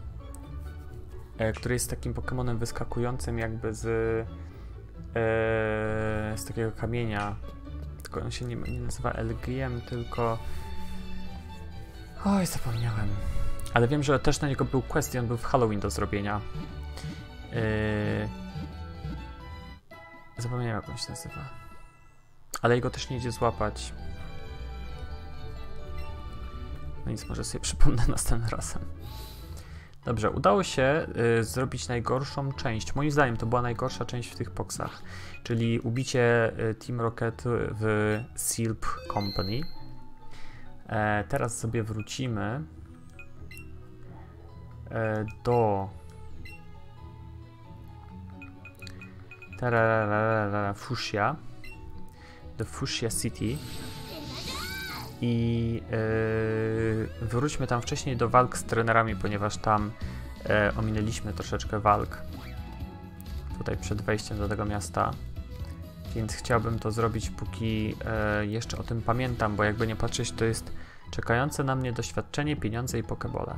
E, który jest takim Pokemonem wyskakującym jakby z... E, z takiego kamienia. Tylko on się nie, nie nazywa L G M, tylko... Oj, zapomniałem. Ale wiem, że też na niego był quest i on był w Halloween do zrobienia. Yy... Zapomniałem, jak on się nazywa. Ale jego też nie idzie złapać. No nic, może sobie przypomnę następnym razem. Dobrze, udało się y, zrobić najgorszą część. Moim zdaniem to była najgorsza część w tych poksach. Czyli ubicie y, Team Rocket w Silp Company. E, teraz sobie wrócimy e, do Fuchsia, do Fuchsia City i e, wróćmy tam wcześniej do walk z trenerami, ponieważ tam e, ominęliśmy troszeczkę walk tutaj przed wejściem do tego miasta. Więc chciałbym to zrobić, póki e, jeszcze o tym pamiętam, bo jakby nie patrzeć, to jest czekające na mnie doświadczenie, pieniądze i pokebole.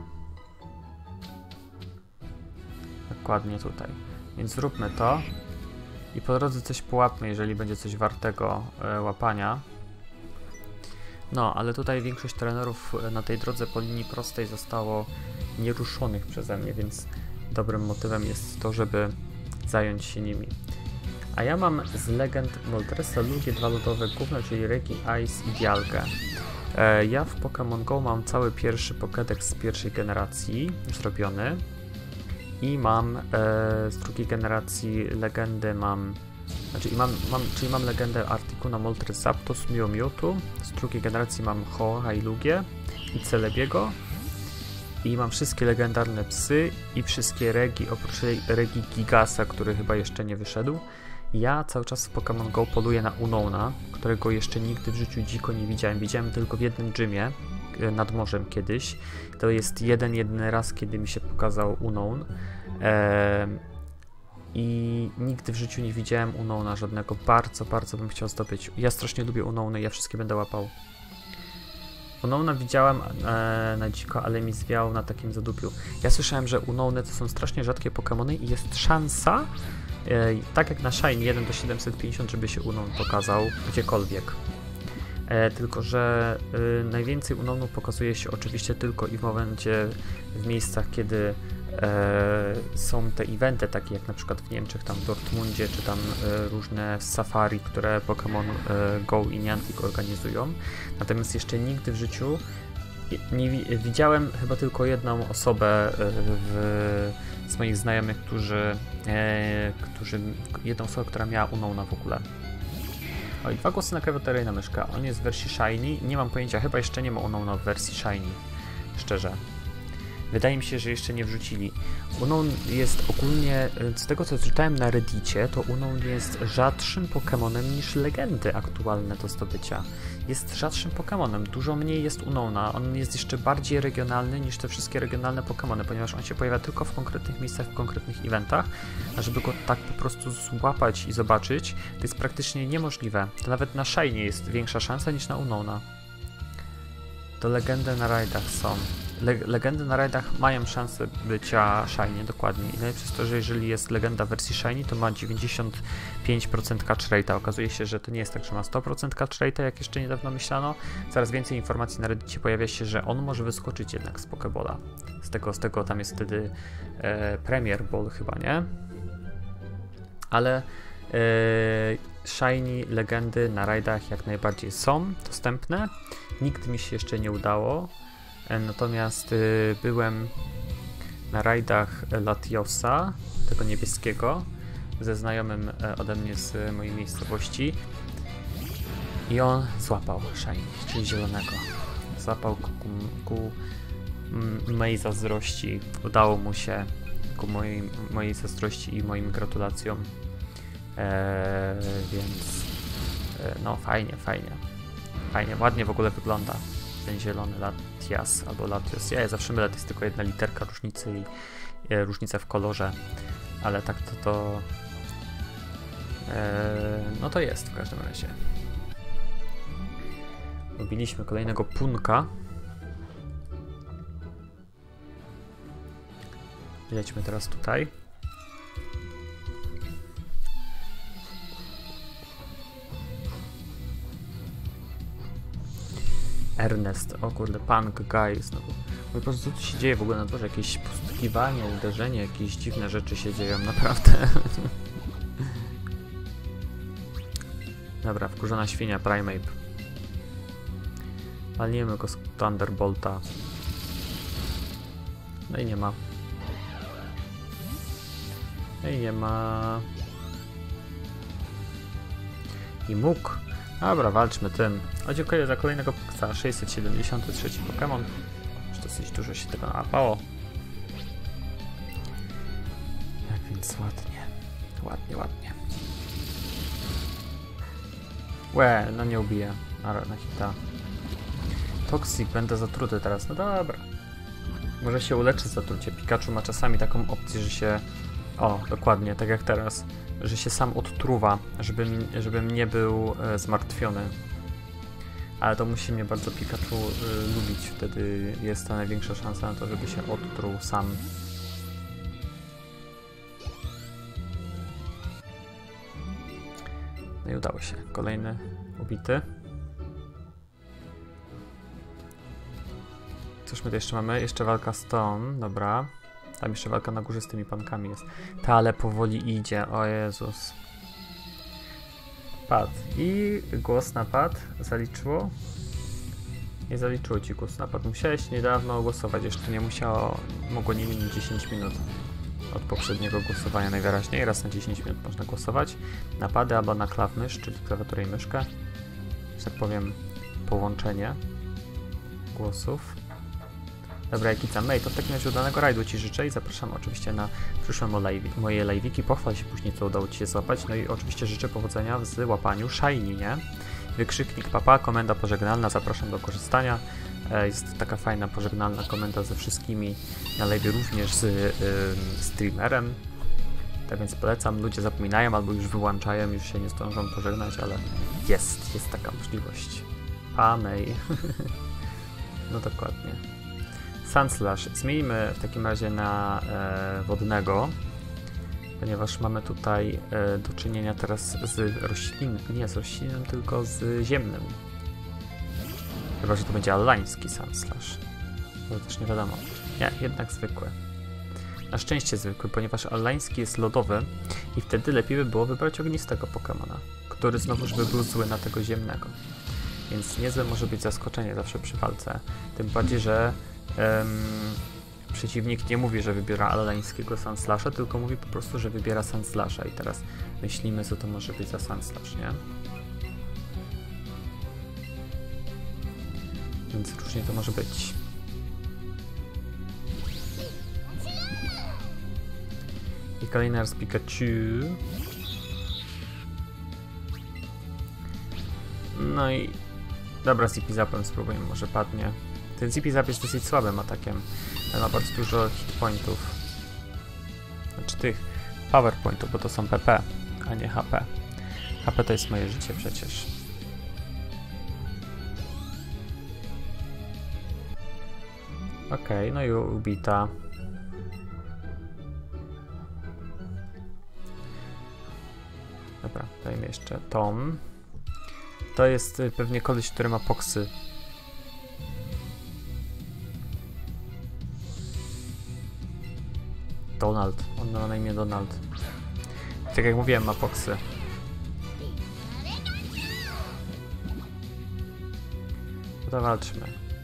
Dokładnie tutaj. Więc zróbmy to. I po drodze coś połapmy, jeżeli będzie coś wartego e, łapania. No, ale tutaj większość trenerów na tej drodze po linii prostej zostało nieruszonych przeze mnie, więc dobrym motywem jest to, żeby zająć się nimi. A ja mam z legend Moltres Lugie dwa lodowe gówno, czyli Regi, Ice i Dialgę. E, ja w Pokémon Go mam cały pierwszy Pokédex z pierwszej generacji zrobiony. I mam e, z drugiej generacji legendę mam... Znaczy mam, mam, czyli mam legendę Articuno, Moltres, Zapdos, Mew, Mewtwo. Z drugiej generacji mam Ho-Ha i Lugię i Celebiego. I mam wszystkie legendarne psy i wszystkie Regi, oprócz Regi Gigasa, który chyba jeszcze nie wyszedł. Ja cały czas w Pokémon Go poluję na Unowna, którego jeszcze nigdy w życiu dziko nie widziałem. Widziałem tylko w jednym gymie. nad morzem kiedyś. To jest jeden, jedyny raz, kiedy mi się pokazał Unown. E, I nigdy w życiu nie widziałem Unowna żadnego. Bardzo, bardzo bym chciał zdobyć. Ja strasznie lubię Unowny, ja wszystkie będę łapał. Unowna widziałem e, na dziko, ale mi zwiał na takim zadupiu. Ja słyszałem, że Unowny to są strasznie rzadkie Pokemony i jest szansa, e, tak jak na Shiny jeden do siedemset pięćdziesiąt, żeby się Unown pokazał gdziekolwiek. E, tylko, że e, najwięcej Unownów pokazuje się oczywiście tylko i w momencie, w miejscach, kiedy e, są te eventy, takie jak na przykład w Niemczech, tam w Dortmundzie, czy tam e, różne safari, które Pokémon e, Go i Niantic organizują. Natomiast jeszcze nigdy w życiu nie widziałem chyba tylko jedną osobę w, z moich znajomych, którzy, e, którzy jedną osobę, która miała Unowna w ogóle. Oj, dwa głosy na klawiaturę i na myszkę. On jest w wersji Shiny. Nie mam pojęcia, chyba jeszcze nie ma Unowna w wersji Shiny. Szczerze. Wydaje mi się, że jeszcze nie wrzucili. Unown jest ogólnie, z tego co czytałem na Reddicie, to Unown jest rzadszym Pokemonem niż legendy aktualne do zdobycia. Jest rzadszym Pokemonem, dużo mniej jest Unowna. On jest jeszcze bardziej regionalny niż te wszystkie regionalne Pokemony, ponieważ on się pojawia tylko w konkretnych miejscach, w konkretnych eventach, a żeby go tak po prostu złapać i zobaczyć, to jest praktycznie niemożliwe. To nawet na Shiny jest większa szansa niż na Unowna. To legendy na rajdach są. Le legendy na rajdach mają szansę bycia Shiny, dokładnie. I najlepsze jest to, że jeżeli jest legenda w wersji Shiny, to ma dziewięćdziesiąt pięć procent catch rate'a. Okazuje się, że to nie jest tak, że ma sto procent catch rate'a, jak jeszcze niedawno myślano. Coraz więcej informacji na Reddicie pojawia się, że on może wyskoczyć jednak z Pokebola. Z tego, z tego tam jest wtedy e, Premier Ball chyba, nie? Ale e, Shiny legendy na rajdach jak najbardziej są dostępne. Nigdy mi się jeszcze nie udało. Natomiast y, byłem na rajdach Latiosa, tego niebieskiego, ze znajomym e, ode mnie z mojej miejscowości i on złapał Shiny, czyli zielonego. Złapał ku, ku m, mojej zazdrości. Udało mu się ku mojej, mojej zazdrości i moim gratulacjom. E, więc e, no fajnie, fajnie. Fajnie, ładnie w ogóle wygląda ten zielony Latias albo Latios. Ja zawsze mylę, to jest tylko jedna literka różnicy i e, różnica w kolorze, ale tak to to e, no to jest w każdym razie. Robiliśmy kolejnego punka. Lećmy teraz tutaj. Ernest, o kurde, punk guy znowu. Po prostu co tu się dzieje w ogóle na dworze? Jakieś postukiwanie, uderzenie, jakieś dziwne rzeczy się dzieją, naprawdę. Dobra, wkurzona świnia, Primeape. Walniemy go z Thunderbolta. No i nie ma. No i nie ma. I mógł. Dobra, walczmy tym. O, dziękuję za kolejnego za sześćset siedemdziesiąty trzeci Pokémon. Już dosyć dużo się tego nałapało. Tak więc ładnie. Ładnie, ładnie. Łe, no nie ubiję na, na hita. Toxic, będę zatruty teraz. No dobra. Może się uleczy zatrucie. Pikachu ma czasami taką opcję, że się... O, dokładnie, tak jak teraz. Że się sam odtruwa, żebym, żebym nie był e, zmartwiony. Ale to musi mnie bardzo Pikachu e, lubić, wtedy jest ta największa szansa na to, żeby się odtruł sam. No i udało się. Kolejny ubity. Cóż my tu jeszcze mamy? Jeszcze walka z tą, dobra. Tam jeszcze walka na górze z tymi pankami jest. Ta, ale powoli idzie, o Jezus. Pad. I głos na pad zaliczyło? Nie zaliczyło ci głos na pad. Musiałeś niedawno głosować, jeszcze nie musiało, mogło nie minąć dziesięć minut od poprzedniego głosowania najwyraźniej. Raz na dziesięć minut można głosować. Na pady albo na klaw mysz, czyli klawiaturę i myszkę. Że tak powiem, połączenie głosów. Dobra, Jakica, May, to w takim razie udanego rajdu ci życzę i zapraszam oczywiście na przyszłe moje live'iki. Pochwal się później, co udało ci się złapać. No i oczywiście życzę powodzenia w łapaniu Shiny, nie? Wykrzyknik papa, komenda pożegnalna, zapraszam do korzystania. E, jest taka fajna, pożegnalna komenda ze wszystkimi na live, również z y, streamerem. Tak więc polecam, ludzie zapominają albo już wyłączają, już się nie zdążą pożegnać, ale jest, jest taka możliwość. Anej. No dokładnie. Sunslash. Zmienimy w takim razie na e, wodnego, ponieważ mamy tutaj e, do czynienia teraz z roślinem, nie z roślinem, tylko z ziemnym. Chyba że to będzie allański Sunslash. To też nie wiadomo. Nie, jednak zwykły. Na szczęście zwykły, ponieważ allański jest lodowy i wtedy lepiej by było wybrać ognistego Pokemona, który znowuż by był zły na tego ziemnego. Więc niezłe może być zaskoczenie zawsze przy walce. Tym bardziej, że um, przeciwnik nie mówi, że wybiera allańskiego Sunslasha, tylko mówi po prostu, że wybiera Sunslasha. I teraz myślimy, co to może być za Sunslash, nie? Więc różnie to może być. I kolejny raz Pikachu. No i... Dobra, z Zippy-Zapem spróbujemy, może padnie. Ten Zippy-Zap jest dosyć słabym atakiem, ale ma bardzo dużo hitpointów. Znaczy tych powerpointów, bo to są P P, a nie H P. H P to jest moje życie przecież. Okej, okay, no i ubita. Dobra, dajmy jeszcze Tom. To jest pewnie koleś, który ma poksy. Donald. On ma na imię Donald. Tak jak mówiłem, ma poksy. No to walczmy.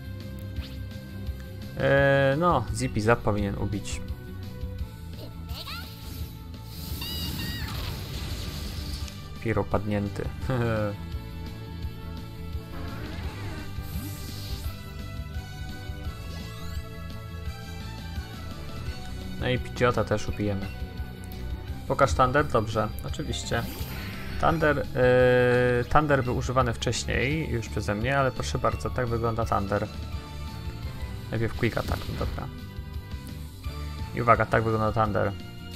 Eee, no, Zippy-Zap powinien ubić. Piro padnięty. No i Pidgeota też ubijemy. Pokaż Thunder? Dobrze, oczywiście. Thunder, yy, Thunder był używany wcześniej już przeze mnie, ale proszę bardzo, tak wygląda Thunder. Najpierw Quick Attack, no dobra. I uwaga, tak wygląda Thunder.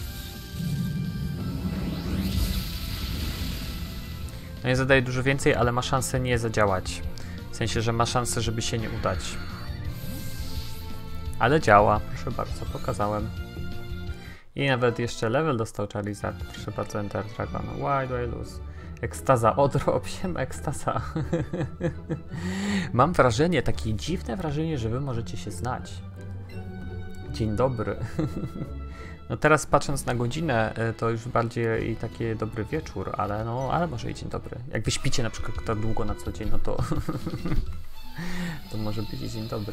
No nie zadaje dużo więcej, ale ma szansę nie zadziałać. W sensie, że ma szansę, żeby się nie udać. Ale działa, proszę bardzo, pokazałem. I nawet jeszcze level dostał Charizard. Proszę bardzo, Enter Dragon. Why do I lose? Ekstaza, odrób się, ekstaza. Mam wrażenie, takie dziwne wrażenie, że wy możecie się znać. Dzień dobry. No teraz patrząc na godzinę, to już bardziej taki dobry wieczór, ale no, ale może i dzień dobry. Jak wy śpicie na przykład tak długo na co dzień, no to to może być i dzień dobry.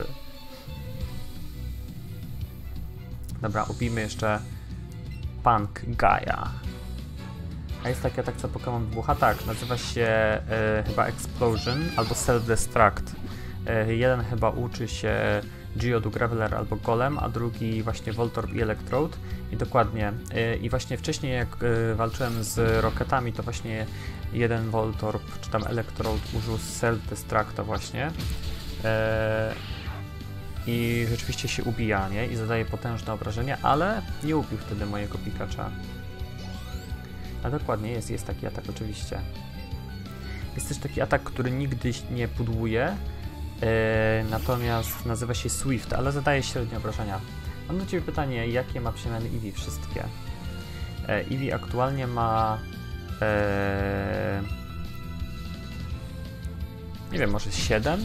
Dobra, ubijmy jeszcze Punk Gaia. A jest taki atak, co Pokémon wybucha? Tak, nazywa się e, chyba Explosion albo Self-Destruct. E, jeden chyba uczy się Geodude, Graveler albo Golem, a drugi właśnie Voltorb i Electrode. I dokładnie. E, I właśnie wcześniej jak e, walczyłem z Rocketami, to właśnie jeden Voltorb czy tam Electrode użył Self-Destructa właśnie. E, I rzeczywiście się ubija, nie? I zadaje potężne obrażenia, ale nie ubił wtedy mojego Pikacha. A dokładnie, jest, jest taki atak oczywiście. Jest też taki atak, który nigdy nie pudłuje, yy, natomiast nazywa się Swift, ale zadaje średnie obrażenia. Mam do Ciebie pytanie, jakie ma przemiany Eevee wszystkie? Yy, Eevee aktualnie ma... Yy, nie wiem, może siedem?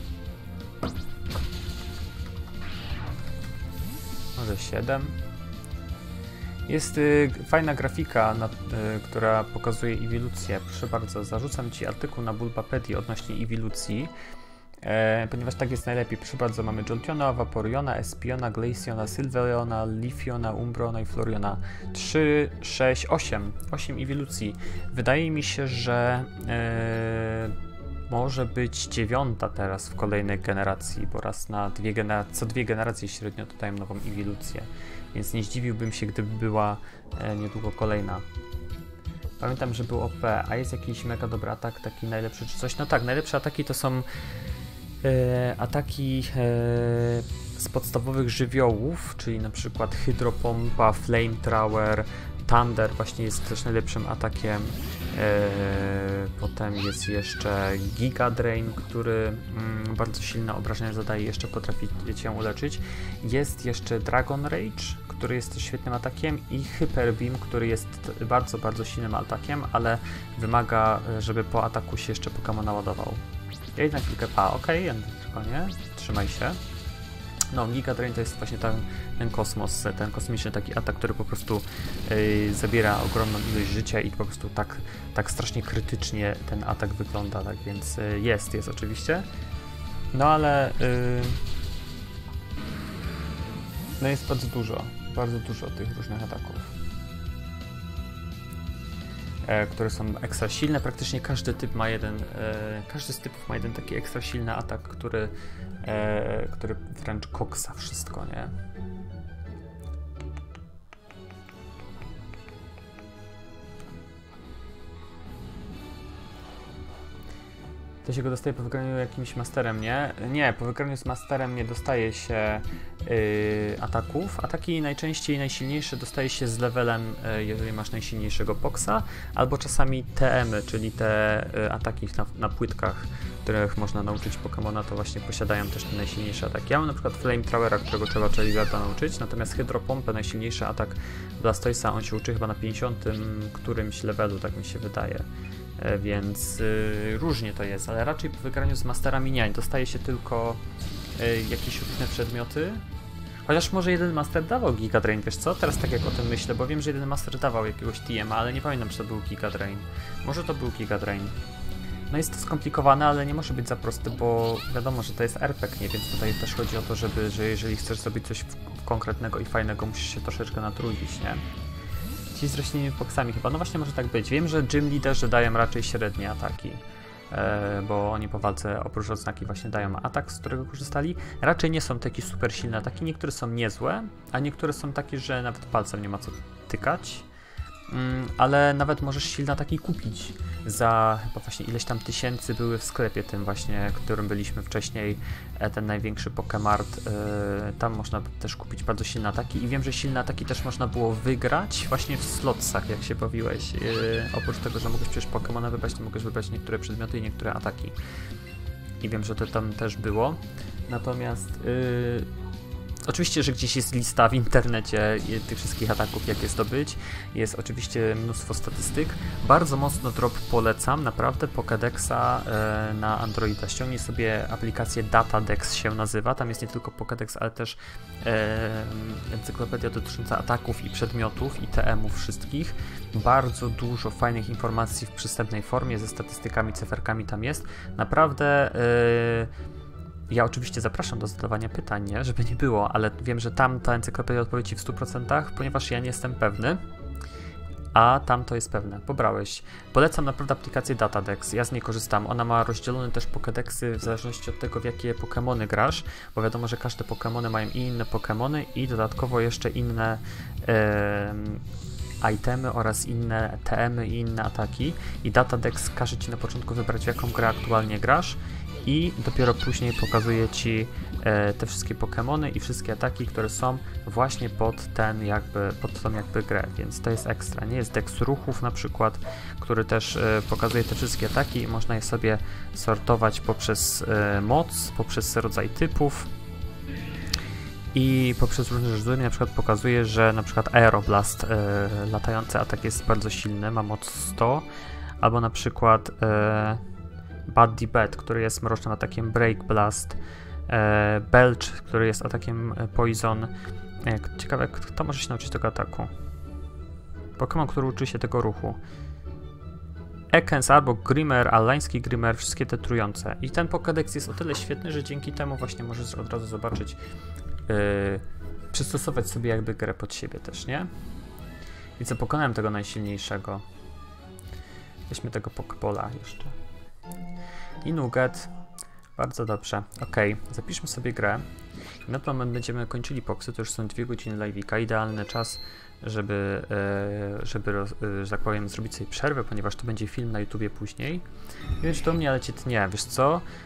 Może siedem. Jest y, fajna grafika, na, y, która pokazuje ewolucję. Proszę bardzo, zarzucam Ci artykuł na Bulbapedii odnośnie ewolucji, e, ponieważ tak jest najlepiej. Proszę bardzo, mamy Jolteona, Vaporeona, Espiona, Glaceona, Sylveona, Leafeona, Umbreona i Flareona. trzy, sześć, osiem. osiem ewolucji. Wydaje mi się, że e, może być dziewiąta teraz w kolejnej generacji, bo raz na dwie genera- co dwie generacje średnio dodają nową ewolucję. Więc nie zdziwiłbym się, gdyby była e, niedługo kolejna. Pamiętam, że był O P, a jest jakiś mega dobry atak, taki najlepszy czy coś? No tak, najlepsze ataki to są e, ataki e, z podstawowych żywiołów, czyli na przykład Hydropompa, Flamethrower, Thunder właśnie jest też najlepszym atakiem. E, potem jest jeszcze Giga Drain, który mm, bardzo silne obrażenia zadaje i jeszcze potrafi cię uleczyć. Jest jeszcze Dragon Rage, który jest też świetnym atakiem, i Hyper Beam, który jest bardzo, bardzo silnym atakiem, ale wymaga, żeby po ataku się jeszcze Pokémon naładował. Ja jednak chwilkę... A, okej, okay, tylko nie, trzymaj się. No, Giga Drain to jest właśnie ten, ten kosmos, ten kosmiczny taki atak, który po prostu yy, zabiera ogromną ilość życia i po prostu tak, tak strasznie krytycznie ten atak wygląda, tak więc yy, jest, jest oczywiście. No ale yy, no jest bardzo dużo, bardzo dużo tych różnych ataków, e, które są ekstra silne. Praktycznie każdy typ ma jeden, e, każdy z typów ma jeden taki ekstra silny atak, który E, który wręcz koksa wszystko, nie? To się go dostaje po wygraniu jakimś masterem, nie? Nie, po wygraniu z masterem nie dostaje się yy, ataków. Ataki najczęściej najsilniejsze dostaje się z levelem, yy, jeżeli masz najsilniejszego boksa, albo czasami T M-y, czyli te yy, ataki na, na płytkach, których można nauczyć Pokemona, to właśnie posiadają też te najsilniejsze ataki. Ja mam na przykład Flamethrowera, którego trzeba Charizarda nauczyć, natomiast Hydropompę, najsilniejszy atak Blastoise'a, on się uczy chyba na pięćdziesiątym którymś levelu, tak mi się wydaje. Więc yy, różnie to jest, ale raczej po wygraniu z masterami nie, dostaje się tylko yy, jakieś różne przedmioty. Chociaż może jeden master dawał Giga Drain, wiesz co? Teraz tak jak o tym myślę, bo wiem, że jeden master dawał jakiegoś T M a, ale nie pamiętam, czy to był Giga Drain. Może to był Giga Drain. No jest to skomplikowane, ale nie może być za prosty, bo wiadomo, że to jest R P G, nie? Więc tutaj też chodzi o to, żeby, że jeżeli chcesz zrobić coś konkretnego i fajnego, musisz się troszeczkę natrudzić, nie? Ci z roślinnymi boksami chyba, no właśnie może tak być. Wiem, że gym liderzy dają raczej średnie ataki, e, bo oni po walce oprócz odznaki właśnie dają atak, z którego korzystali. Raczej nie są takie super silne ataki, niektóre są niezłe, a niektóre są takie, że nawet palcem nie ma co tykać. Mm, ale nawet możesz silne ataki kupić za chyba właśnie ileś tam tysięcy były w sklepie tym właśnie, którym byliśmy wcześniej, ten największy Pokemart, yy, tam można też kupić bardzo silne ataki i wiem, że silne ataki też można było wygrać właśnie w slotsach, jak się bawiłeś. Yy, oprócz tego, że mogłeś przecież Pokemona wybrać, to mogłeś wybrać niektóre przedmioty i niektóre ataki. I wiem, że to tam też było. Natomiast yy, oczywiście, że gdzieś jest lista w internecie tych wszystkich ataków, jakie zdobyć. Jest oczywiście mnóstwo statystyk. Bardzo mocno drop polecam, naprawdę, Pokédexa e, na Androida. Ściągnij sobie aplikację Datadex się nazywa. Tam jest nie tylko Pokédex, ale też e, encyklopedia dotycząca ataków i przedmiotów i T M-ów wszystkich. Bardzo dużo fajnych informacji w przystępnej formie, ze statystykami, cyferkami tam jest. Naprawdę... E, Ja oczywiście zapraszam do zadawania pytań, nie? Żeby nie było, ale wiem, że tam ta encyklopedia odpowie Ci w stu procentach, ponieważ ja nie jestem pewny, a tam to jest pewne. Pobrałeś. Polecam naprawdę aplikację Datadex, ja z niej korzystam. Ona ma rozdzielone też Pokédexy w zależności od tego, w jakie Pokémony grasz, bo wiadomo, że każde Pokémony mają i inne Pokémony i dodatkowo jeszcze inne e, itemy oraz inne T M-y i inne ataki. I Datadex każe Ci na początku wybrać, w jaką grę aktualnie grasz, i dopiero później pokazuje Ci e, te wszystkie Pokemony i wszystkie ataki, które są właśnie pod ten jakby, pod tą jakby grę, więc to jest ekstra, nie? Jest Dex ruchów na przykład, który też e, pokazuje te wszystkie ataki i można je sobie sortować poprzez e, moc, poprzez rodzaj typów i poprzez różne rzeczy, na przykład pokazuje, że na przykład Aeroblast, e, latający atak jest bardzo silny, ma moc sto, albo na przykład e, Buddy Bat, który jest mrocznym atakiem Break Blast, e, Belch, który jest atakiem Poison. E, ciekawe, kto może się nauczyć tego ataku? Pokémon, który uczy się tego ruchu. Ekans albo Grimer, Alański Grimer, wszystkie te trujące. I ten Pokédex jest o tyle świetny, że dzięki temu właśnie możesz od razu zobaczyć, yy, przystosować sobie jakby grę pod siebie też, nie? I co, pokonałem tego najsilniejszego. Weźmy tego Pokébola jeszcze. I Nugget. Bardzo dobrze. Ok, zapiszmy sobie grę. I na ten moment będziemy kończyli poksy, to już są dwie godziny live'ika. Idealny czas, żeby, e, żeby e, że tak powiem, zrobić sobie przerwę, ponieważ to będzie film na YouTubie później. Nie wiem, czy do mnie leci, nie, wiesz co?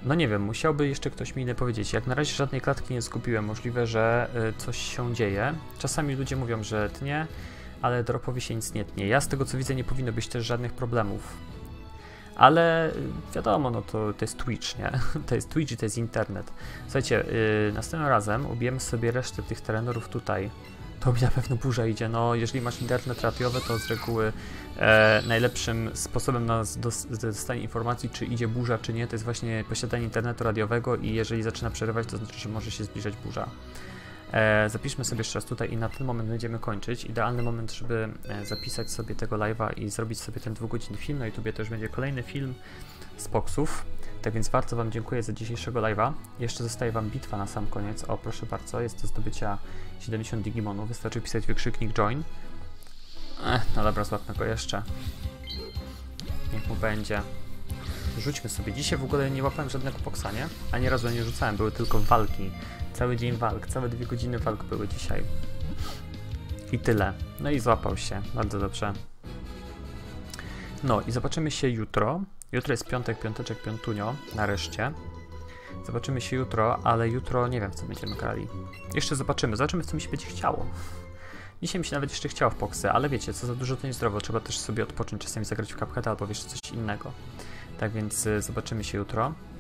No nie wiem, musiałby jeszcze ktoś mi inny powiedzieć. Jak na razie żadnej klatki nie zgubiłem. Możliwe, że y, coś się dzieje. Czasami ludzie mówią, że tnie, ale dropowi się nic nie tnie. Ja z tego co widzę nie powinno być też żadnych problemów. Ale wiadomo, no to, to jest Twitch, nie? To jest Twitch i to jest internet. Słuchajcie, yy, następnym razem ubijemy sobie resztę tych terenorów tutaj. To mi na pewno burza idzie. No, jeżeli masz internet radiowy, to z reguły e, najlepszym sposobem na dostanie informacji, czy idzie burza, czy nie, to jest właśnie posiadanie internetu radiowego i jeżeli zaczyna przerywać, to znaczy, że może się zbliżać burza. E, zapiszmy sobie jeszcze raz tutaj i na ten moment będziemy kończyć. Idealny moment, żeby e, zapisać sobie tego live'a i zrobić sobie ten dwugodzinny film. Na YouTubie to już będzie kolejny film z boksów. Tak więc bardzo Wam dziękuję za dzisiejszego live'a. Jeszcze zostaje Wam bitwa na sam koniec. O, proszę bardzo, jest do zdobycia siedemdziesiąt Digimonów. Wystarczy pisać wykrzyknik join. Ech, no dobra, złapmy go jeszcze. Niech mu będzie. Rzućmy sobie. Dzisiaj w ogóle nie łapałem żadnego boksa, nie? Ani razu nie rzucałem, były tylko walki. Cały dzień walk, całe dwie godziny walk były dzisiaj. I tyle. No i złapał się. Bardzo dobrze. No i zobaczymy się jutro. Jutro jest piątek, piąteczek, piątunio. Nareszcie. Zobaczymy się jutro, ale jutro nie wiem, w co będziemy grali. Jeszcze zobaczymy. Zobaczymy, w co mi się będzie chciało. Dzisiaj mi się nawet jeszcze chciało w boksy, ale wiecie, co za dużo to niezdrowo. Trzeba też sobie odpocząć, czasami zagrać w Cupheada albo wiesz, coś innego. Tak więc y, zobaczymy się jutro.